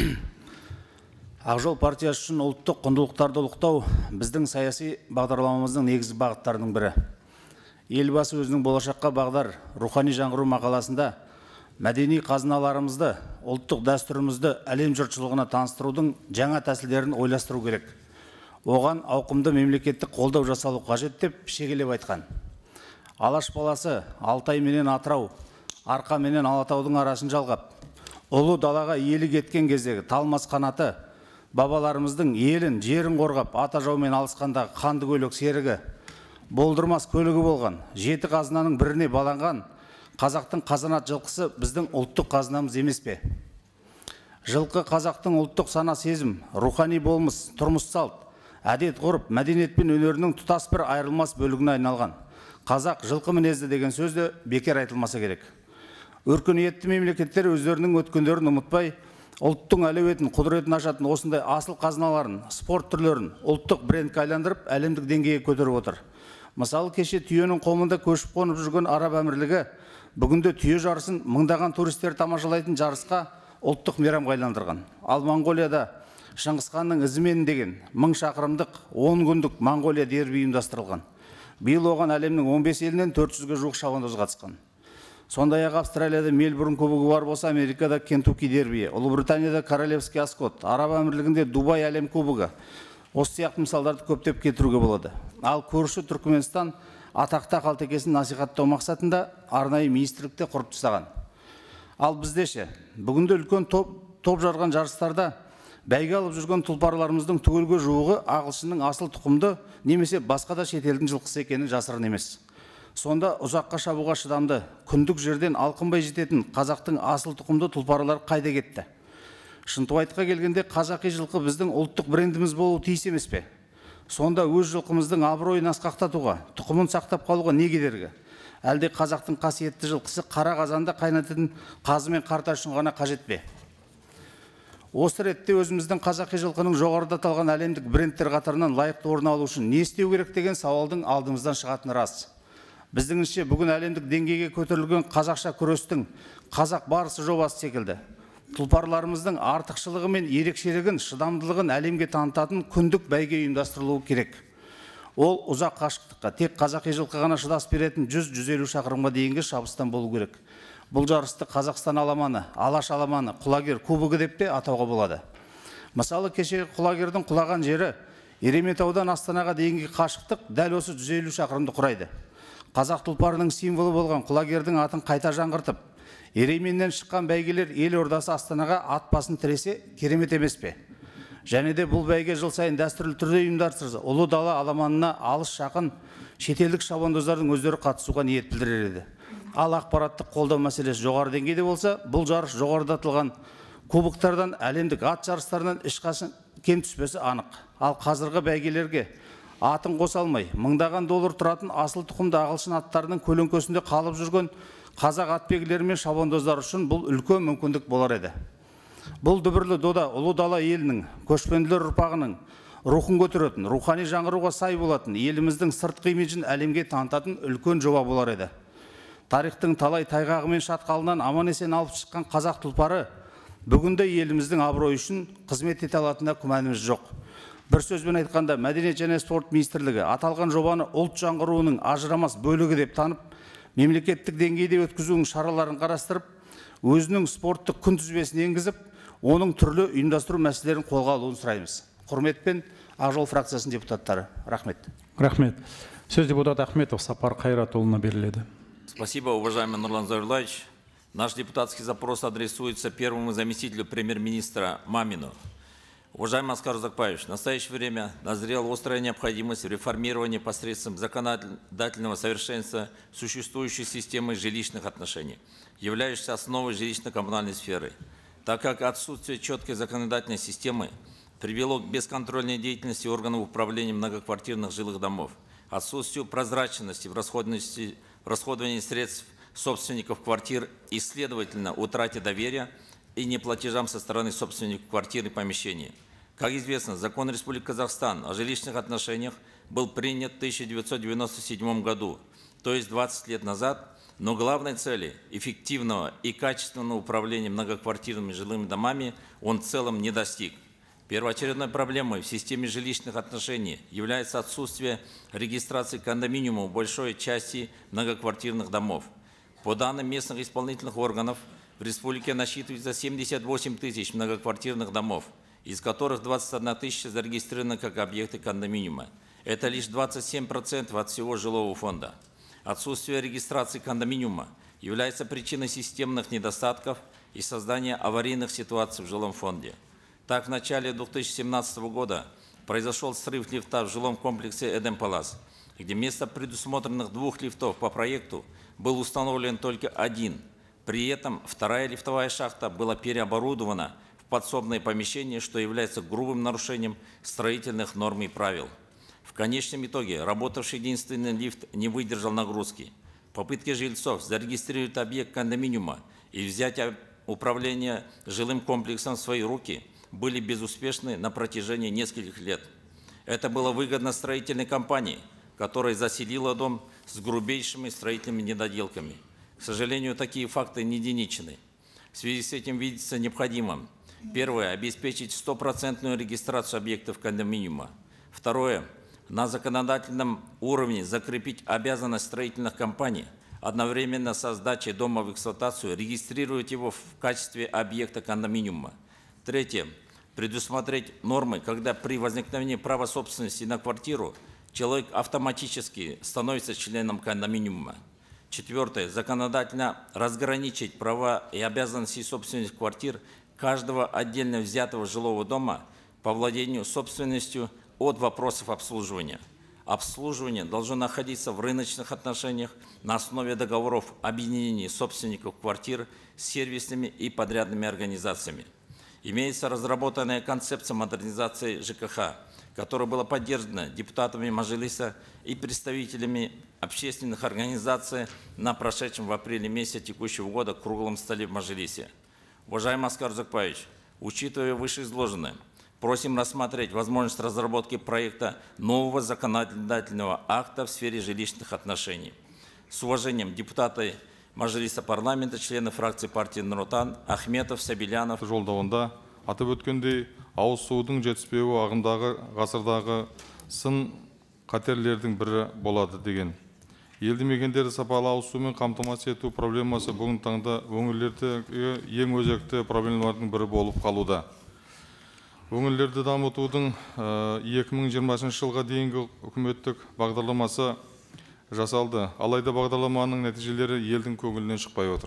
Ақ жол партиясы үшін ұлттық құндылықтарды ұлықтау біздің саяси бағдарламамыздың негізгі бағыттарының бірі. Елбасы өзінің болашаққа бағдар рухани жаңғыру мақаласында мәдени қазыналарымызды, ұлттық дәстүрімізді әлем жұртшылығына таныстырудың жаңа тәсілдерін ойластыру керек. Оған ауқымды мемлекеттік қолдау жасалу қажет деп шегелеп айтқан. Алаш баласы Алтай менен Атырау, Арқа менен Алатаудың арасын жалғап, ұлы далаға иелік еткен кездегі талмас қанаты, бабаларымыздың елін, жерін қорғап, ата жаумен алысқандағы қанды көйлек серігі, болдырмас көлігі болған, жеті қазынаның біріне баланған қазақтың қазанат жылқысы біздің ұлттық қазынамыз емес пе? Жылқы қазақтың ұлттық сана сезім, рухани болмыс, тұрмыс салт, әдет ғұрып, мәдениет пен өнерінің тұтас бір айырылмас бөлігіне айналған. Қазақ жылқы мінезді деген сөзді бекер айтылмаса керек. Өркениетті мемлекеттер өздерінің өткендерін ұмытпай, ұлттың әлеуетін, құдіретін ашатын осындай асыл қазыналарын, спорт түрлерін ұлттық брендке айландырып, әлемдік деңгейге көтеріп отыр. Мысалы, кеше түйенің қомында көшіп қонып жүрген Араб әмірлігі бүгінде түйе жарысын мыңдаған туристер тамашалайтын жарысқа ұлттық мейрамға айландырған. Ал Монғолияда Шыңғыс ханның ізімен деген мың шақырымдық он күндік Монғолия дербі ұйымдастырылған. Биыл оған әлемнің он бес елінен төрт жүзге жуық шабандоз қатысқан. Сондай-ақ Австралияда Мельбурн кубогы бар болса, Америкада Кентукки дербиі, Ұлыбританияда Королевский Аскот, Араб әмірлігінде Дубай әлем кубогы. Осы сияқты мысалдарды көптеп кетіруге болады. Ал көрші Түркменстан атақты қалтекесін насихаттау мақсатында арнайы министрлікте құрып тастаған. Ал біздеше, бүгінде үлкен топ, топ жарған жарыстарда бәйге алып жүрген тұлпарларымыздың түгелге жуығы ағылшынның асыл тұқымды немесе басқа да шетелдің жылқысы екені жасырын емес. Сонда ұзаққа шабуға шыдамды, күндік жерден алқынбай жететін қазақтың асыл тұқымды тұлпарлар қайда кетті? Шынтуайтқа келгенде қазақи жылқы біздің ұлттық брендіміз болу тиіс емес пе? Сонда өз жылқымыздың абыройын асқақтатуға, тұқымын сақтап қалуға не кедергі? Әлде қазақтың қасиетті жылқысы қара қазанда қайнататын қазы мен қарта үшін ғана қажет пе? Осы ретте өзіміздің қазақи жылқының жоғарыда аталған әлемдік брендтер қатарынан лайықты орын алу үшін не істеу керек деген сауалдың алдымыздан шығатыны рас. Біздіңше бүгін әлемдік деңгейге көтерілген қазақша күрестің қазақ барысы жобасы секілді. Тұлпарларымыздың артықшылығы мен ерекшелігін, шыдамдылығын әлемге танытатын күндік бәйге ұйымдастырылуы керек. Ол ұзақ қашықтыққа тек қазақи жылқы ғана шыдас беретін жүз жүз елу шақырымға дейінгі шабыстан болу керек. Бұл жарысты Қазақстан аламаны, Алаш аламаны, құлагер кубогы деп те атауға болады. Мысалы, кеше құлагердің құлаған жері Ереметаудан Астанаға дейінгі қашықтық дәл осы жүз елу шақырымды құрайды. Қазақ тұлпарының символы болған құлагердің атын қайта жаңғыртып, Ерейменнен шыққан бәйгелер ел ордасы Астанаға ат басын тіресе керемет емес пе? Және де бұл бәйге жыл сайын дәстүрлі түрде ұйымдастырылса, ұлы дала аламанына алыс жақын шетелдік шабандоздардың өздері қатысуға ниет білдіреді. Ал ақпараттық қолдау мәселесі жоғары деңгейде болса, бұл жарыс жоғарыда аталған кубоктардан, әлемдік ат жарыстарынан ешқашан кем түспесі анық. Ал қазіргі бәйгелерге атын қоса алмай, мыңдаған доллар тұратын асыл тұқымды ағылшын аттарының көлеңкесінде қалып жүрген қазақ атбегілері мен шабандоздар үшін бұл үлкен мүмкіндік болар еді. Бұл дүбірлі дода ұлы дала елінің, көшпенділер ұрпағының рухын көтеретін, рухани жаңғыруға сай болатын, еліміздің сыртқы имиджін әлемге танытатын үлкен жоба болар еді. Тарихтың талай тайғағы мен шатқалынан аман есен алып шыққан қазақ тұлпары бүгінде еліміздің абыройы үшін қызмет ете алатынына күмәніміз жоқ. Бір сөзбен айтқанда, Мәдениет және спорт министрлігі аталған жобаны ұлт жаңғыруының ажырамас бөлігі деп танып, мемлекеттік деңгейде өткізудің шараларын қарастырып, өзінің спорттық күнтізбесін енгізіп, оның түрлі ұйымдастыру мәселелерін қолға алуын сұраймыз. Құрметпен Ақ жол фракциясының депутаттары. Рахмет. Рахмет. Сөз депутат Ахметов Сапар Қайратұлына беріледі. Спасибо, уважаемый Нурлан Зайроллаевич. Наш депутатский запрос адресуется первому заместителю премьер-министра Мамину. Уважаемый Аскар Узакбаевич, в настоящее время назрела острая необходимость в реформировании посредством законодательного совершенства существующей системы жилищных отношений, являющейся основой жилищно-коммунальной сферы, так как отсутствие четкой законодательной системы привело к бесконтрольной деятельности органов управления многоквартирных жилых домов, отсутствию прозрачности в расходности, в расходовании средств собственников квартир и, следовательно, утрате доверия и неплатежам со стороны собственников квартир и помещений. Как известно, закон Республики Казахстан о жилищных отношениях был принят в тысяча девятьсот девяносто седьмом году, то есть двадцать лет назад, но главной цели эффективного и качественного управления многоквартирными жилыми домами он в целом не достиг. Первоочередной проблемой в системе жилищных отношений является отсутствие регистрации кондоминиума в большой части многоквартирных домов. По данным местных исполнительных органов, в республике насчитывается семьдесят восемь тысяч многоквартирных домов, из которых двадцать одна тысяча зарегистрированы как объекты кондоминиума. Это лишь двадцать семь процентов от всего жилого фонда. Отсутствие регистрации кондоминиума является причиной системных недостатков и создания аварийных ситуаций в жилом фонде. Так, в начале две тысячи семнадцатого года произошел срыв лифта в жилом комплексе Эдем Палас, где вместо предусмотренных двух лифтов по проекту был установлен только один. При этом вторая лифтовая шахта была переоборудована в подсобное помещение, что является грубым нарушением строительных норм и правил. В конечном итоге работавший единственный лифт не выдержал нагрузки. Попытки жильцов зарегистрировать объект кондоминиума и взять управления жилым комплексом в свои руки были безуспешны на протяжении нескольких лет. Это было выгодно строительной компании, которая заселила дом с грубейшими строительными недоделками. К сожалению, такие факты не единичны. В связи с этим видится необходимым: первое, обеспечить стопроцентную регистрацию объектов кондоминиума. Второе, на законодательном уровне закрепить обязанность строительных компаний одновременно со сдачей дома в эксплуатацию регистрировать его в качестве объекта кондоминиума. Третье, предусмотреть нормы, когда при возникновении права собственности на квартиру человек автоматически становится членом кондоминиума. Четвертое, законодательно разграничить права и обязанности собственных квартир каждого отдельно взятого жилого дома по владению собственностью от вопросов обслуживания. Обслуживание должно находиться в рыночных отношениях на основе договоров объединения собственников квартир с сервисными и подрядными организациями. Имеется разработанная концепция модернизации ЖКХ, которая была поддержана депутатами Мажилиса и представителями общественных организаций на прошедшем в апреле месяце текущего года круглом столе в Мажилисе. Уважаемый Аскар Узакбаевич, учитывая вышеизложенное, просим рассмотреть возможность разработки проекта нового законодательного акта в сфере жилищных отношений. С уважением, депутаты Мажилиса парламента, члены фракции партии Нур Отан, Ахметов, Сабилянов. Жолдауында атап өткендей, ауыз судың жетіспеуі ағымдағы ғасырдағы сын қатерлердің бірі болады деген. Елді мекендерді сапалы ауыз сумен қамтамасыз ету проблемасы бүгін таңда өңірлердегі ең өзекті проблемалардың бірі болып қалуда. Өңірлерді дамытудың екі мың жиырмасыншы жылға дейінгі үкіметтік бағдарламасы жасалды. Алайда бағдарламаның нәтижелері елдің көңілінен шықпай отыр.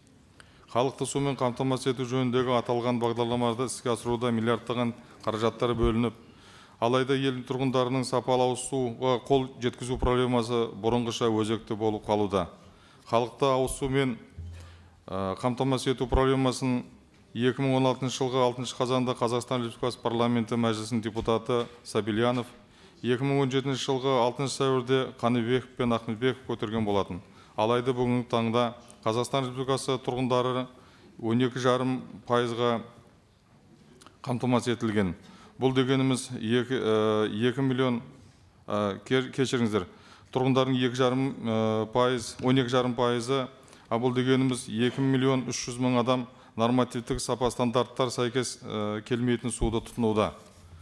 Халықты сумен қамтамасыз ету жөніндегі аталған бағдарламаларды іске асыруда миллиардтаған қаражаттар бөлініп, алайда елдің тұрғындарының сапалы ауыз суға қол жеткізу проблемасы бұрынғыша өзекті болып қалуда. Халықты ауыз сумен қамтамасыз ету проблемасын екі мың он алтыншы жылғы алтыншы қазанда Қазақстан Республикасы парламенті мәжілісінің депутаты Сабильянов, екі мың он жетінші жылғы алтыншы сәуірде Қаныбеков пен Ахметбеков көтерген болатын. Алайда бүгінгі таңда Қазақстан Республикасы тұрғындары он екі жарым пайызға қамтамасыз етілген. Бұл дегеніміз екі миллион кешіріңіздер, тұрғындардың екі жарым пайыз, он екі жарым пайызы, а бұл дегеніміз екі миллион үш жүз мың адам нормативтік сапа стандарттар сәйкес келмейтін суды тұтынуда.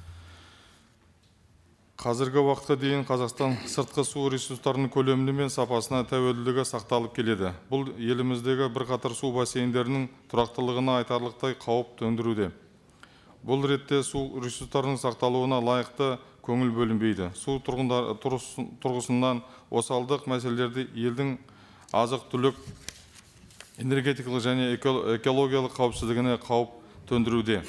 Қазіргі уақытқа дейін Қазақстан сыртқы су ресурстарының көлемі мен сапасына тәуелділігі сақталып келеді. Бұл еліміздегі бірқатар су бассейндерінің тұрақтылығына айтарлықтай қауіп төндіруде. Бұл ретте су ресурстарының сақталуына лайықты көңіл бөлінбейді. Су тұрғысынан осалдық мәселелерді елдің азық-түлік, энергетикалық және экологиялық қауіпсіздігіне қауіп төндіруде.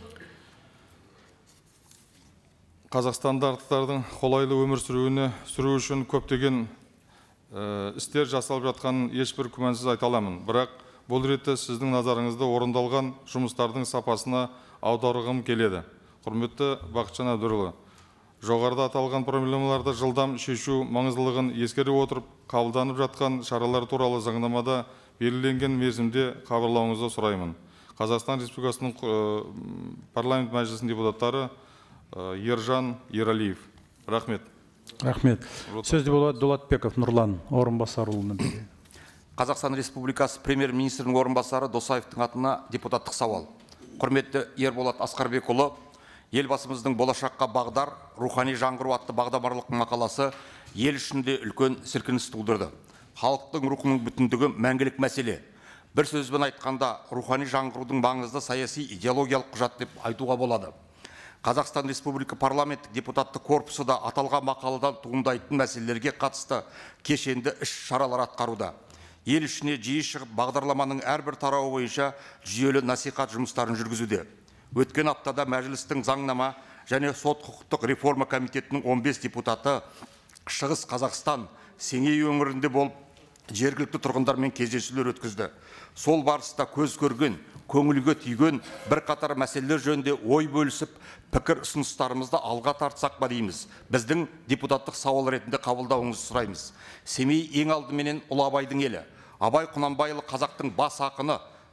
Қазақстандықтардың қолайлы өмір сүруіне сүру үшін көптеген істер жасалып жатқанын ешбір күмәнсіз айта аламын. Бірақ бұл ретте сіздің назарыңызды орындалған жұмыстардың сапасына аударғым келеді. Құрметті Бақытжан Әбдірұлы, жоғарыда аталған проблемаларды жылдам шешу маңыздылығын ескере отырып, қабылданып жатқан шаралар туралы заңнамада белгіленген мерзімде хабарлауыңызды сұраймын. Қазақстан Республикасының парламент мәжілісінің депутаттары Ержан Ералиев. Рахмет. Рахмет. Сөз депутат Дулатбеков Нұрлан орынбасарұлына береді. Қазақстан Республикасы премьер-министрінің орынбасары Досаевтың атына депутаттық сауал. Құрметті Ерболат Асқарбекұлы, елбасымыздың болашаққа бағдар, рухани жаңғыру атты бағдарламалық мақаласы ел ішінде үлкен сілкініс тудырды. Халықтың рухының бүтіндігі мәңгілік мәселе. Бір сөзбен айтқанда, рухани жаңғырудың маңызды саяси идеологиялық құжат деп айтуға болады. Қазақстан Республика парламенттік депутаттық корпусы да аталған мақаладан туындайтын мәселелерге қатысты кешенді іс шаралар атқаруда. Ел ішіне жиі шығып, бағдарламаның әрбір тарауы бойынша жүйелі насихат жұмыстарын жүргізуде. Өткен аптада мәжілістің заңнама және сот құқықтық реформа комитетінің он бес депутаты Шығыс Қазақстан, Семей өңірінде болып, жергілікті тұрғындармен кездесулер өткізді. Сол барыста көз көрген, көңілге түйген бір қатар мәселелер жөнінде ой бөлісіп, пікір ұсыныстарымызды алға тартсақ па дейміз. Біздің депутаттық сауал ретінде қабылдауыңызды сұраймыз. Семей ең алдыменен Ұлы Абайдың елі. Абай Құнанбайұлы қазақтың бас ақыны,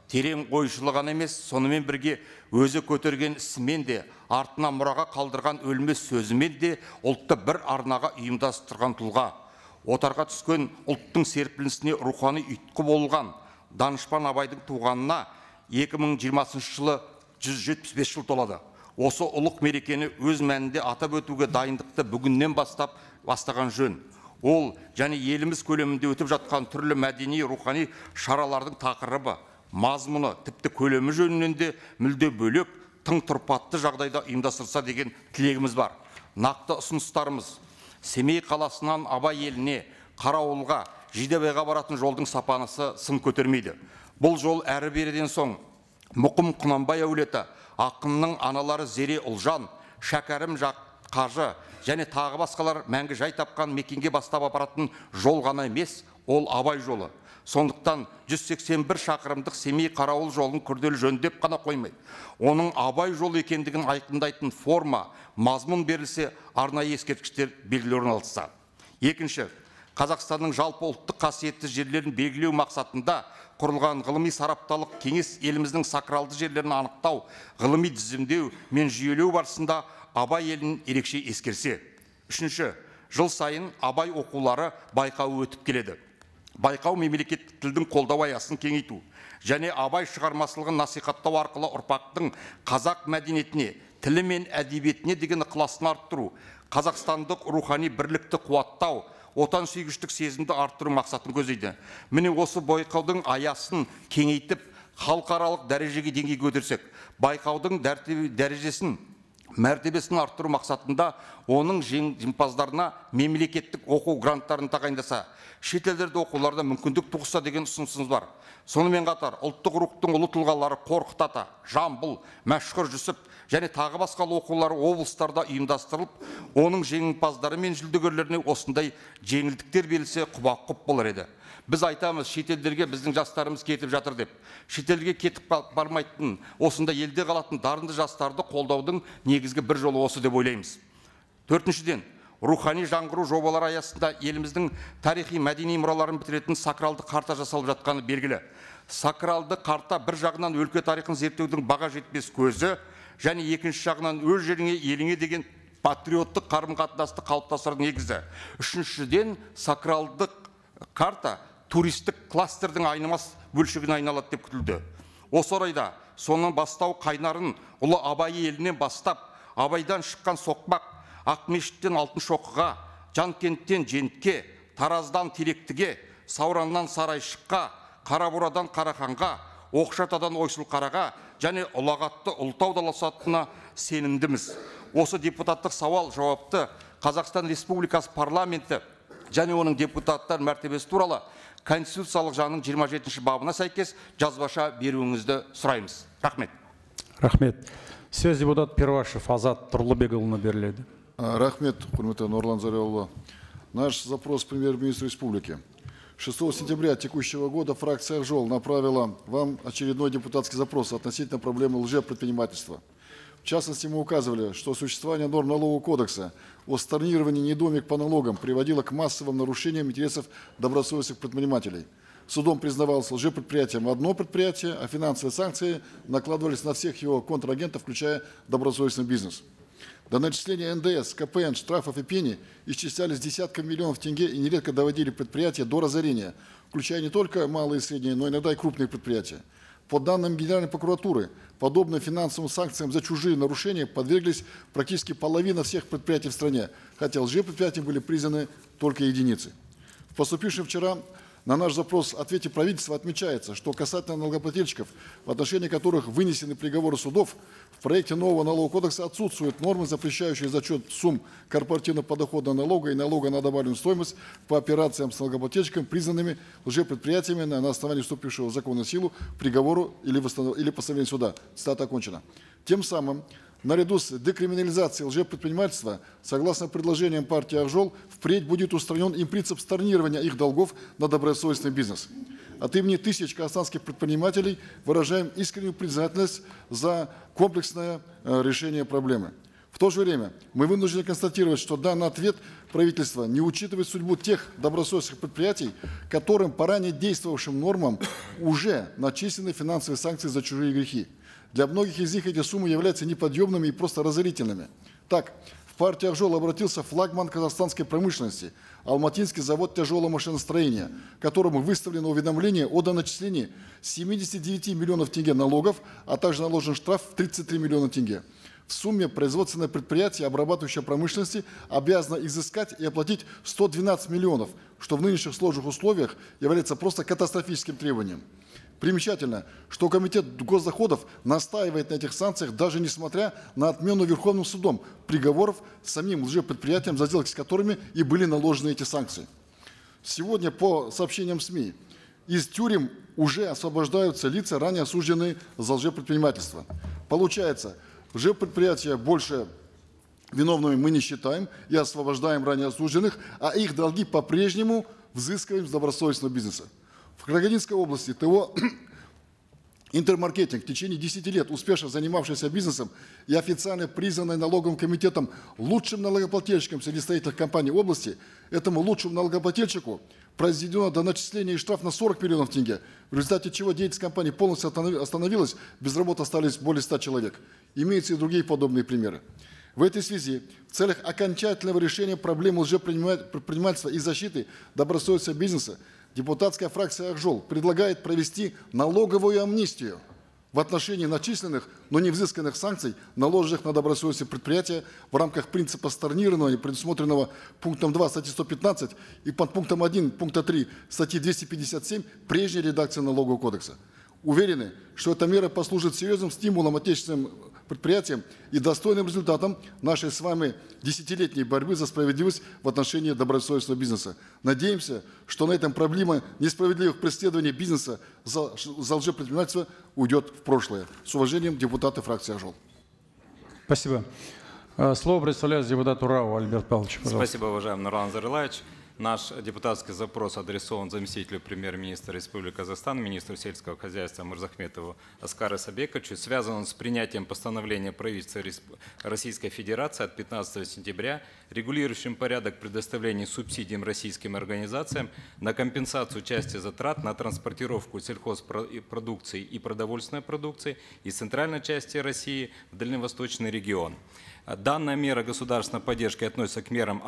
терең ойшылы ғана емес, сонымен бірге өзі көтерген ісімен де, артына мұраға қалдырған өлмес сөзімен де ұлтты бір арнаға ұйымдастырған тұлға. Отарға түскен ұлттың серпілісіне рухани ұйытқы болған данышпан Абайдың туғанына екі мың жиырмасыншы жылы жүз жетпіс бес жыл толады. Осы ұлық мерекені өз мәнінде атап өтуге дайындықты бүгіннен бастап бастаған жөн. Ол және еліміз көлемінде өтіп жатқан түрлі мәдени, рухани шаралардың тақырыбы, мазмұны, тіпті көлемі жөнінен де мүлде бөлек, тың тұрпатты жағдайда ұйымдастырса деген тілегіміз бар. Нақты ұсыныстарымыз: Семей қаласынан Абай еліне, Қарауылға, Жидебайға баратын жолдың сапанысы сын көтермейді. Бұл жол әрі беріден соң Мұқым Құнанбай әулеті, ақынның аналары Зере Ұлжан, Шәкәрім Қажы және тағы басқалар мәңгі жай тапқан мекенге бастап апаратын жол ғана емес, ол Абай жолы. Сондықтан жүз сексен бір шақырымдық Семей Қарауыл жолын күрделі жөндеп қана қоймай, оның Абай жолы екендігін айқындайтын форма, мазмұн берілсе, арнайы ескерткіштер белгілер орналасса. Екінші, Қазақстанның жалпы ұлттық қасиетті жерлерін белгілеу мақсатында құрылған ғылыми сарапталық кеңес еліміздің сакралды жерлерін анықтау, ғылыми тізімдеу мен жүйелеу барысында Абай елін ерекше ескерсе. Үшінші, жыл сайын Абай оқулары байқауы өтіп келеді. Байқау мемлекеттік тілдің қолдау аясын кеңейту және Абай шығармашылығын насихаттау арқылы ұрпақтың қазақ мәдениетіне, тілі мен әдебиетіне деген ықыласын арттыру, қазақстандық рухани бірлікті қуаттау, отан сүйгіштік сезімді арттыру мақсатын көздейді. Міне осы байқаудың аясын кеңейтіп, халықаралық дәрежеге деңгейге көтерсек, байқаудың дәрежесін, мәртебесін арттыру мақсатында оның жеңімпаздарына мемлекеттік оқу гранттарын тағайындаса, шетелдерде оқуларда мүмкіндік туғызса деген ұсынысымыз бар. Сонымен қатар, ұлттық рухтың ұлы тұлғалары Қорқыт Ата, Жамбыл, Мәшһүр Жүсіп және тағы басқа оқулары облыстарда ұйымдастырылып, оның жеңімпаздары мен жүлдегерлеріне осындай жеңілдіктер берілсе құба-құп болар еді. Біз айтамыз, шетелдерге біздің жастарымыз кетіп жатыр деп. Шетелге кетіп бармайтын, осында елде қалатын дарынды жастарды қолдаудың негізгі бір жолы осы деп ойлаймыз. Төртіншіден, рухани жаңғыру жобалары аясында еліміздің тарихи мәдени мұраларын бітіретін сакралды карта жасалып жатқаны белгілі. Сакралды карта бір жағынан өлке тарихын зерттеудің баға жетпес көзі, және екінші жағынан өз жеріңе, еліңе деген патриоттық қарым-қатынасты қалыптастырудың негізі. Үшіншіден, сакралдық карта туристік кластердің айнымас бөлшегіне айналады деп күтілді. Осы орайда соның бастау қайнарын ұлы Абай елінен бастап, Абайдан шыққан Соқпақ, Ақмешіттен Алтыншоқыға, Жанкенттен Жентке, Тараздан Теректіге, Саураннан Сарайшыққа, Қарабурадан Қараханға, Оқшатадан Ойсылқараға және ұлағатты ұлытау даласатына сенімдіміз. Осы депутаттық сауал жауапты Қазақстан Республикасы парламенті және оның депутаттар мәртебесі туралы Конституциялық заңның жиырма жетінші бабына сәйкес жазбаша беруіңізді сұраймыз. Рахмет. Рахмет. Сөз депутат Перуашев Азат Тұрлыбекұлына беріледі. Рахмет, құрметті Нұрлан Зайроллаұлы. Наш запрос премьер-министру республики. шестого сентября текущего года фракция «Ак Жол» направила вам очередной депутатский запрос относительно проблемы лжепредпринимательства. В частности, мы указывали, что существование норм налогового кодекса о storнировании недомек по налогам приводило к массовым нарушениям интересов добросовестных предпринимателей. Судом признавалось лжепредприятием одно предприятие, а финансовые санкции накладывались на всех его контрагентов, включая добросовестный бизнес. До начисления эн дэ эс, ка пэ эн, штрафов и пени исчислялись десятками миллионов тенге и нередко доводили предприятия до разорения, включая не только малые и средние, но иногда и крупные предприятия. По данным Генеральной прокуратуры, подобным финансовым санкциям за чужие нарушения подверглись практически половина всех предприятий в стране, хотя лжепредприятиями были признаны только единицы. В поступившем вчера на наш запрос в ответе правительства отмечается, что касательно налогоплательщиков, в отношении которых вынесены приговоры судов, в проекте нового налогового кодекса отсутствуют нормы, запрещающие зачет сумм корпоративного подоходного налога и налога на добавленную стоимость по операциям с налогоплательщиками, признанными лжепредприятиями на, на основании вступившего в законную силу приговору или, восстанов... или постановлению суда. Цитата окончена. Тем самым, наряду с декриминализацией лжепредпринимательства, согласно предложениям партии «Ак Жол», впредь будет устранен и принцип storнирования их долгов на добросовестный бизнес. От имени тысяч казахстанских предпринимателей выражаем искреннюю признательность за комплексное решение проблемы. В то же время мы вынуждены констатировать, что данный ответ правительства не учитывает судьбу тех добросовестных предприятий, которым по ранее действовавшим нормам уже начислены финансовые санкции за чужие грехи. Для многих из них эти суммы являются неподъемными и просто разорительными. Так, в партию «Ак Жол» обратился флагман казахстанской промышленности – Алматинский завод тяжелого машиностроения, которому выставлено уведомление о доначислении семидесяти девяти миллионов тенге налогов, а также наложен штраф в тридцать три миллиона тенге. В сумме производственное предприятие, обрабатывающее промышленности, обязано изыскать и оплатить сто двенадцать миллионов, что в нынешних сложных условиях является просто катастрофическим требованием. Примечательно, что Комитет госдоходов настаивает на этих санкциях, даже несмотря на отмену Верховным судом приговоров самим лжепредприятиям, за сделки с которыми и были наложены эти санкции. Сегодня, по сообщениям СМИ, из тюрем уже освобождаются лица, ранее осужденные за лжепредпринимательство. Получается, лжепредприятия больше виновными мы не считаем и освобождаем ранее осужденных, а их долги по-прежнему взыскиваем с добросовестного бизнеса. В Карагандинской области ТО «Интермаркетинг» в течение десяти лет успешно занимавшийся бизнесом и официально признанный налоговым комитетом лучшим налогоплательщиком среди строительных компаний области, этому лучшему налогоплательщику произведено доначисление и штраф на сорок миллионов тенге, в результате чего деятельность компании полностью остановилась, без работы остались более ста человек. Имеются и другие подобные примеры. В этой связи, в целях окончательного решения проблемы лжепредпринимательства и защиты добросовестного бизнеса, депутатская фракция «Ак Жол» предлагает провести налоговую амнистию в отношении начисленных, но не взысканных санкций, наложенных на добросовестные предприятия в рамках принципа stornирования, предусмотренного пунктом два статьи сто пятнадцать и под пунктом один пункта три статьи двести пятьдесят семь прежней редакции Налогового кодекса. Уверены, что эта мера послужит серьезным стимулом отечественным предприятиям и достойным результатом нашей с вами десятилетней борьбы за справедливость в отношении добросовестного бизнеса. Надеемся, что на этом проблема несправедливых преследований бизнеса за, за лжепредпринимательство уйдет в прошлое. С уважением, депутаты фракции «Ак Жол». Спасибо. Слово предоставляется депутату Рау Альберт Павлович. Пожалуйста. Спасибо, уважаемый Нурлан Зайроллаевич. Наш депутатский запрос адресован заместителю премьер-министра Республики Казахстан, министру сельского хозяйства Мырзахметову Аскару Сабековичу. Связан он с принятием постановления правительства Российской Федерации от пятнадцатого сентября, регулирующим порядок предоставления субсидий российским организациям на компенсацию части затрат на транспортировку сельхозпродукции и продовольственной продукции из центральной части России в дальневосточный регион. Данная мера государственной поддержки относится к мерам,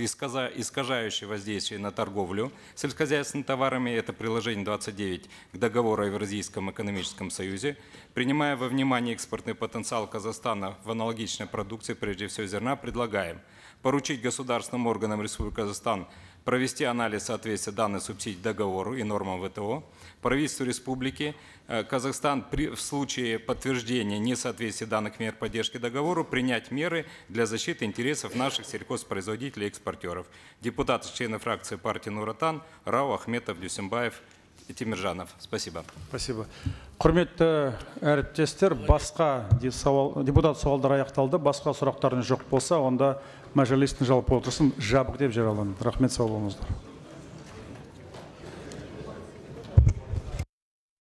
искажающим воздействие на торговлю сельскохозяйственными товарами. Это приложение двадцать девять к договору о Евразийском экономическом союзе. Принимая во внимание экспортный потенциал Казахстана в аналогичной продукции, прежде всего зерна, предлагаем поручить государственным органам Республики Казахстан провести анализ соответствия данной субсидии договору и нормам ВТО, правительству Республики Казахстан при, в случае подтверждения несоответствия данных мер поддержки договору принять меры для защиты интересов наших сельхозпроизводителей и экспортеров. Депутаты, члены фракции партии Нур-Отан, Рау, Ахметов, Дюсембаев и Тимиржанов. Спасибо. Спасибо. Құрметті әріптестер, басқа депутат сауалдар аяқталды. Басқа сұрақтарыңыз жоқ болса, онда мәжілістің жалпы отырысын жабық деп жариялаймын. Рахмет, сау болыңыздар.